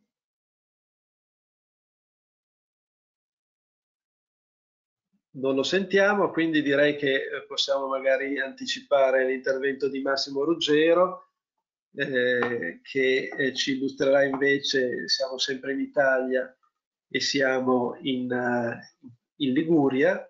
Non lo sentiamo, quindi direi che possiamo magari anticipare l'intervento di Massimo Ruggero, eh, che eh, ci illustrerà invece, siamo sempre in Italia e siamo in, uh, in Liguria.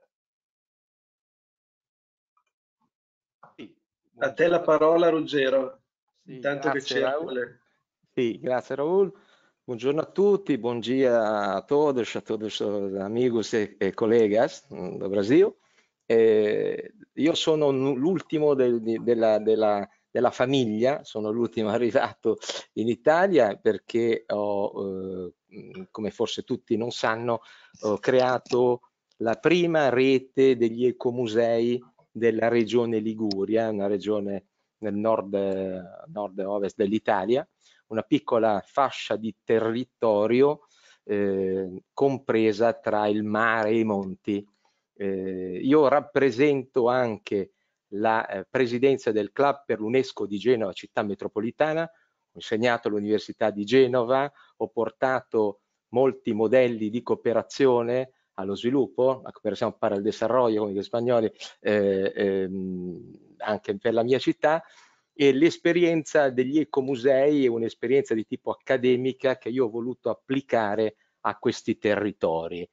A te la parola, Ruggero. Sì, Intanto che cerco le... Sì, grazie Raul. Buongiorno a tutti, bom dia a todos, a todos os amigos e, e colegas do Brasil. Eh, io sono l'ultimo de, de, della, della, della famiglia, sono l'ultimo arrivato in Italia perché ho, eh, come forse tutti non sanno, ho creato la prima rete degli ecomusei della regione Liguria, una regione nel nord, nord-ovest dell'Italia, una piccola fascia di territorio eh, compresa tra il mare e i monti. Eh, io rappresento anche la eh, presidenza del Club per l'UNESCO di Genova città metropolitana, ho insegnato all'Università di Genova, ho portato molti modelli di cooperazione allo sviluppo, la cooperazione para el desarrollo come gli spagnoli, eh, ehm, anche per la mia città, e l'esperienza degli ecomusei è un'esperienza di tipo accademica che io ho voluto applicare a questi territori.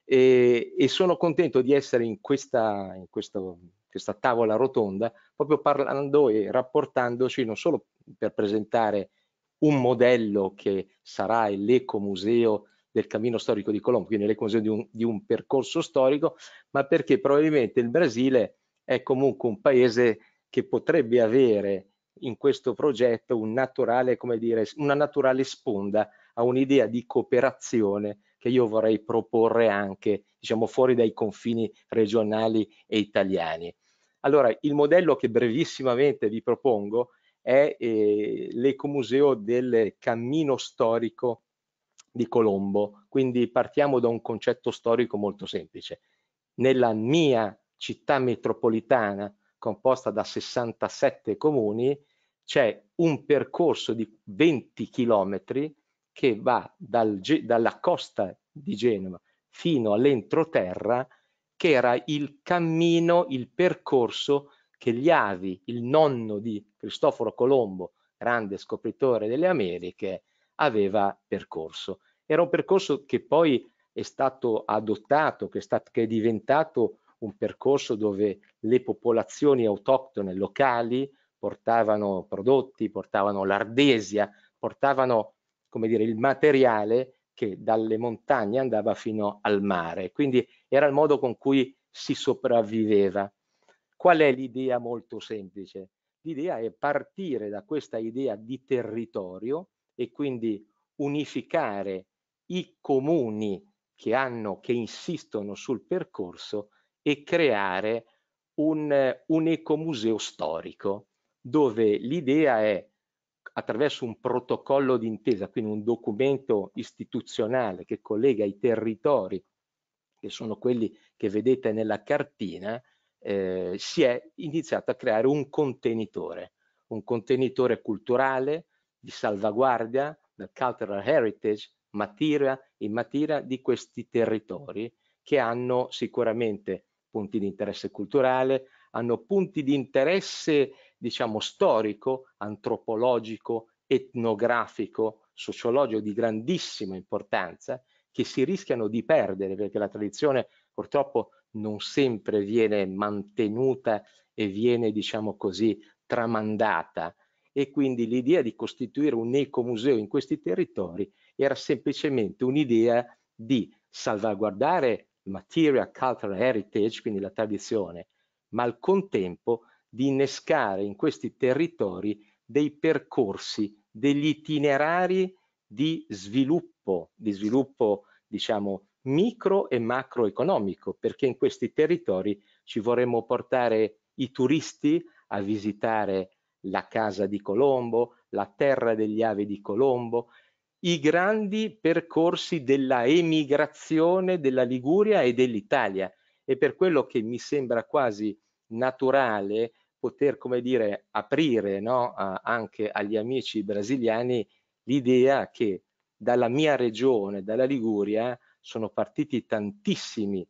E, e sono contento di essere in questa, in questo, questa tavola rotonda, proprio parlando e rapportandoci non solo per presentare un modello che sarà l'ecomuseo del Cammino Storico di Colombo, quindi l'ecomuseo di un, di un percorso storico, ma perché probabilmente il Brasile è comunque un paese che potrebbe avere in questo progetto un naturale, come dire, una naturale sponda a un'idea di cooperazione che io vorrei proporre anche, diciamo, fuori dai confini regionali e italiani. Allora, il modello che brevissimamente vi propongo è eh, l'ecomuseo del Cammino Storico di Colombo. Quindi partiamo da un concetto storico molto semplice. Nella mia città metropolitana, composta da sessantasette comuni, c'è un percorso di venti chilometri che va dal, dalla costa di Genova fino all'entroterra, che era il cammino, il percorso che gli avi, il nonno di Cristoforo Colombo, grande scopritore delle Americhe, aveva percorso. Era un percorso che poi è stato adottato, che è, stato, che è diventato un percorso dove le popolazioni autoctone locali portavano prodotti, portavano l'ardesia, portavano, come dire, il materiale che dalle montagne andava fino al mare. Quindi era il modo con cui si sopravviveva. Qual è l'idea molto semplice? L'idea è partire da questa idea di territorio e quindi unificare i comuni che hanno, che insistono sul percorso e creare un, un ecomuseo storico, dove l'idea è, attraverso un protocollo d'intesa, quindi un documento istituzionale che collega i territori, che sono quelli che vedete nella cartina, eh, si è iniziato a creare un contenitore, un contenitore culturale di salvaguardia del cultural heritage materia, in materia di questi territori che hanno sicuramente punti di interesse culturale, hanno punti di interesse, diciamo, storico, antropologico, etnografico, sociologico di grandissima importanza, che si rischiano di perdere perché la tradizione purtroppo non sempre viene mantenuta e viene, diciamo così, tramandata. E quindi l'idea di costituire un ecomuseo in questi territori era semplicemente un'idea di salvaguardare il material cultural heritage, quindi la tradizione, ma al contempo di innescare in questi territori dei percorsi, degli itinerari di sviluppo, di sviluppo diciamo micro e macroeconomico, perché in questi territori ci vorremmo portare i turisti a visitare la casa di Colombo, la terra degli avi di Colombo, i grandi percorsi della emigrazione della Liguria e dell'Italia. E per quello che mi sembra quasi naturale poter, come dire, aprire, no, a, anche agli amici brasiliani l'idea che dalla mia regione, dalla Liguria, sono partiti tantissimi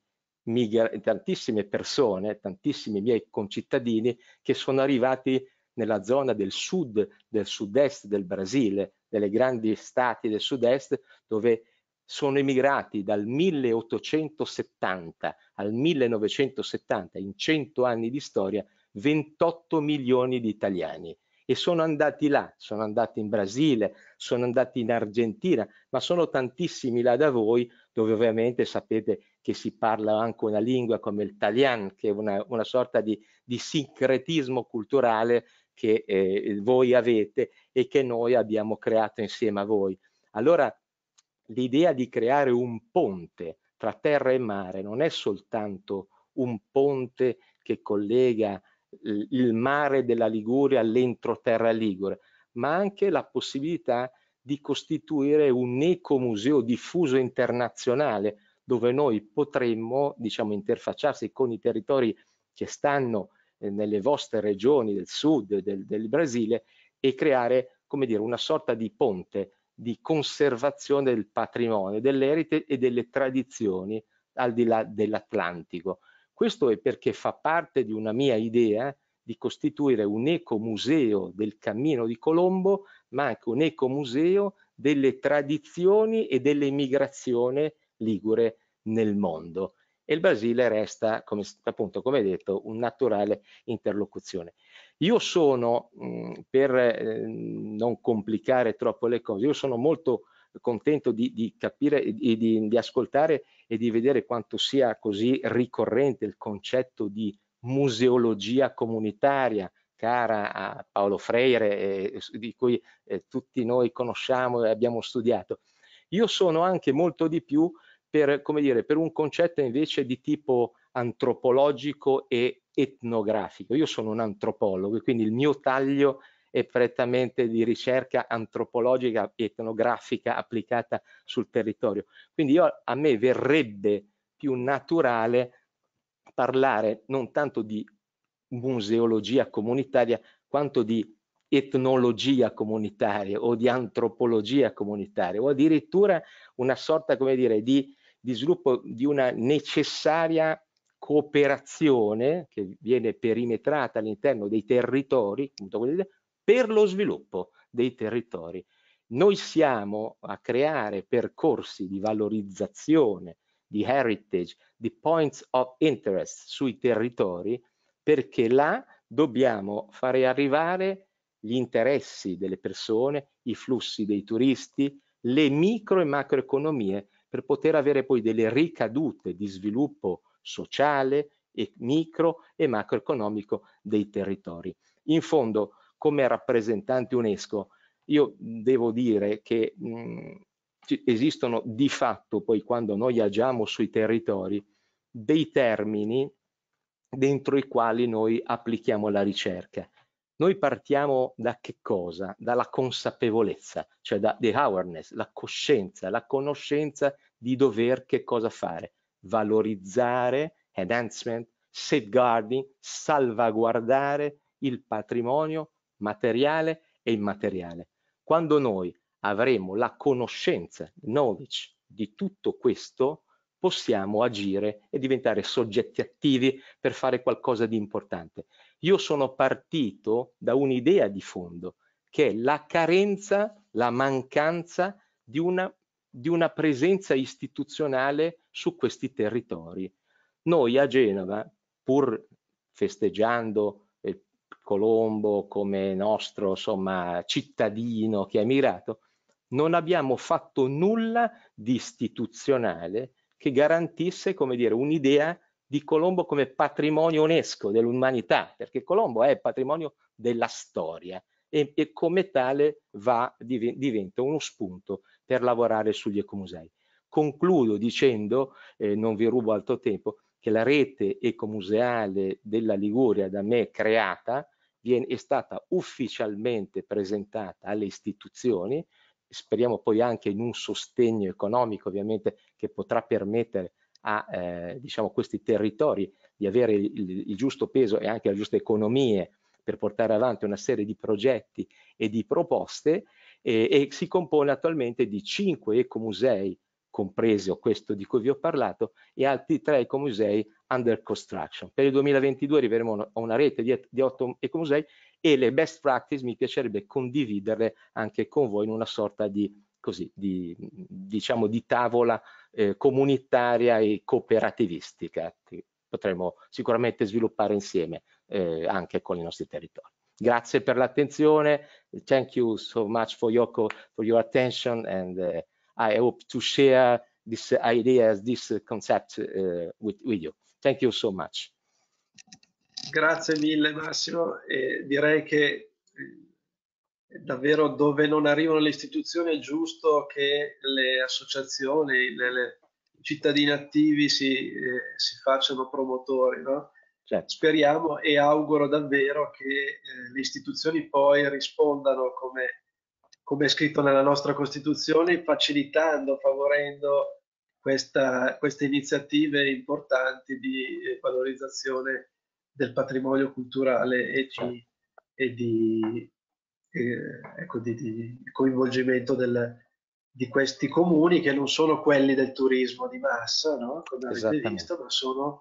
tantissime persone, tantissimi miei concittadini che sono arrivati nella zona del sud, del sud-est del Brasile, delle grandi stati del sud-est, dove sono emigrati dal milleottocentosettanta al millenovecentosettanta, in cento anni di storia, ventotto milioni di italiani. E sono andati là, sono andati in Brasile, sono andati in Argentina, ma sono tantissimi là da voi, dove ovviamente sapete che si parla anche una lingua come il Talian, che è una, una sorta di, di sincretismo culturale che eh, voi avete e che noi abbiamo creato insieme a voi. Allora l'idea di creare un ponte tra terra e mare non è soltanto un ponte che collega il mare della Liguria all'entroterra ligure, ma anche la possibilità di costituire un ecomuseo diffuso internazionale dove noi potremmo, diciamo, interfacciarsi con i territori che stanno eh, nelle vostre regioni del sud del, del Brasile e creare, come dire, una sorta di ponte di conservazione del patrimonio, dell'erite e delle tradizioni al di là dell'Atlantico. Questo è perché fa parte di una mia idea di costituire un ecomuseo del cammino di Colombo, ma anche un ecomuseo delle tradizioni e dell'emigrazione ligure nel mondo. E il Brasile resta, come, appunto, come detto, un naturale interlocuzione. Io sono, mh, per eh, non complicare troppo le cose, io sono molto contento di, di capire e di, di ascoltare e di vedere quanto sia così ricorrente il concetto di museologia comunitaria, cara a Paolo Freire, eh, di cui eh, tutti noi conosciamo e abbiamo studiato. Io sono anche molto di più per, come dire, per un concetto invece di tipo antropologico e etnografico. Io sono un antropologo e quindi il mio taglio è prettamente di ricerca antropologica e etnografica applicata sul territorio. Quindi io, a me verrebbe più naturale parlare non tanto di museologia comunitaria quanto di etnologia comunitaria o di antropologia comunitaria o addirittura una sorta, come dire, di, di sviluppo di una necessaria cooperazione che viene perimetrata all'interno dei territori, appunto, per lo sviluppo dei territori. Noi siamo a creare percorsi di valorizzazione, di heritage, di points of interest sui territori, perché là dobbiamo fare arrivare gli interessi delle persone, i flussi dei turisti, le micro e macroeconomie, per poter avere poi delle ricadute di sviluppo sociale, e micro e macroeconomico dei territori. In fondo, come rappresentante UNESCO, io devo dire che mh, esistono di fatto, poi quando noi agiamo sui territori, dei termini dentro i quali noi applichiamo la ricerca. Noi partiamo da che cosa? Dalla consapevolezza, cioè da the awareness, la coscienza, la conoscenza di dover che cosa fare, valorizzare, enhancement, safeguarding, salvaguardare il patrimonio materiale e immateriale. Quando noi avremo la conoscenza, knowledge di tutto questo, possiamo agire e diventare soggetti attivi per fare qualcosa di importante. Io sono partito da un'idea di fondo, che è la carenza, la mancanza di una, di una presenza istituzionale su questi territori. Noi a Genova, pur festeggiando eh, Colombo come nostro, insomma, cittadino che ha emigrato, non abbiamo fatto nulla di istituzionale che garantisse, come dire, un'idea di Colombo come patrimonio UNESCO dell'umanità, perché Colombo è patrimonio della storia e, e come tale va, diventa uno spunto per lavorare sugli ecomusei. Concludo dicendo, eh, non vi rubo altro tempo, che la rete ecomuseale della Liguria da me creata viene, è stata ufficialmente presentata alle istituzioni, speriamo poi anche in un sostegno economico ovviamente che potrà permettere a eh, diciamo, questi territori di avere il, il giusto peso e anche le giuste economie per portare avanti una serie di progetti e di proposte e, e si compone attualmente di cinque ecomusei, compreso questo di cui vi ho parlato, e altri tre ecomusei under construction. Per il duemilaventidue arriveremo a una rete di, di otto ecomusei e le best practice mi piacerebbe condividerle anche con voi in una sorta di, così, di, diciamo, di tavola eh, comunitaria e cooperativistica che potremo sicuramente sviluppare insieme eh, anche con i nostri territori. Grazie per l'attenzione. Thank you so much for your, for your attention and uh, I hope to share this ideas, this concept uh, with, with you. Thank you so much. Grazie mille Massimo, e direi che eh, davvero dove non arrivano le istituzioni è giusto che le associazioni, le, le cittadini attivi si, eh, si facciano promotori, no? Certo. Speriamo e auguro davvero che eh, le istituzioni poi rispondano come, come è scritto nella nostra Costituzione, facilitando, favorendo questa, queste iniziative importanti di valorizzazione del patrimonio culturale e di, e di, eh, ecco, di, di coinvolgimento del, di questi comuni che non sono quelli del turismo di massa, no? Come avete visto, ma sono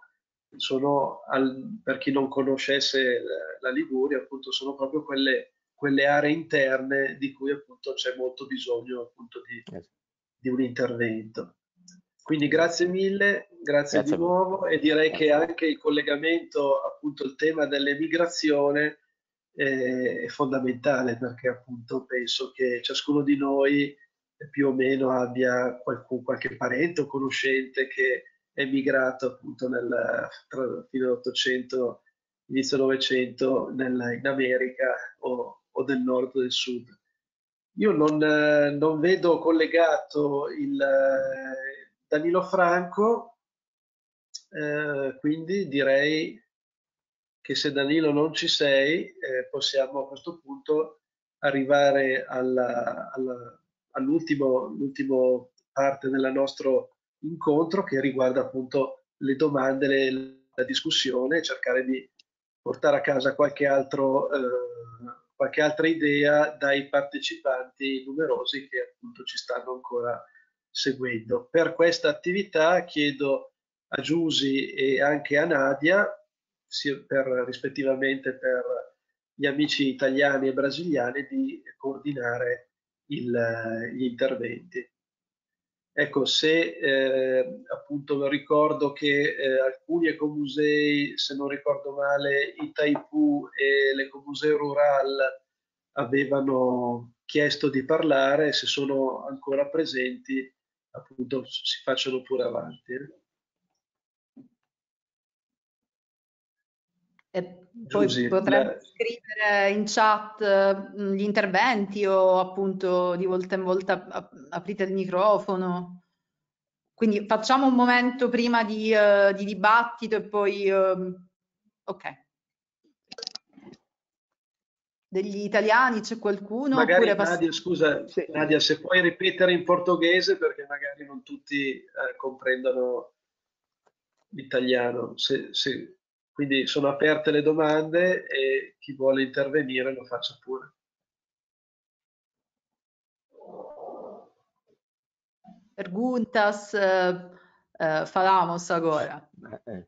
sono, al, per chi non conoscesse la, la Liguria, appunto, sono proprio quelle, quelle aree interne di cui appunto c'è molto bisogno appunto di, di un intervento. Quindi grazie mille, grazie, grazie di nuovo, e direi grazie. Che anche il collegamento, appunto il tema dell'emigrazione eh, è fondamentale, perché appunto penso che ciascuno di noi più o meno abbia qualcuno, qualche parente o conoscente che è migrato appunto nel, tra, fino all'Ottocento, inizio Novecento nel, in America o, o del nord o del sud. Io non, eh, non vedo collegato il eh, Danilo Franco, eh, quindi direi che se Danilo non ci sei, eh, possiamo a questo punto arrivare all'ultimo parte del nostro incontro, che riguarda appunto le domande, le, la discussione, e cercare di portare a casa qualche, altro, eh, qualche altra idea dai partecipanti numerosi che appunto ci stanno ancora seguendo. Per questa attività chiedo a Giusy e anche a Nadia, per, rispettivamente per gli amici italiani e brasiliani, di coordinare il, gli interventi. Ecco, se eh, appunto ricordo che eh, alcuni ecomusei, se non ricordo male, Itaipu e l'Ecomuseo Rural avevano chiesto di parlare, se sono ancora presenti, appunto si facciano pure avanti. E poi Giusy, potremmo la... scrivere in chat uh, gli interventi, o appunto di volta in volta ap aprite il microfono. Quindi facciamo un momento prima di, uh, di dibattito e poi... Uh, ok. Degli italiani c'è qualcuno? Magari oppure Nadia, scusa, sì. Nadia, se puoi ripetere in portoghese, perché magari non tutti eh, comprendono l'italiano. Se, se... Quindi sono aperte le domande e chi vuole intervenire lo faccia pure. Perguntas, uh, uh, falamos agora. Eh.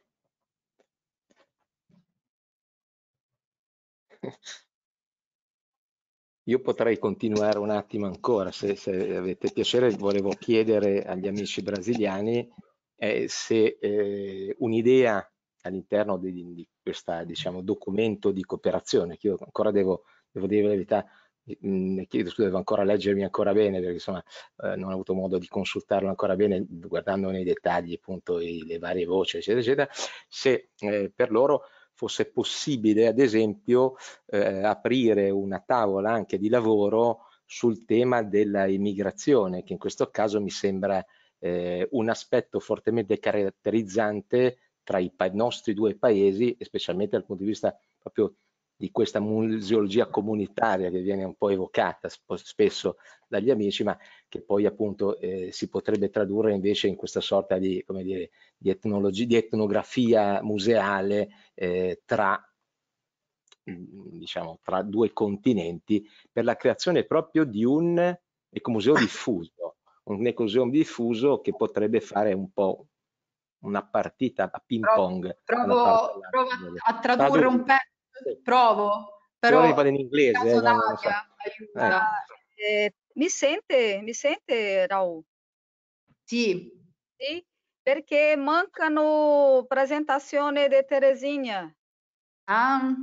Io potrei continuare un attimo ancora, se, se avete piacere. Volevo chiedere agli amici brasiliani eh, se eh, un'idea all'interno di, di questo diciamo, documento di cooperazione, che io ancora devo, devo dire la verità, ne chiedo scusa, devo ancora leggermi ancora bene, perché insomma eh, non ho avuto modo di consultarlo ancora bene, guardando nei dettagli appunto i, le varie voci, eccetera, eccetera, se eh, per loro fosse possibile, ad esempio, eh, aprire una tavola anche di lavoro sul tema della immigrazione, che in questo caso mi sembra eh, un aspetto fortemente caratterizzante tra i nostri due paesi, e specialmente dal punto di vista proprio di questa museologia comunitaria che viene un po' evocata spesso dagli amici, ma che poi appunto eh, si potrebbe tradurre invece in questa sorta di, come dire, di etnologia, di etnografia museale eh, tra, diciamo, tra due continenti, per la creazione proprio di un ecomuseo diffuso, un ecomuseo diffuso che potrebbe fare un po' una partita a ping pong. Provo, provo a tradurre un pezzo. Provo, però vado in inglese, eh, Nadia, non so. aiuta. Eh, mi sente, mi sente Raul? Sì. Sì, perché mancano presentazioni di Teresinha. Ah.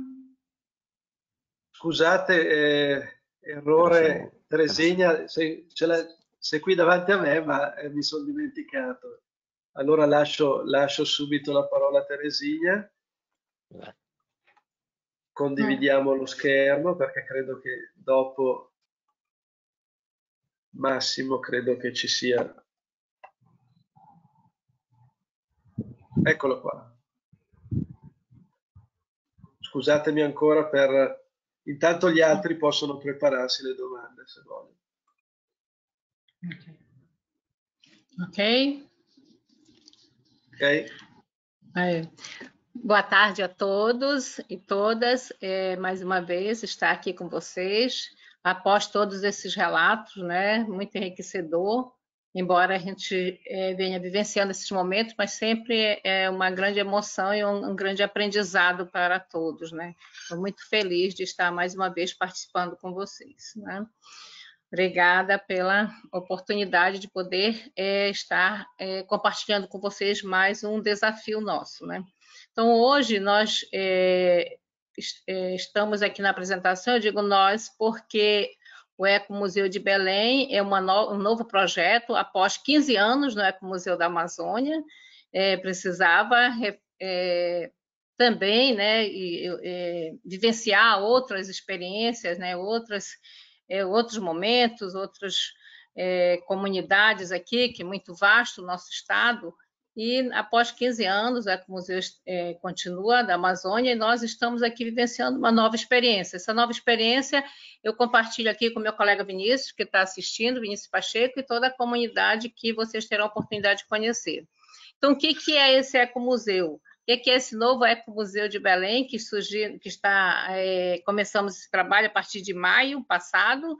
Scusate, eh, errore Teresinha, sei, sei qui davanti a me, ma eh, mi sono dimenticato. Allora lascio, lascio subito la parola a Teresinha. Condividiamo lo schermo, perché credo che dopo Massimo credo che ci sia. Eccolo qua. Scusatemi ancora per... Intanto gli altri possono prepararsi le domande se vogliono. Ok. Ok. É. Boa tarde a todos e todas. É, mais uma vez estar aqui com vocês, após todos esses relatos, né, muito enriquecedor, embora a gente é, venha vivenciando esses momentos, mas sempre é uma grande emoção e um, um grande aprendizado para todos, né? Estou muito feliz de estar mais uma vez participando com vocês, né? Obrigada pela oportunidade de poder é, estar é, compartilhando com vocês mais um desafio nosso, né? Então, hoje nós é, estamos aqui na apresentação, eu digo nós, porque o Ecomuseu de Belém é uma no, um novo projeto, após quinze anos no Ecomuseu da Amazônia, é, precisava é, também, né, e, e, vivenciar outras experiências, né, outras, é, outros momentos, outras é, comunidades aqui, que é muito vasto o nosso estado. E após quinze anos, o Ecomuseu é, continua da Amazônia e nós estamos aqui vivenciando uma nova experiência. Essa nova experiência eu compartilho aqui com meu colega Vinícius, que está assistindo, Vinícius Pacheco, e toda a comunidade que vocês terão a oportunidade de conhecer. Então, o que, que é esse Ecomuseu? O que, que é esse novo Ecomuseu de Belém, que, surgiu, que está, é, começamos esse trabalho a partir de maio passado,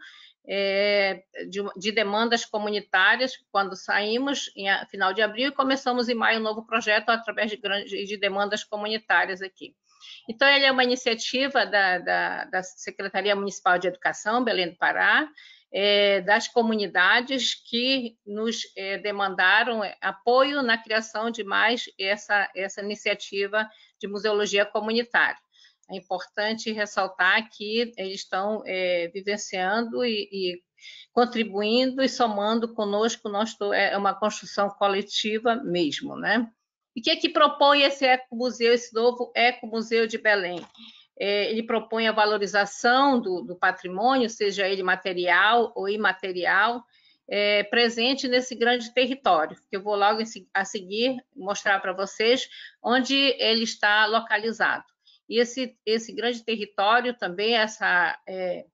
É, de, de demandas comunitárias, quando saímos em a, final de abril, e começamos em maio um novo projeto através de, grande, de demandas comunitárias aqui. Então, ele é uma iniciativa da, da, da Secretaria Municipal de Educação, Belém do Pará, é, das comunidades que nos é, demandaram apoio na criação de mais essa, essa iniciativa de museologia comunitária. É importante ressaltar que eles estão é, vivenciando e, e contribuindo e somando conosco, nós, é uma construção coletiva mesmo, né? E o que é que propõe esse ecomuseu, esse novo Ecomuseu de Belém? É, ele propõe a valorização do, do patrimônio, seja ele material ou imaterial, é, presente nesse grande território, que eu vou logo a seguir mostrar para vocês onde ele está localizado. E esse, esse grande território também, essa, é,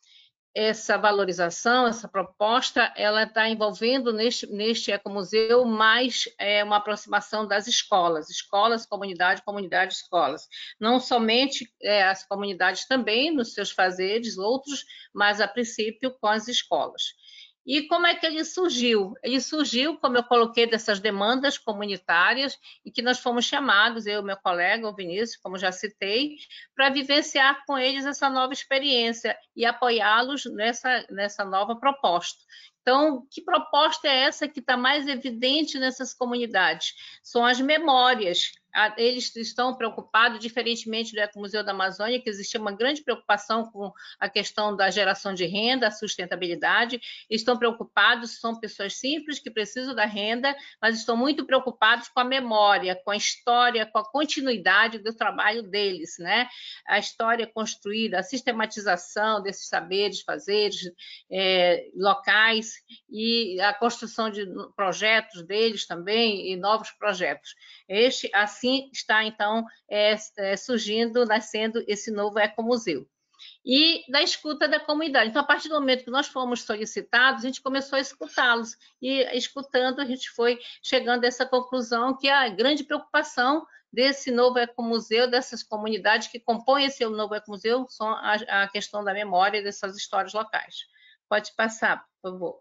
essa valorização, essa proposta, ela está envolvendo neste, neste ecomuseu mais é, uma aproximação das escolas, escolas, comunidade, comunidade, escolas. Não somente é, as comunidades também, nos seus fazeres, outros, mas a princípio com as escolas. E como é que ele surgiu? Ele surgiu, como eu coloquei, dessas demandas comunitárias e que nós fomos chamados, eu e meu colega, o Vinícius, como já citei, para vivenciar com eles essa nova experiência e apoiá-los nessa, nessa nova proposta. Então, que proposta é essa que está mais evidente nessas comunidades? São as memórias. Eles estão preocupados, diferentemente do Ecomuseu da Amazônia, que existia uma grande preocupação com a questão da geração de renda, a sustentabilidade. Eles estão preocupados, são pessoas simples que precisam da renda, mas estão muito preocupados com a memória, com a história, com a continuidade do trabalho deles, né? A história construída, a sistematização desses saberes, fazeres, é, locais, e a construção de projetos deles também, e novos projetos. Este, assim, está, então, é, é, surgindo, nascendo esse novo ecomuseu. E da escuta da comunidade. Então, a partir do momento que nós fomos solicitados, a gente começou a escutá-los. E, escutando, a gente foi chegando a essa conclusão que a grande preocupação desse novo ecomuseu, dessas comunidades que compõem esse novo ecomuseu, são a, a questão da memória dessas histórias locais. Pode passar, por favor.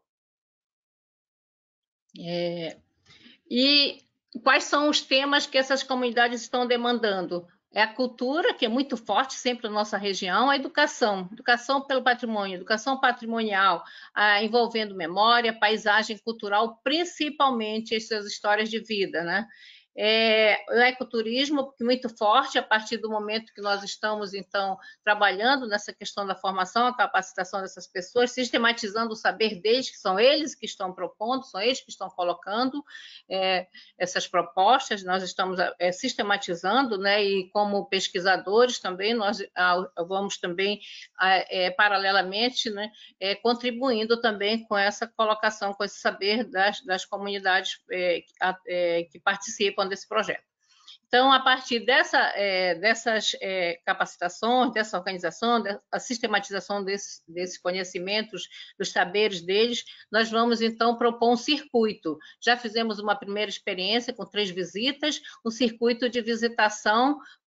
É, e quais são os temas que essas comunidades estão demandando? É a cultura, que é muito forte sempre na nossa região, a educação, educação pelo patrimônio, educação patrimonial, ah, envolvendo memória, paisagem cultural, principalmente essas histórias de vida, né? É, o ecoturismo, muito forte, a partir do momento que nós estamos, então, trabalhando nessa questão da formação, a capacitação dessas pessoas, sistematizando o saber deles, que são eles que estão propondo, são eles que estão colocando é, essas propostas, nós estamos é, sistematizando, né, e como pesquisadores também, nós a, vamos também, é, paralelamente, né, é, contribuindo também com essa colocação, com esse saber das, das comunidades é, é, que participam desse projeto. Então, a partir dessa, é, dessas é, capacitações, dessa organização, da sistematização desse, desses conhecimentos, dos saberes deles, nós vamos, então, propor um circuito. Já fizemos uma primeira experiência com três visitas, um circuito de visitação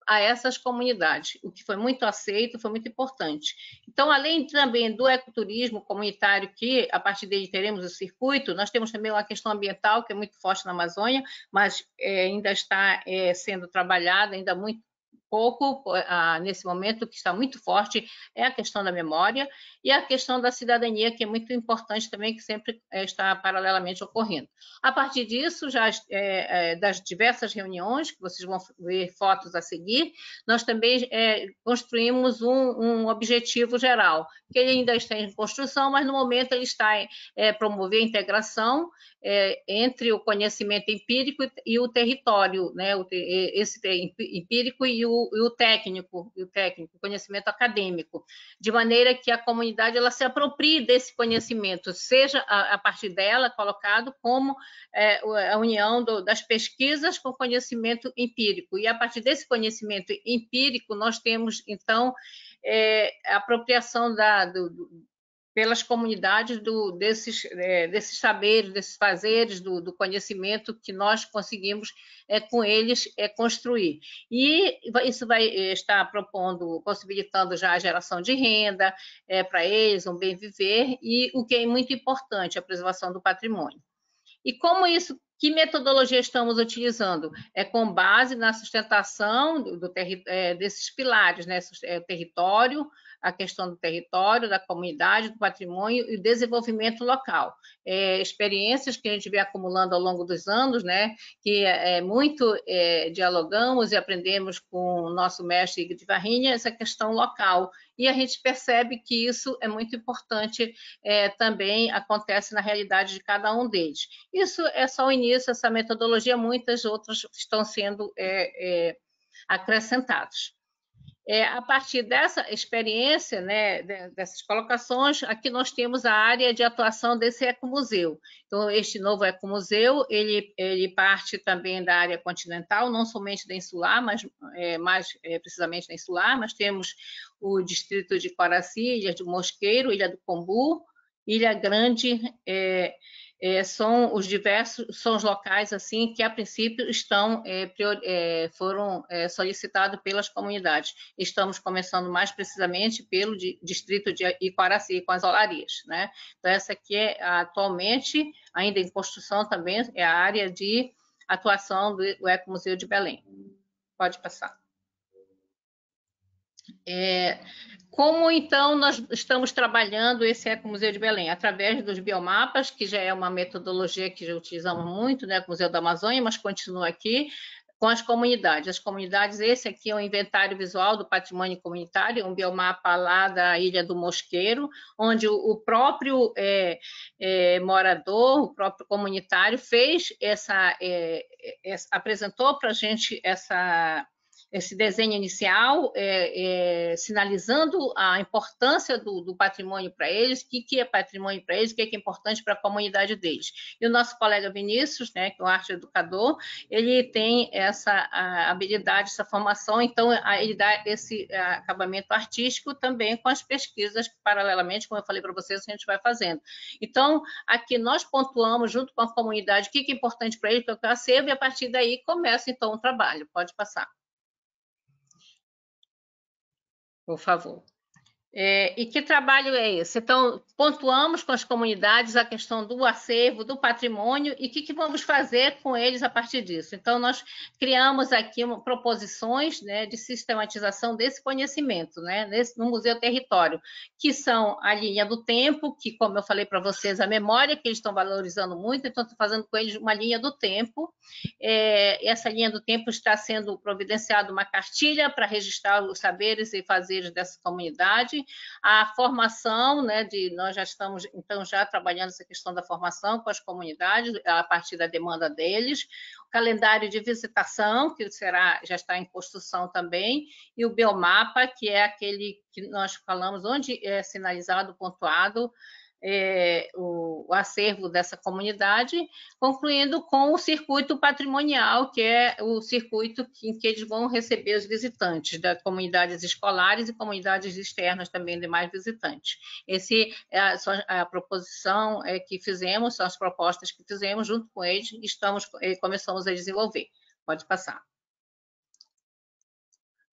a essas comunidades, o que foi muito aceito, foi muito importante. Então, além também do ecoturismo comunitário, que a partir dele teremos o circuito, nós temos também uma questão ambiental, que é muito forte na Amazônia, mas é, ainda está é, sendo trabalhada, ainda muito pouco, ah, nesse momento, o que está muito forte é a questão da memória e a questão da cidadania, que é muito importante também, que sempre é, está paralelamente ocorrendo. A partir disso, já é, é, das diversas reuniões, que vocês vão ver fotos a seguir, nós também é, construímos um, um objetivo geral, que ele ainda está em construção, mas no momento ele está em é, promover a integração é, entre o conhecimento empírico e o território, né, o, esse empírico e o e o técnico, e o técnico, o conhecimento acadêmico, de maneira que a comunidade ela se aproprie desse conhecimento, seja a, a partir dela colocado como é, a união do, das pesquisas com conhecimento empírico. E a partir desse conhecimento empírico, nós temos, então, é, a apropriação da, do, do pelas comunidades do, desses, é, desses saberes, desses fazeres, do, do conhecimento que nós conseguimos é, com eles é, construir. E isso vai estar propondo, possibilitando já a geração de renda é, para eles, um bem viver, e o que é muito importante, a preservação do patrimônio. E como isso, que metodologia estamos utilizando? É com base na sustentação do, do é, desses pilares, né? É, o território, a questão do território, da comunidade, do patrimônio e o desenvolvimento local. É, experiências que a gente vem acumulando ao longo dos anos, né? Que é, muito é, dialogamos e aprendemos com o nosso mestre Igor de Varrinha, essa questão local. E a gente percebe que isso é muito importante, é, também acontece na realidade de cada um deles. Isso é só o início, essa metodologia, muitas outras estão sendo é, é, acrescentadas. É, a partir dessa experiência, né, dessas colocações, aqui nós temos a área de atuação desse ecomuseu. Então, este novo ecomuseu, ele, ele parte também da área continental, não somente da insular, mas é, mais é, precisamente da insular, mas temos o distrito de Coraci, Ilha do Mosqueiro, Ilha do Combu, Ilha Grande, é, É, são os diversos, são os locais assim que a princípio estão é, prior, é, foram é, solicitados pelas comunidades. Estamos começando mais precisamente pelo de, distrito de Iquaraci, com as olarias, né? Então essa aqui é atualmente ainda em construção também, é a área de atuação do, do Ecomuseu de Belém. Pode passar. É, como, então, nós estamos trabalhando esse Ecomuseu de Belém? Através dos biomapas, que já é uma metodologia que já utilizamos muito, né, com o Museu da Amazônia, mas continua aqui, com as comunidades. As comunidades, esse aqui é o inventário visual do patrimônio comunitário, um biomapa lá da Ilha do Mosqueiro, onde o próprio é, é, morador, o próprio comunitário fez essa, é, essa apresentou para a gente essa... esse desenho inicial, é, é, sinalizando a importância do, do patrimônio para eles, o que, que é patrimônio para eles, o que é, que é importante para a comunidade deles. E o nosso colega Vinícius, né, que é um arte educador, ele tem essa habilidade, essa formação, então ele dá esse acabamento artístico também com as pesquisas que, paralelamente, como eu falei para vocês, a gente vai fazendo. Então, aqui nós pontuamos, junto com a comunidade, o que, que é importante para eles, que é o acervo, e a partir daí começa, então, o trabalho. Pode passar. Por favor. É, e que trabalho é esse? Então, pontuamos com as comunidades a questão do acervo, do patrimônio, e o que, que vamos fazer com eles a partir disso. Então, nós criamos aqui uma, proposições, né, de sistematização desse conhecimento, né, nesse, no Museu Território, que são a linha do tempo, que, como eu falei para vocês, a memória, que eles estão valorizando muito, então, estou fazendo com eles uma linha do tempo. É, essa linha do tempo está sendo providenciada uma cartilha para registrar os saberes e fazeres dessa comunidade. A formação, né, de, nós já estamos, então, já trabalhando essa questão da formação com as comunidades, a partir da demanda deles, o calendário de visitação, que será, já está em construção também, e o biomapa, que é aquele que nós falamos, onde é sinalizado, pontuado, É, o, o acervo dessa comunidade, concluindo com o circuito patrimonial, que é o circuito que, em que eles vão receber os visitantes, das comunidades escolares e comunidades externas também, demais visitantes. Esse é a, a proposição é, que fizemos, são as propostas que fizemos, junto com eles, estamos, começamos a desenvolver. Pode passar.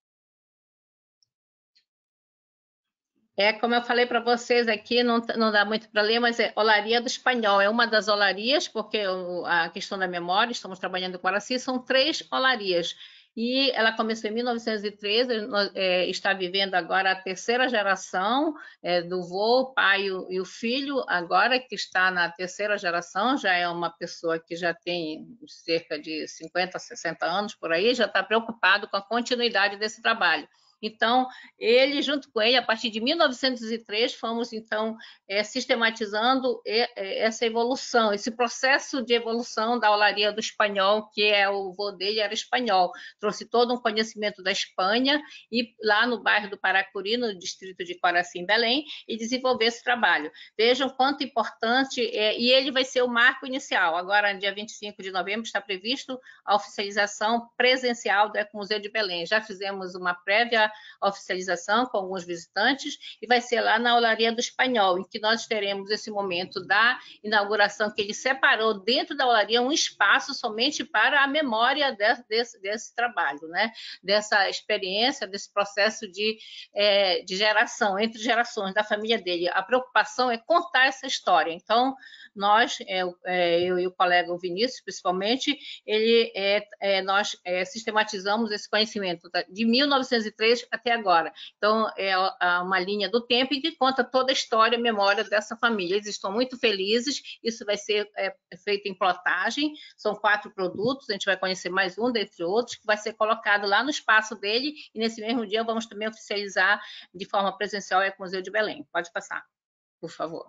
É, como eu falei para vocês aqui, não, não dá muito para ler, mas é Olaria do Espanhol, é uma das olarias, porque o, a questão da memória, estamos trabalhando com Araci, são três olarias. E ela começou em mil novecentos e treze, é, está vivendo agora a terceira geração é, do vô, o pai e o, e o filho, agora que está na terceira geração, já é uma pessoa que já tem cerca de cinquenta, sessenta anos por aí, já está preocupado com a continuidade desse trabalho. Então, ele, junto com ele, a partir de mil novecentos e três, fomos, então, é, sistematizando essa evolução, esse processo de evolução da olaria do espanhol, que é o vô dele era espanhol. Trouxe todo um conhecimento da Espanha e lá no bairro do Paracuri, no distrito de Coraci, em Belém, e desenvolver esse trabalho. Vejam quanto importante, é, e ele vai ser o marco inicial. Agora, no dia vinte e cinco de novembro, está previsto a oficialização presencial do Ecomuseu de Belém. Já fizemos uma prévia oficialização com alguns visitantes e vai ser lá na Olaria do Espanhol, em que nós teremos esse momento da inauguração, que ele separou dentro da olaria um espaço somente para a memória de, desse, desse trabalho, né? Dessa experiência, desse processo de, é, de geração, entre gerações da família dele. A preocupação é contar essa história. Então, nós, é, é, eu e o colega Vinícius, principalmente, ele, é, é, nós é, sistematizamos esse conhecimento de mil novecentos e três até agora. Então, é uma linha do tempo em que conta toda a história e memória dessa família. Eles estão muito felizes, isso vai ser é, feito em plotagem, são quatro produtos, a gente vai conhecer mais um, dentre outros, que vai ser colocado lá no espaço dele, e nesse mesmo dia vamos também oficializar de forma presencial o Ecomuseu de Belém. Pode passar, por favor.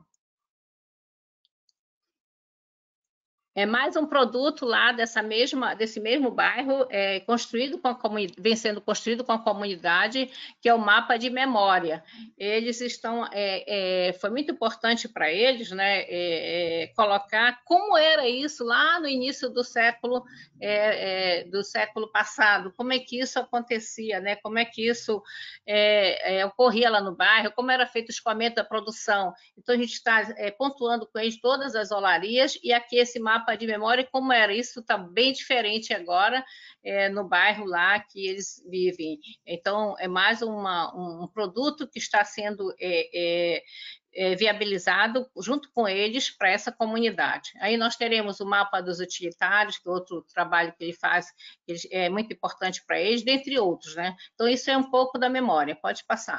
É mais um produto lá dessa mesma, desse mesmo bairro, é, construído com a comunidade, vem sendo construído com a comunidade, que é o mapa de memória. Eles estão, é, é, foi muito importante para eles, né, é, é, colocar como era isso lá no início do século, é, é, do século passado, como é que isso acontecia, né, como é que isso é, é, ocorria lá no bairro, como era feito o escoamento da produção. Então, a gente está é, pontuando com eles todas as olarias, e aqui esse mapa de memória, como era isso, está bem diferente agora é, no bairro lá que eles vivem. Então, é mais uma, um produto que está sendo é, é, é, viabilizado junto com eles para essa comunidade. Aí nós teremos o mapa dos utilitários, que é outro trabalho que ele faz, que é muito importante para eles, dentre outros, né? Então, isso é um pouco da memória. Pode passar,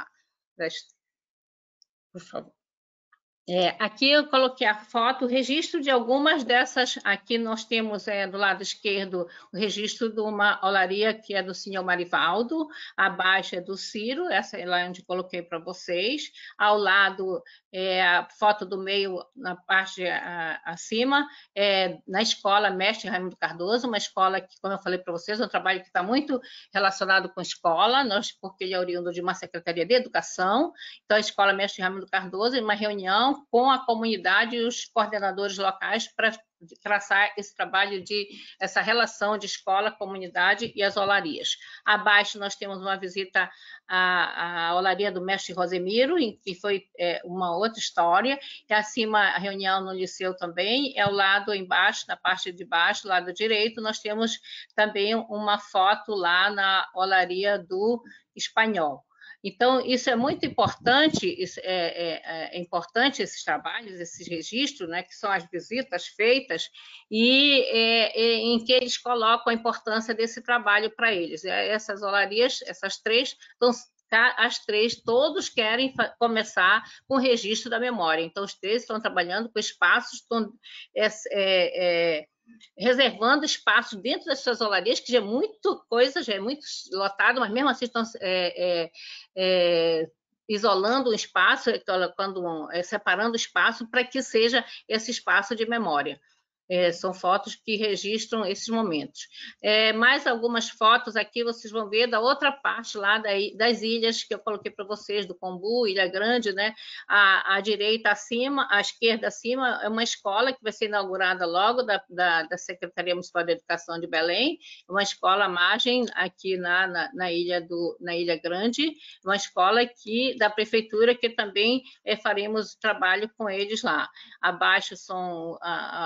por favor. É, aqui eu coloquei a foto, o registro de algumas dessas. Aqui nós temos é, do lado esquerdo o registro de uma olaria que é do senhor Marivaldo, abaixo é do Ciro, essa é lá onde coloquei para vocês. Ao lado é a foto do meio, na parte a, acima, é, na escola Mestre Raimundo Cardoso, uma escola que, como eu falei para vocês, é um trabalho que está muito relacionado com a escola, nós, porque ele é oriundo de uma secretaria de educação. Então, a escola Mestre Raimundo Cardoso, em uma reunião com a comunidade e os coordenadores locais para traçar esse trabalho de essa relação de escola, comunidade e as olarias. Abaixo nós temos uma visita à, à olaria do mestre Rosemiro, que foi é, uma outra história, e acima a reunião no liceu também, é ao lado embaixo, na parte de baixo, lado direito, nós temos também uma foto lá na olaria do Espanhol. Então, isso é muito importante, isso é, é, é importante esses trabalhos, esses registros, né, que são as visitas feitas, e é, é, em que eles colocam a importância desse trabalho para eles. Essas olarias, essas três, estão, as três, todos querem começar com o registro da memória. Então, os três estão trabalhando com espaços, estão... É, é, reservando espaço dentro das suas olarias, que já é muito coisa, já é muito lotado, mas mesmo assim estão é, é, é, isolando um espaço, colocando, é, separando espaço para que seja esse espaço de memória. É, são fotos que registram esses momentos. É, mais algumas fotos aqui vocês vão ver da outra parte lá da, das ilhas que eu coloquei para vocês, do Combu, Ilha Grande, né? À, à direita acima, à esquerda acima, é uma escola que vai ser inaugurada logo da, da, da Secretaria Municipal de Educação de Belém, uma escola à margem aqui na, na, na, ilha, do, na Ilha Grande, uma escola que, da Prefeitura que também é, faremos trabalho com eles lá. Abaixo são a, a, os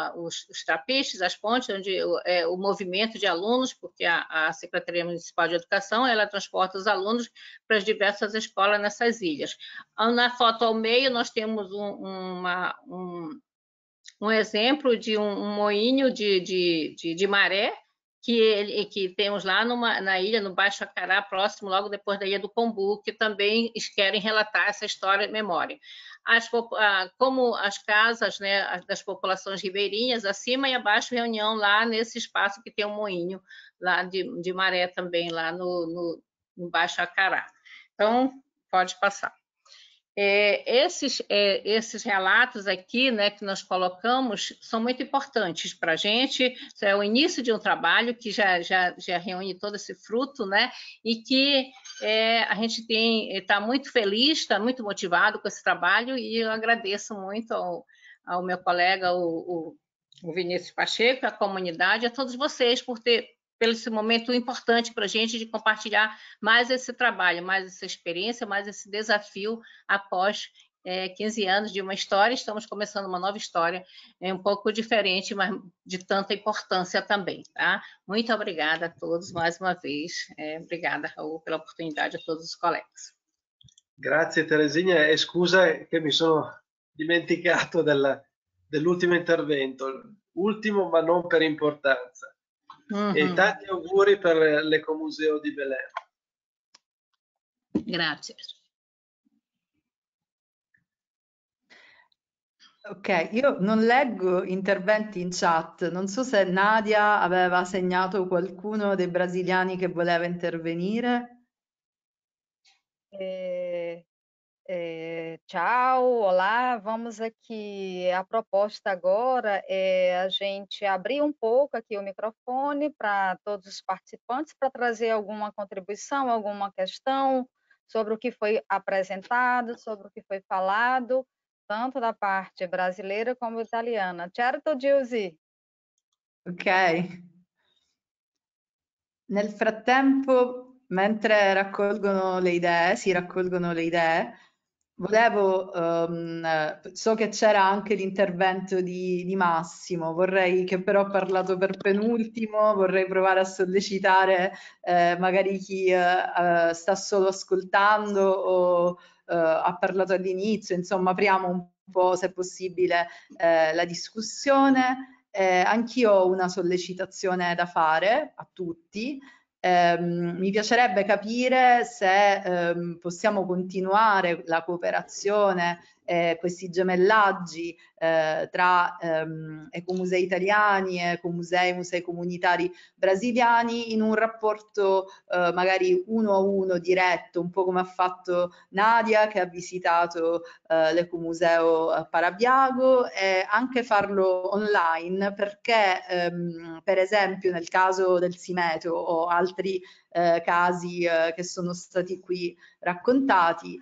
os trapistes, as pontes, onde é, o movimento de alunos, porque a, a Secretaria Municipal de Educação, ela transporta os alunos para as diversas escolas nessas ilhas. Na foto ao meio, nós temos um, uma, um, um exemplo de um, um moinho de, de, de, de maré, que, ele, que temos lá numa, na ilha, no Baixo Acará, próximo, logo depois da Ilha do Pombu, que também querem relatar essa história de memória. As, como as casas, né, das populações ribeirinhas, acima e abaixo, reunião lá nesse espaço que tem um moinho lá de, de maré também, lá no, no, no Baixo Acará. Então, pode passar. É, esses, é, esses relatos aqui, né, que nós colocamos são muito importantes para a gente. É o início de um trabalho que já, já, já reúne todo esse fruto, né, e que é, a gente está muito feliz, está muito motivado com esse trabalho, e eu agradeço muito ao, ao meu colega, o, o, o Vinícius Pacheco, a comunidade, a todos vocês por ter pelo esse momento importante para a gente de compartilhar mais esse trabalho, mais essa experiência, mais esse desafio após é, quinze anos de uma história. Estamos começando uma nova história, é um pouco diferente, mas de tanta importância também, tá? Muito obrigada a todos mais uma vez. É, obrigada, Raul, pela oportunidade, a todos os colegas. Grazie Teresinha, e scusa che mi sono dimenticato dell'ultimo intervento, ultimo ma non per importanza. Mm-hmm. E tanti auguri per l'Ecomuseo di Belém. Grazie. Ok, io non leggo interventi in chat, non so se Nadia aveva segnato qualcuno dei brasiliani che voleva intervenire. Eh... É, tchau, olá, vamos aqui, a proposta agora é a gente abrir um pouco aqui o microfone para todos os participantes para trazer alguma contribuição, alguma questão sobre o que foi apresentado, sobre o que foi falado, tanto da parte brasileira como italiana. Certo, Gilsi? Ok. Nel frattempo, mentre raccolgono le idee, si raccolgono le idee, volevo, um, so che c'era anche l'intervento di, di Massimo, vorrei che però ha parlato per penultimo, vorrei provare a sollecitare eh, magari chi uh, sta solo ascoltando o uh, ha parlato all'inizio, insomma apriamo un po' se possibile eh, la discussione. Eh, anch'io ho una sollecitazione da fare a tutti. Eh, mi piacerebbe capire se ehm, possiamo continuare la cooperazione, eh, questi gemellaggi eh, tra ehm, ecomusei italiani e ecomusei, musei comunitari brasiliani in un rapporto eh, magari uno a uno diretto, un po' come ha fatto Nadia che ha visitato eh, l'Ecomuseo Parabiago, e anche farlo online perché ehm, per esempio nel caso del Simeto o altri eh, casi eh, che sono stati qui raccontati,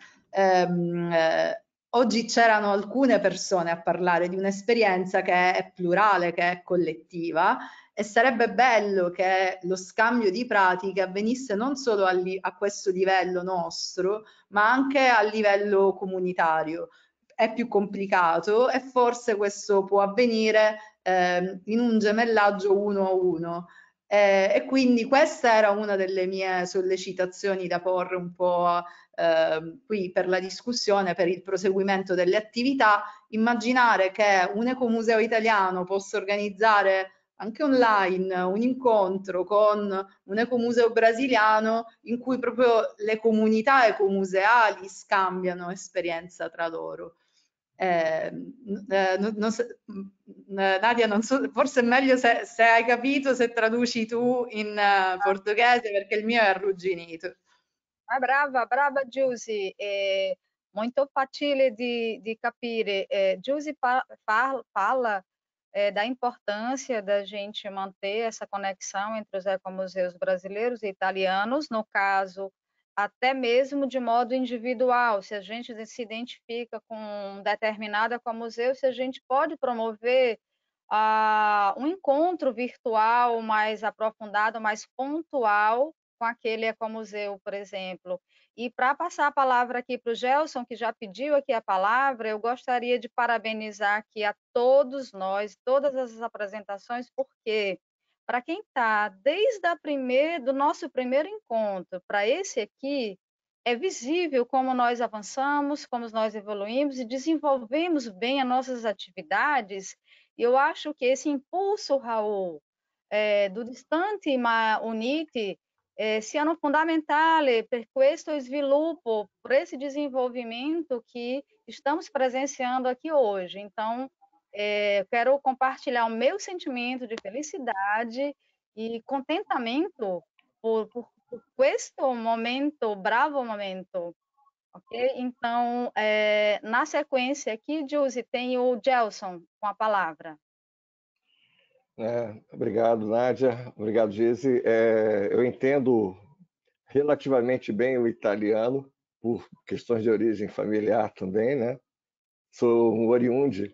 ehm, eh, oggi c'erano alcune persone a parlare di un'esperienza che è plurale, che è collettiva, e sarebbe bello che lo scambio di pratiche avvenisse non solo a, a questo livello nostro, ma anche a livello comunitario. È più complicato e forse questo può avvenire eh, in un gemellaggio uno a uno. Eh, e quindi questa era una delle mie sollecitazioni da porre un po' eh, qui per la discussione, per il proseguimento delle attività. Immaginare che un ecomuseo italiano possa organizzare anche online un incontro con un ecomuseo brasiliano in cui proprio le comunità ecomuseali scambiano esperienza tra loro. Eh, eh, non, non so, Nadia, non so, forse è meglio se, se hai capito, se traduci tu in uh, portoghese, perché il mio è arrugginito. Ah, brava, brava Giusy, é muito facile de, de capire. É, Giusy fa, fa, fala é, da importância da gente manter essa conexão entre os ecomuseus brasileiros e italianos, no caso, até mesmo de modo individual, se a gente se identifica com um determinado ecomuseu, se a gente pode promover uh, um encontro virtual mais aprofundado, mais pontual com aquele ecomuseu, por exemplo. E para passar a palavra aqui para o Gelson, que já pediu aqui a palavra, eu gostaria de parabenizar aqui a todos nós, todas as apresentações, porque para quem está desde a primeira, do nosso primeiro encontro para esse aqui, é visível como nós avançamos, como nós evoluímos e desenvolvemos bem as nossas atividades. E eu acho que esse impulso, Raul, é, do Distante ma Unite, Eh, siano fondamentali per questo sviluppo, por esse desenvolvimento que estamos presenciando aqui hoje. Então, eh, quero compartilhar o meu sentimento de felicidade e contentamento por, por, por questo momento, bravo momento. Ok? Então, eh, na sequência aqui, Josi, tem o Gelson com a palavra. É, obrigado, Nádia. Obrigado, Gise. É, eu entendo relativamente bem o italiano, por questões de origem familiar também, né? Sou um oriundi,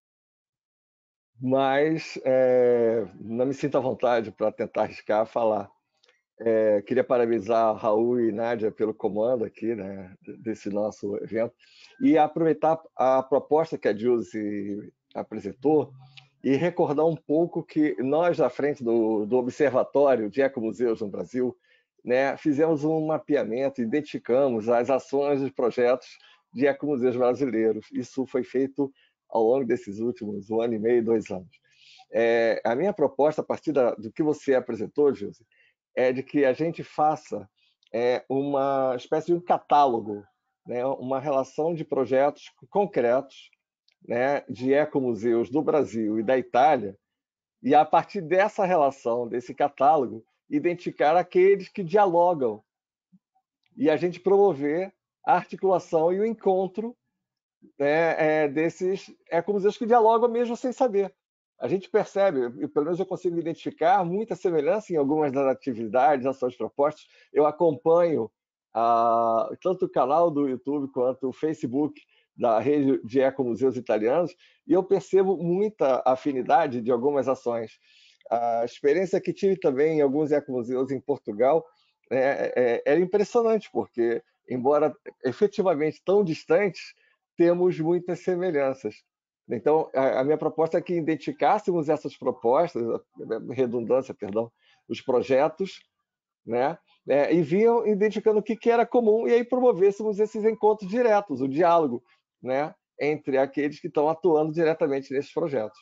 mas é, não me sinto à vontade para tentar arriscar falar. É, queria parabenizar Raul e Nádia pelo comando aqui, né, desse nosso evento, e aproveitar a proposta que a Josi apresentou e recordar um pouco que nós, à frente do, do Observatório de Ecomuseus no Brasil, né, fizemos um mapeamento, identificamos as ações e projetos de ecomuseus brasileiros. Isso foi feito ao longo desses últimos um ano e meio, dois anos. É, a minha proposta, a partir da, do que você apresentou, Josi, é de que a gente faça é, uma espécie de um catálogo, né, uma relação de projetos concretos, né, de ecomuseus do Brasil e da Itália, e a partir dessa relação, desse catálogo, identificar aqueles que dialogam e a gente promover a articulação e o encontro, né, é, desses ecomuseus que dialogam mesmo sem saber. A gente percebe, e pelo menos eu consigo identificar muita semelhança em algumas das atividades, ações propostas. Eu acompanho a, tanto o canal do YouTube quanto o Facebook da rede de ecomuseus italianos, e eu percebo muita afinidade de algumas ações. A experiência que tive também em alguns ecomuseus em Portugal é, é, é impressionante, porque, embora efetivamente tão distantes, temos muitas semelhanças. Então, a minha proposta é que identificássemos essas propostas, redundância, perdão, os projetos, né, é, e vinham identificando o que, que era comum, e aí promovêssemos esses encontros diretos, o diálogo, né, entre aqueles que estão atuando diretamente nesses projetos.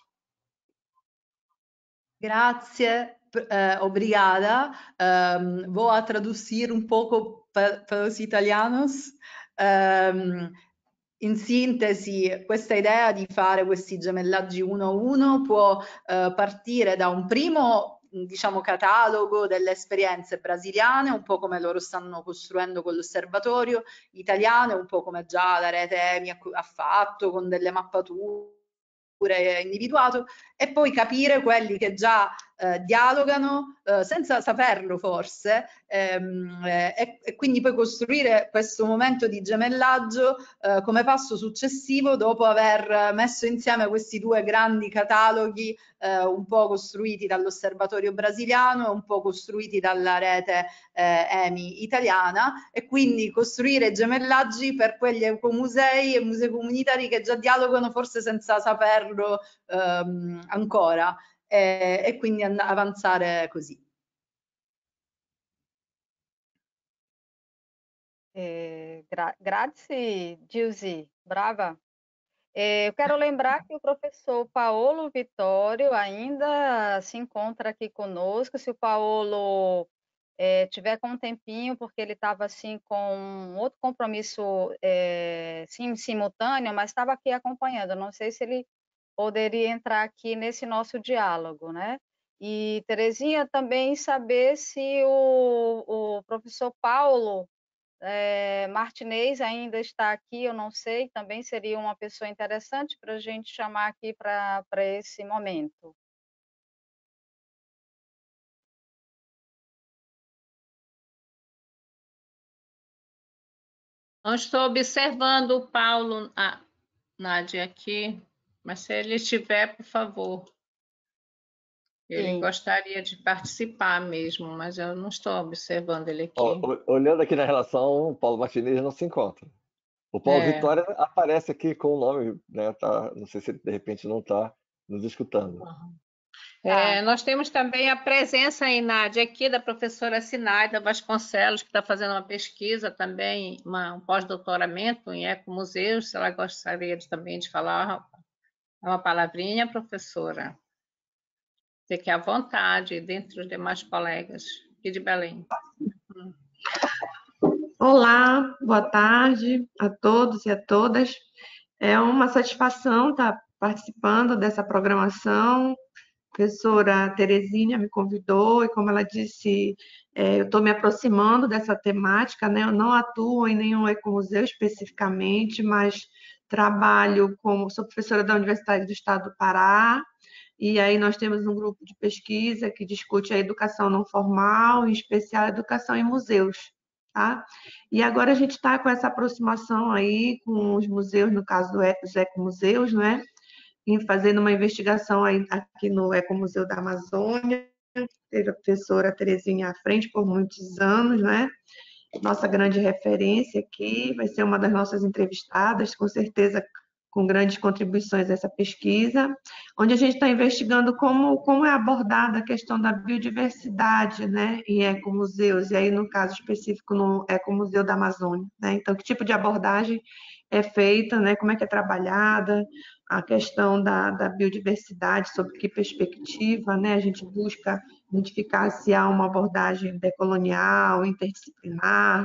Grazie, eh, obrigada. Um, vou a traduzir um pouco para, para os italianos. Um, In sintesi, questa idea di fare questi gemellaggi uno a uno può eh, partire da un primo, diciamo, catalogo delle esperienze brasiliane, un po' come loro stanno costruendo con l'osservatorio italiano, un po' come già la rete E M I ha fatto con delle mappature individuato, e poi capire quelli che già eh, dialogano eh, senza saperlo forse, ehm, eh, e, e quindi poi costruire questo momento di gemellaggio eh, come passo successivo dopo aver messo insieme questi due grandi cataloghi eh, un po' costruiti dall'osservatorio brasiliano e un po' costruiti dalla rete eh, E M I italiana, e quindi costruire gemellaggi per quegli ecomusei e musei comunitari che già dialogano forse senza saperlo ehm, ancora, e, e quindi avanzare così. Eh, gra grazie, Gilsi, brava. Eh, eu quero lembrar que o professor Paolo Vitório ainda se encontra aqui conosco. Se o Paolo é, tiver com um tempinho, porque ele estava assim com outro compromisso é, sim, simultâneo, mas estava aqui acompanhando. Não sei se ele poderia entrar aqui nesse nosso diálogo, né? E, Terezinha, também saber se o, o professor Paulo é, Martinez ainda está aqui, eu não sei, também seria uma pessoa interessante para a gente chamar aqui para esse momento. Não estou observando o Paulo, ah, Nádia, aqui, mas se ele estiver, por favor. Ele Sim. gostaria de participar mesmo, mas eu não estou observando ele aqui. Ó, o- olhando aqui na relação, o Paulo Martinez não se encontra. O Paulo É. Vitória aparece aqui com o nome, né? Tá, não sei se ele de repente não está nos escutando. É, nós temos também a presença, aí, Nádia, aqui da professora Sinaida Vasconcelos, que está fazendo uma pesquisa também, uma- um pós-doutoramento em ecomuseus. Se ela gostaria de, também de falar uma palavrinha, professora. Fique à vontade, dentre os demais colegas aqui de Belém. Olá, boa tarde a todos e a todas. É uma satisfação estar participando dessa programação. A professora Terezinha me convidou e, como ela disse, é, eu estou me aproximando dessa temática, né? Eu não atuo em nenhum ecomuseu especificamente, mas trabalho como, sou professora da Universidade do Estado do Pará, e aí nós temos um grupo de pesquisa que discute a educação não formal, em especial a educação em museus, tá? E agora a gente está com essa aproximação aí com os museus, no caso dos ecomuseus, não é? Em fazendo uma investigação aí, aqui no Ecomuseu da Amazônia, teve a professora Terezinha à frente por muitos anos, né? Nossa grande referência aqui, vai ser uma das nossas entrevistadas, com certeza com grandes contribuições a essa pesquisa, onde a gente está investigando como, como é abordada a questão da biodiversidade, né, em ecomuseus, e aí no caso específico no Ecomuseu da Amazônia, né? Então, que tipo de abordagem é feita, né, como é que é trabalhada, a questão da, da biodiversidade, sob que perspectiva, né, a gente busca identificar se há uma abordagem decolonial, interdisciplinar,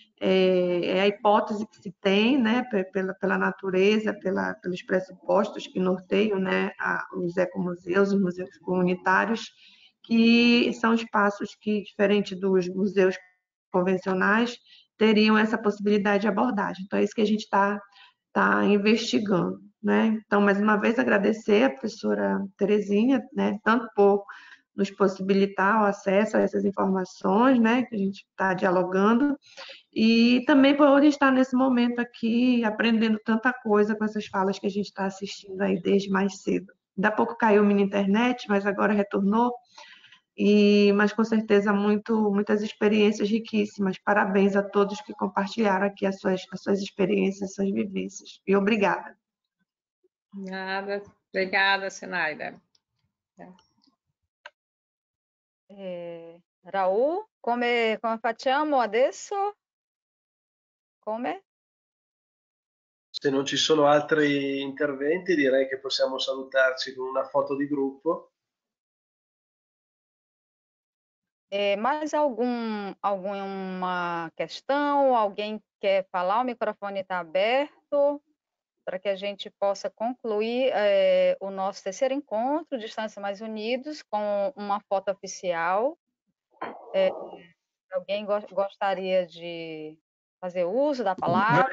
é, é a hipótese que se tem, né, pela, pela natureza, pela, pelos pressupostos que norteiam, né, a, os ecomuseus, os museus comunitários, que são espaços que, diferente dos museus convencionais, teriam essa possibilidade de abordagem. Então, é isso que a gente está tá investigando, né? Então, mais uma vez, agradecer a professora Terezinha, né, tanto por nos possibilitar o acesso a essas informações, né, que a gente está dialogando, e também por estar nesse momento aqui aprendendo tanta coisa com essas falas que a gente está assistindo aí desde mais cedo. Ainda há pouco caiu minha internet, mas agora retornou, e, mas com certeza muito, muitas experiências riquíssimas. Parabéns a todos que compartilharam aqui as suas, as suas experiências, as suas vivências. E obrigada. Nada. Obrigada, Sinaida. Eh, Raul, come, come facciamo adesso? Come? Se non ci sono altri interventi, direi che possiamo salutarci con una foto di gruppo. É, mais algum, alguma questão? Alguém quer falar? O microfone está aberto para que a gente possa concluir é, o nosso terceiro encontro, Distância Mais Unidos, com uma foto oficial. É, alguém go gostaria de fazer uso da palavra?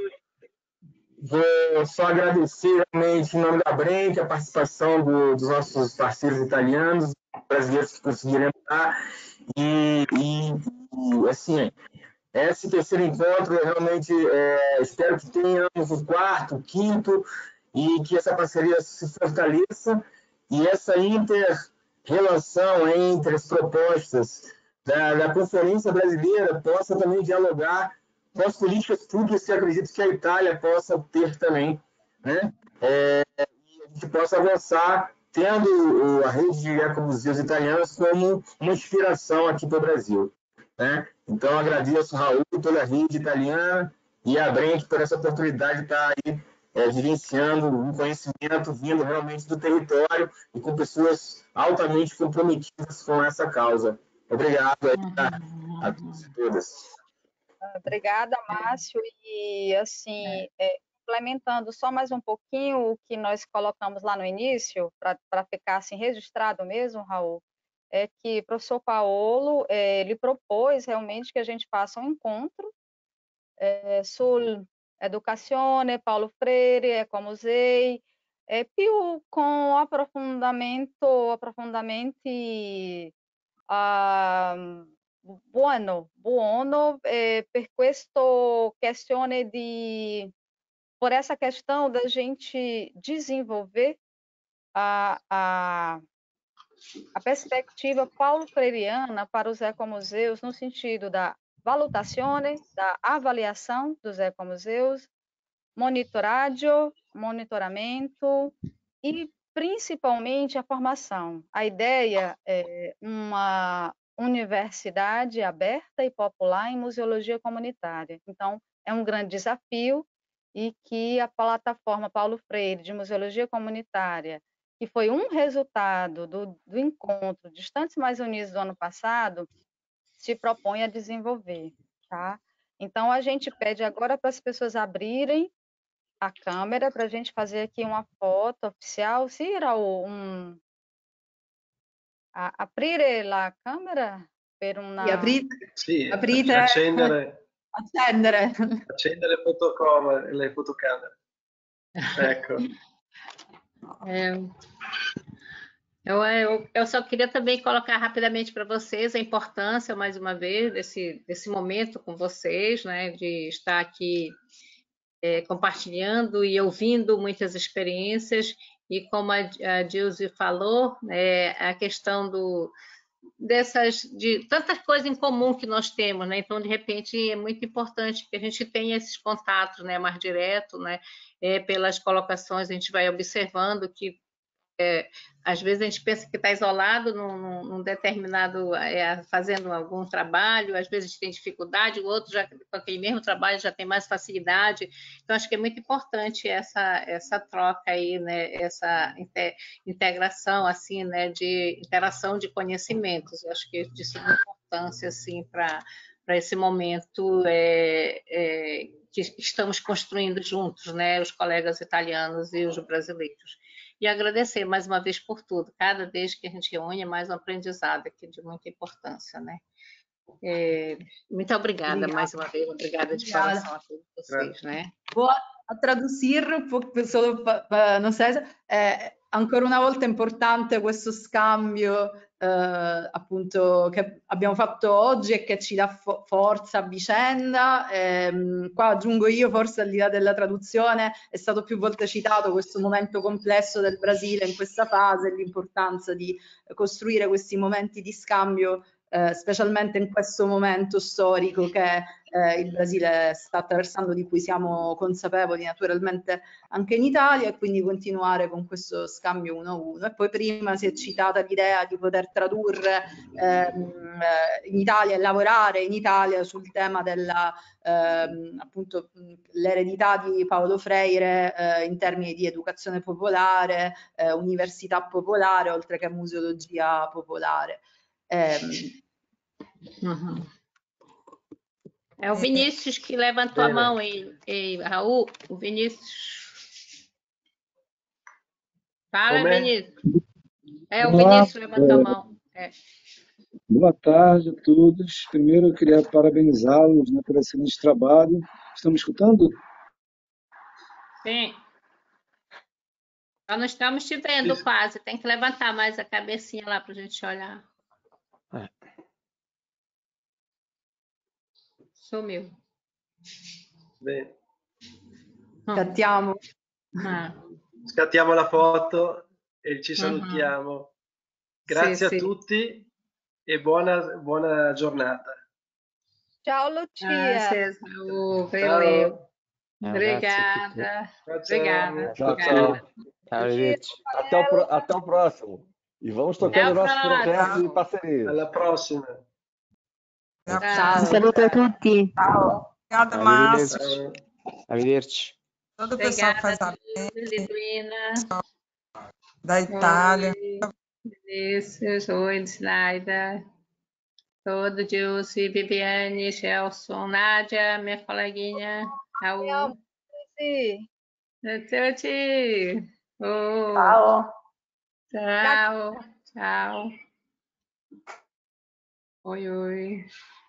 Vou só agradecer realmente em nome da Brenk a participação do, dos nossos parceiros italianos, brasileiros que conseguiram entrar, e, e, assim, esse terceiro encontro, eu realmente é, espero que tenhamos o quarto, o quinto, e que essa parceria se fortaleça, e essa inter-relação entre as propostas da, da Conferência Brasileira possa também dialogar com as políticas públicas que eu acredito que a Itália possa ter também, né? É, e a gente possa avançar tendo a rede de ecomuseus italianos como uma inspiração aqui para o Brasil, né? Então, agradeço ao Raul, toda a rede italiana e a Brenk por essa oportunidade de estar aí é, vivenciando um conhecimento vindo realmente do território e com pessoas altamente comprometidas com essa causa. Obrigado aí a, a todos e todas. Obrigada, Márcio. E, assim, é, complementando só mais um pouquinho o que nós colocamos lá no início, para ficar assim registrado mesmo, Raul, é que o professor Paolo, é, ele propôs realmente que a gente faça um encontro é, sul educazione, Paulo Freire, ecomusei, é, più com aprofundamento, aprofundamenti uh, buono, buono eh, per questo questione di, por essa questão da gente desenvolver a, a, a perspectiva paulo-freireana para os ecomuseus no sentido da valutazione, da avaliação dos ecomuseus, monitoraggio, monitoramento e principalmente a formação. A ideia é uma universidade aberta e popular em museologia comunitária. Então, é um grande desafio e que a plataforma Paulo Freire de Museologia Comunitária, que foi um resultado do, do encontro de Estantes Mais Unidos do ano passado, se propõe a desenvolver, tá? Então, a gente pede agora para as pessoas abrirem a câmera para a gente fazer aqui uma foto oficial. Sì, Raul, um, a, aprire la camera per una... Sì, aprite, Sì, aprite, accendere, accendere. accendere le fotocamere, le fotocamere. Ecco. É, eu, eu, eu só queria também colocar rapidamente para vocês a importância, mais uma vez, desse, desse momento com vocês, né, de estar aqui é, compartilhando e ouvindo muitas experiências, e como a, a Dilze falou, é, a questão do, dessas, de tantas coisas em comum que nós temos, né? Então, de repente, é muito importante que a gente tenha esses contatos, né, mais direto, né, é, pelas colocações, a gente vai observando que É, às vezes a gente pensa que está isolado num, num, num determinado, é, fazendo algum trabalho, às vezes a gente tem dificuldade, o outro já com aquele mesmo trabalho já tem mais facilidade. Então acho que é muito importante essa essa troca aí, né, essa integração assim, né, de interação de conhecimentos. Eu acho que de suma importância assim para para esse momento é, é, que estamos construindo juntos, né, os colegas italianos e os brasileiros. E agradecer mais uma vez por tudo. Cada vez que a gente reúne é mais um aprendizado aqui de muita importância, né? É, muito obrigada, obrigada mais uma vez. Obrigada de obrigada. Coração a todos vocês, né? Vou a tradurre, solo non so, è ancora una volta importante questo scambio eh, appunto che abbiamo fatto oggi e che ci dà fo forza a vicenda. E, qua aggiungo io, forse al di là della traduzione, è stato più volte citato questo momento complesso del Brasile in questa fase, l'importanza di costruire questi momenti di scambio, eh, specialmente in questo momento storico che eh, il Brasile sta attraversando, di cui siamo consapevoli naturalmente anche in Italia, e quindi continuare con questo scambio uno a uno. E poi prima si è citata l'idea di poter tradurre ehm, in Italia e lavorare in Italia sul tema della ehm, appunto l'eredità di Paulo Freire eh, in termini di educazione popolare, eh, università popolare, oltre che museologia popolare. Eh, uhum. É o Vinícius que levantou a mão, e, e Raul, o Vinícius. Fala, Como é? Vinícius. É, o Olá, Vinícius levantou a mão. É. Boa tarde a todos. Primeiro eu queria parabenizá-los, né, por excelente trabalho. Estão me escutando? Sim. Nós não estamos te vendo Isso. quase. Tem que levantar mais a cabecinha lá para a gente olhar. É. Sumiu. Bene. Scattiamo. Ah. Scattiamo la foto e ci salutiamo. Uh-huh. Grazie sì, a sì. tutti e buona, buona giornata. Ciao Lucia. Ah, ciao. Ciao. Obrigada. Ciao, Obrigada. Ciao, ciao. Até o, até o próximo. E vamos tocando o nosso projeto de parceria. Alla prossima. Ciao. Un saluto a tutti. Ciao. Obrigada, Márcio. Arrivederci. Todo o pessoal que faz a Lidwina. Da Itália. Vinícius, oi, Slaida. Todo, Dilce, Viviane, Gelson, Nádia, minha coleguinha. Raul. Sim. Tuti. Oh. Ciao. Ciao. Ciao. Oi, oi.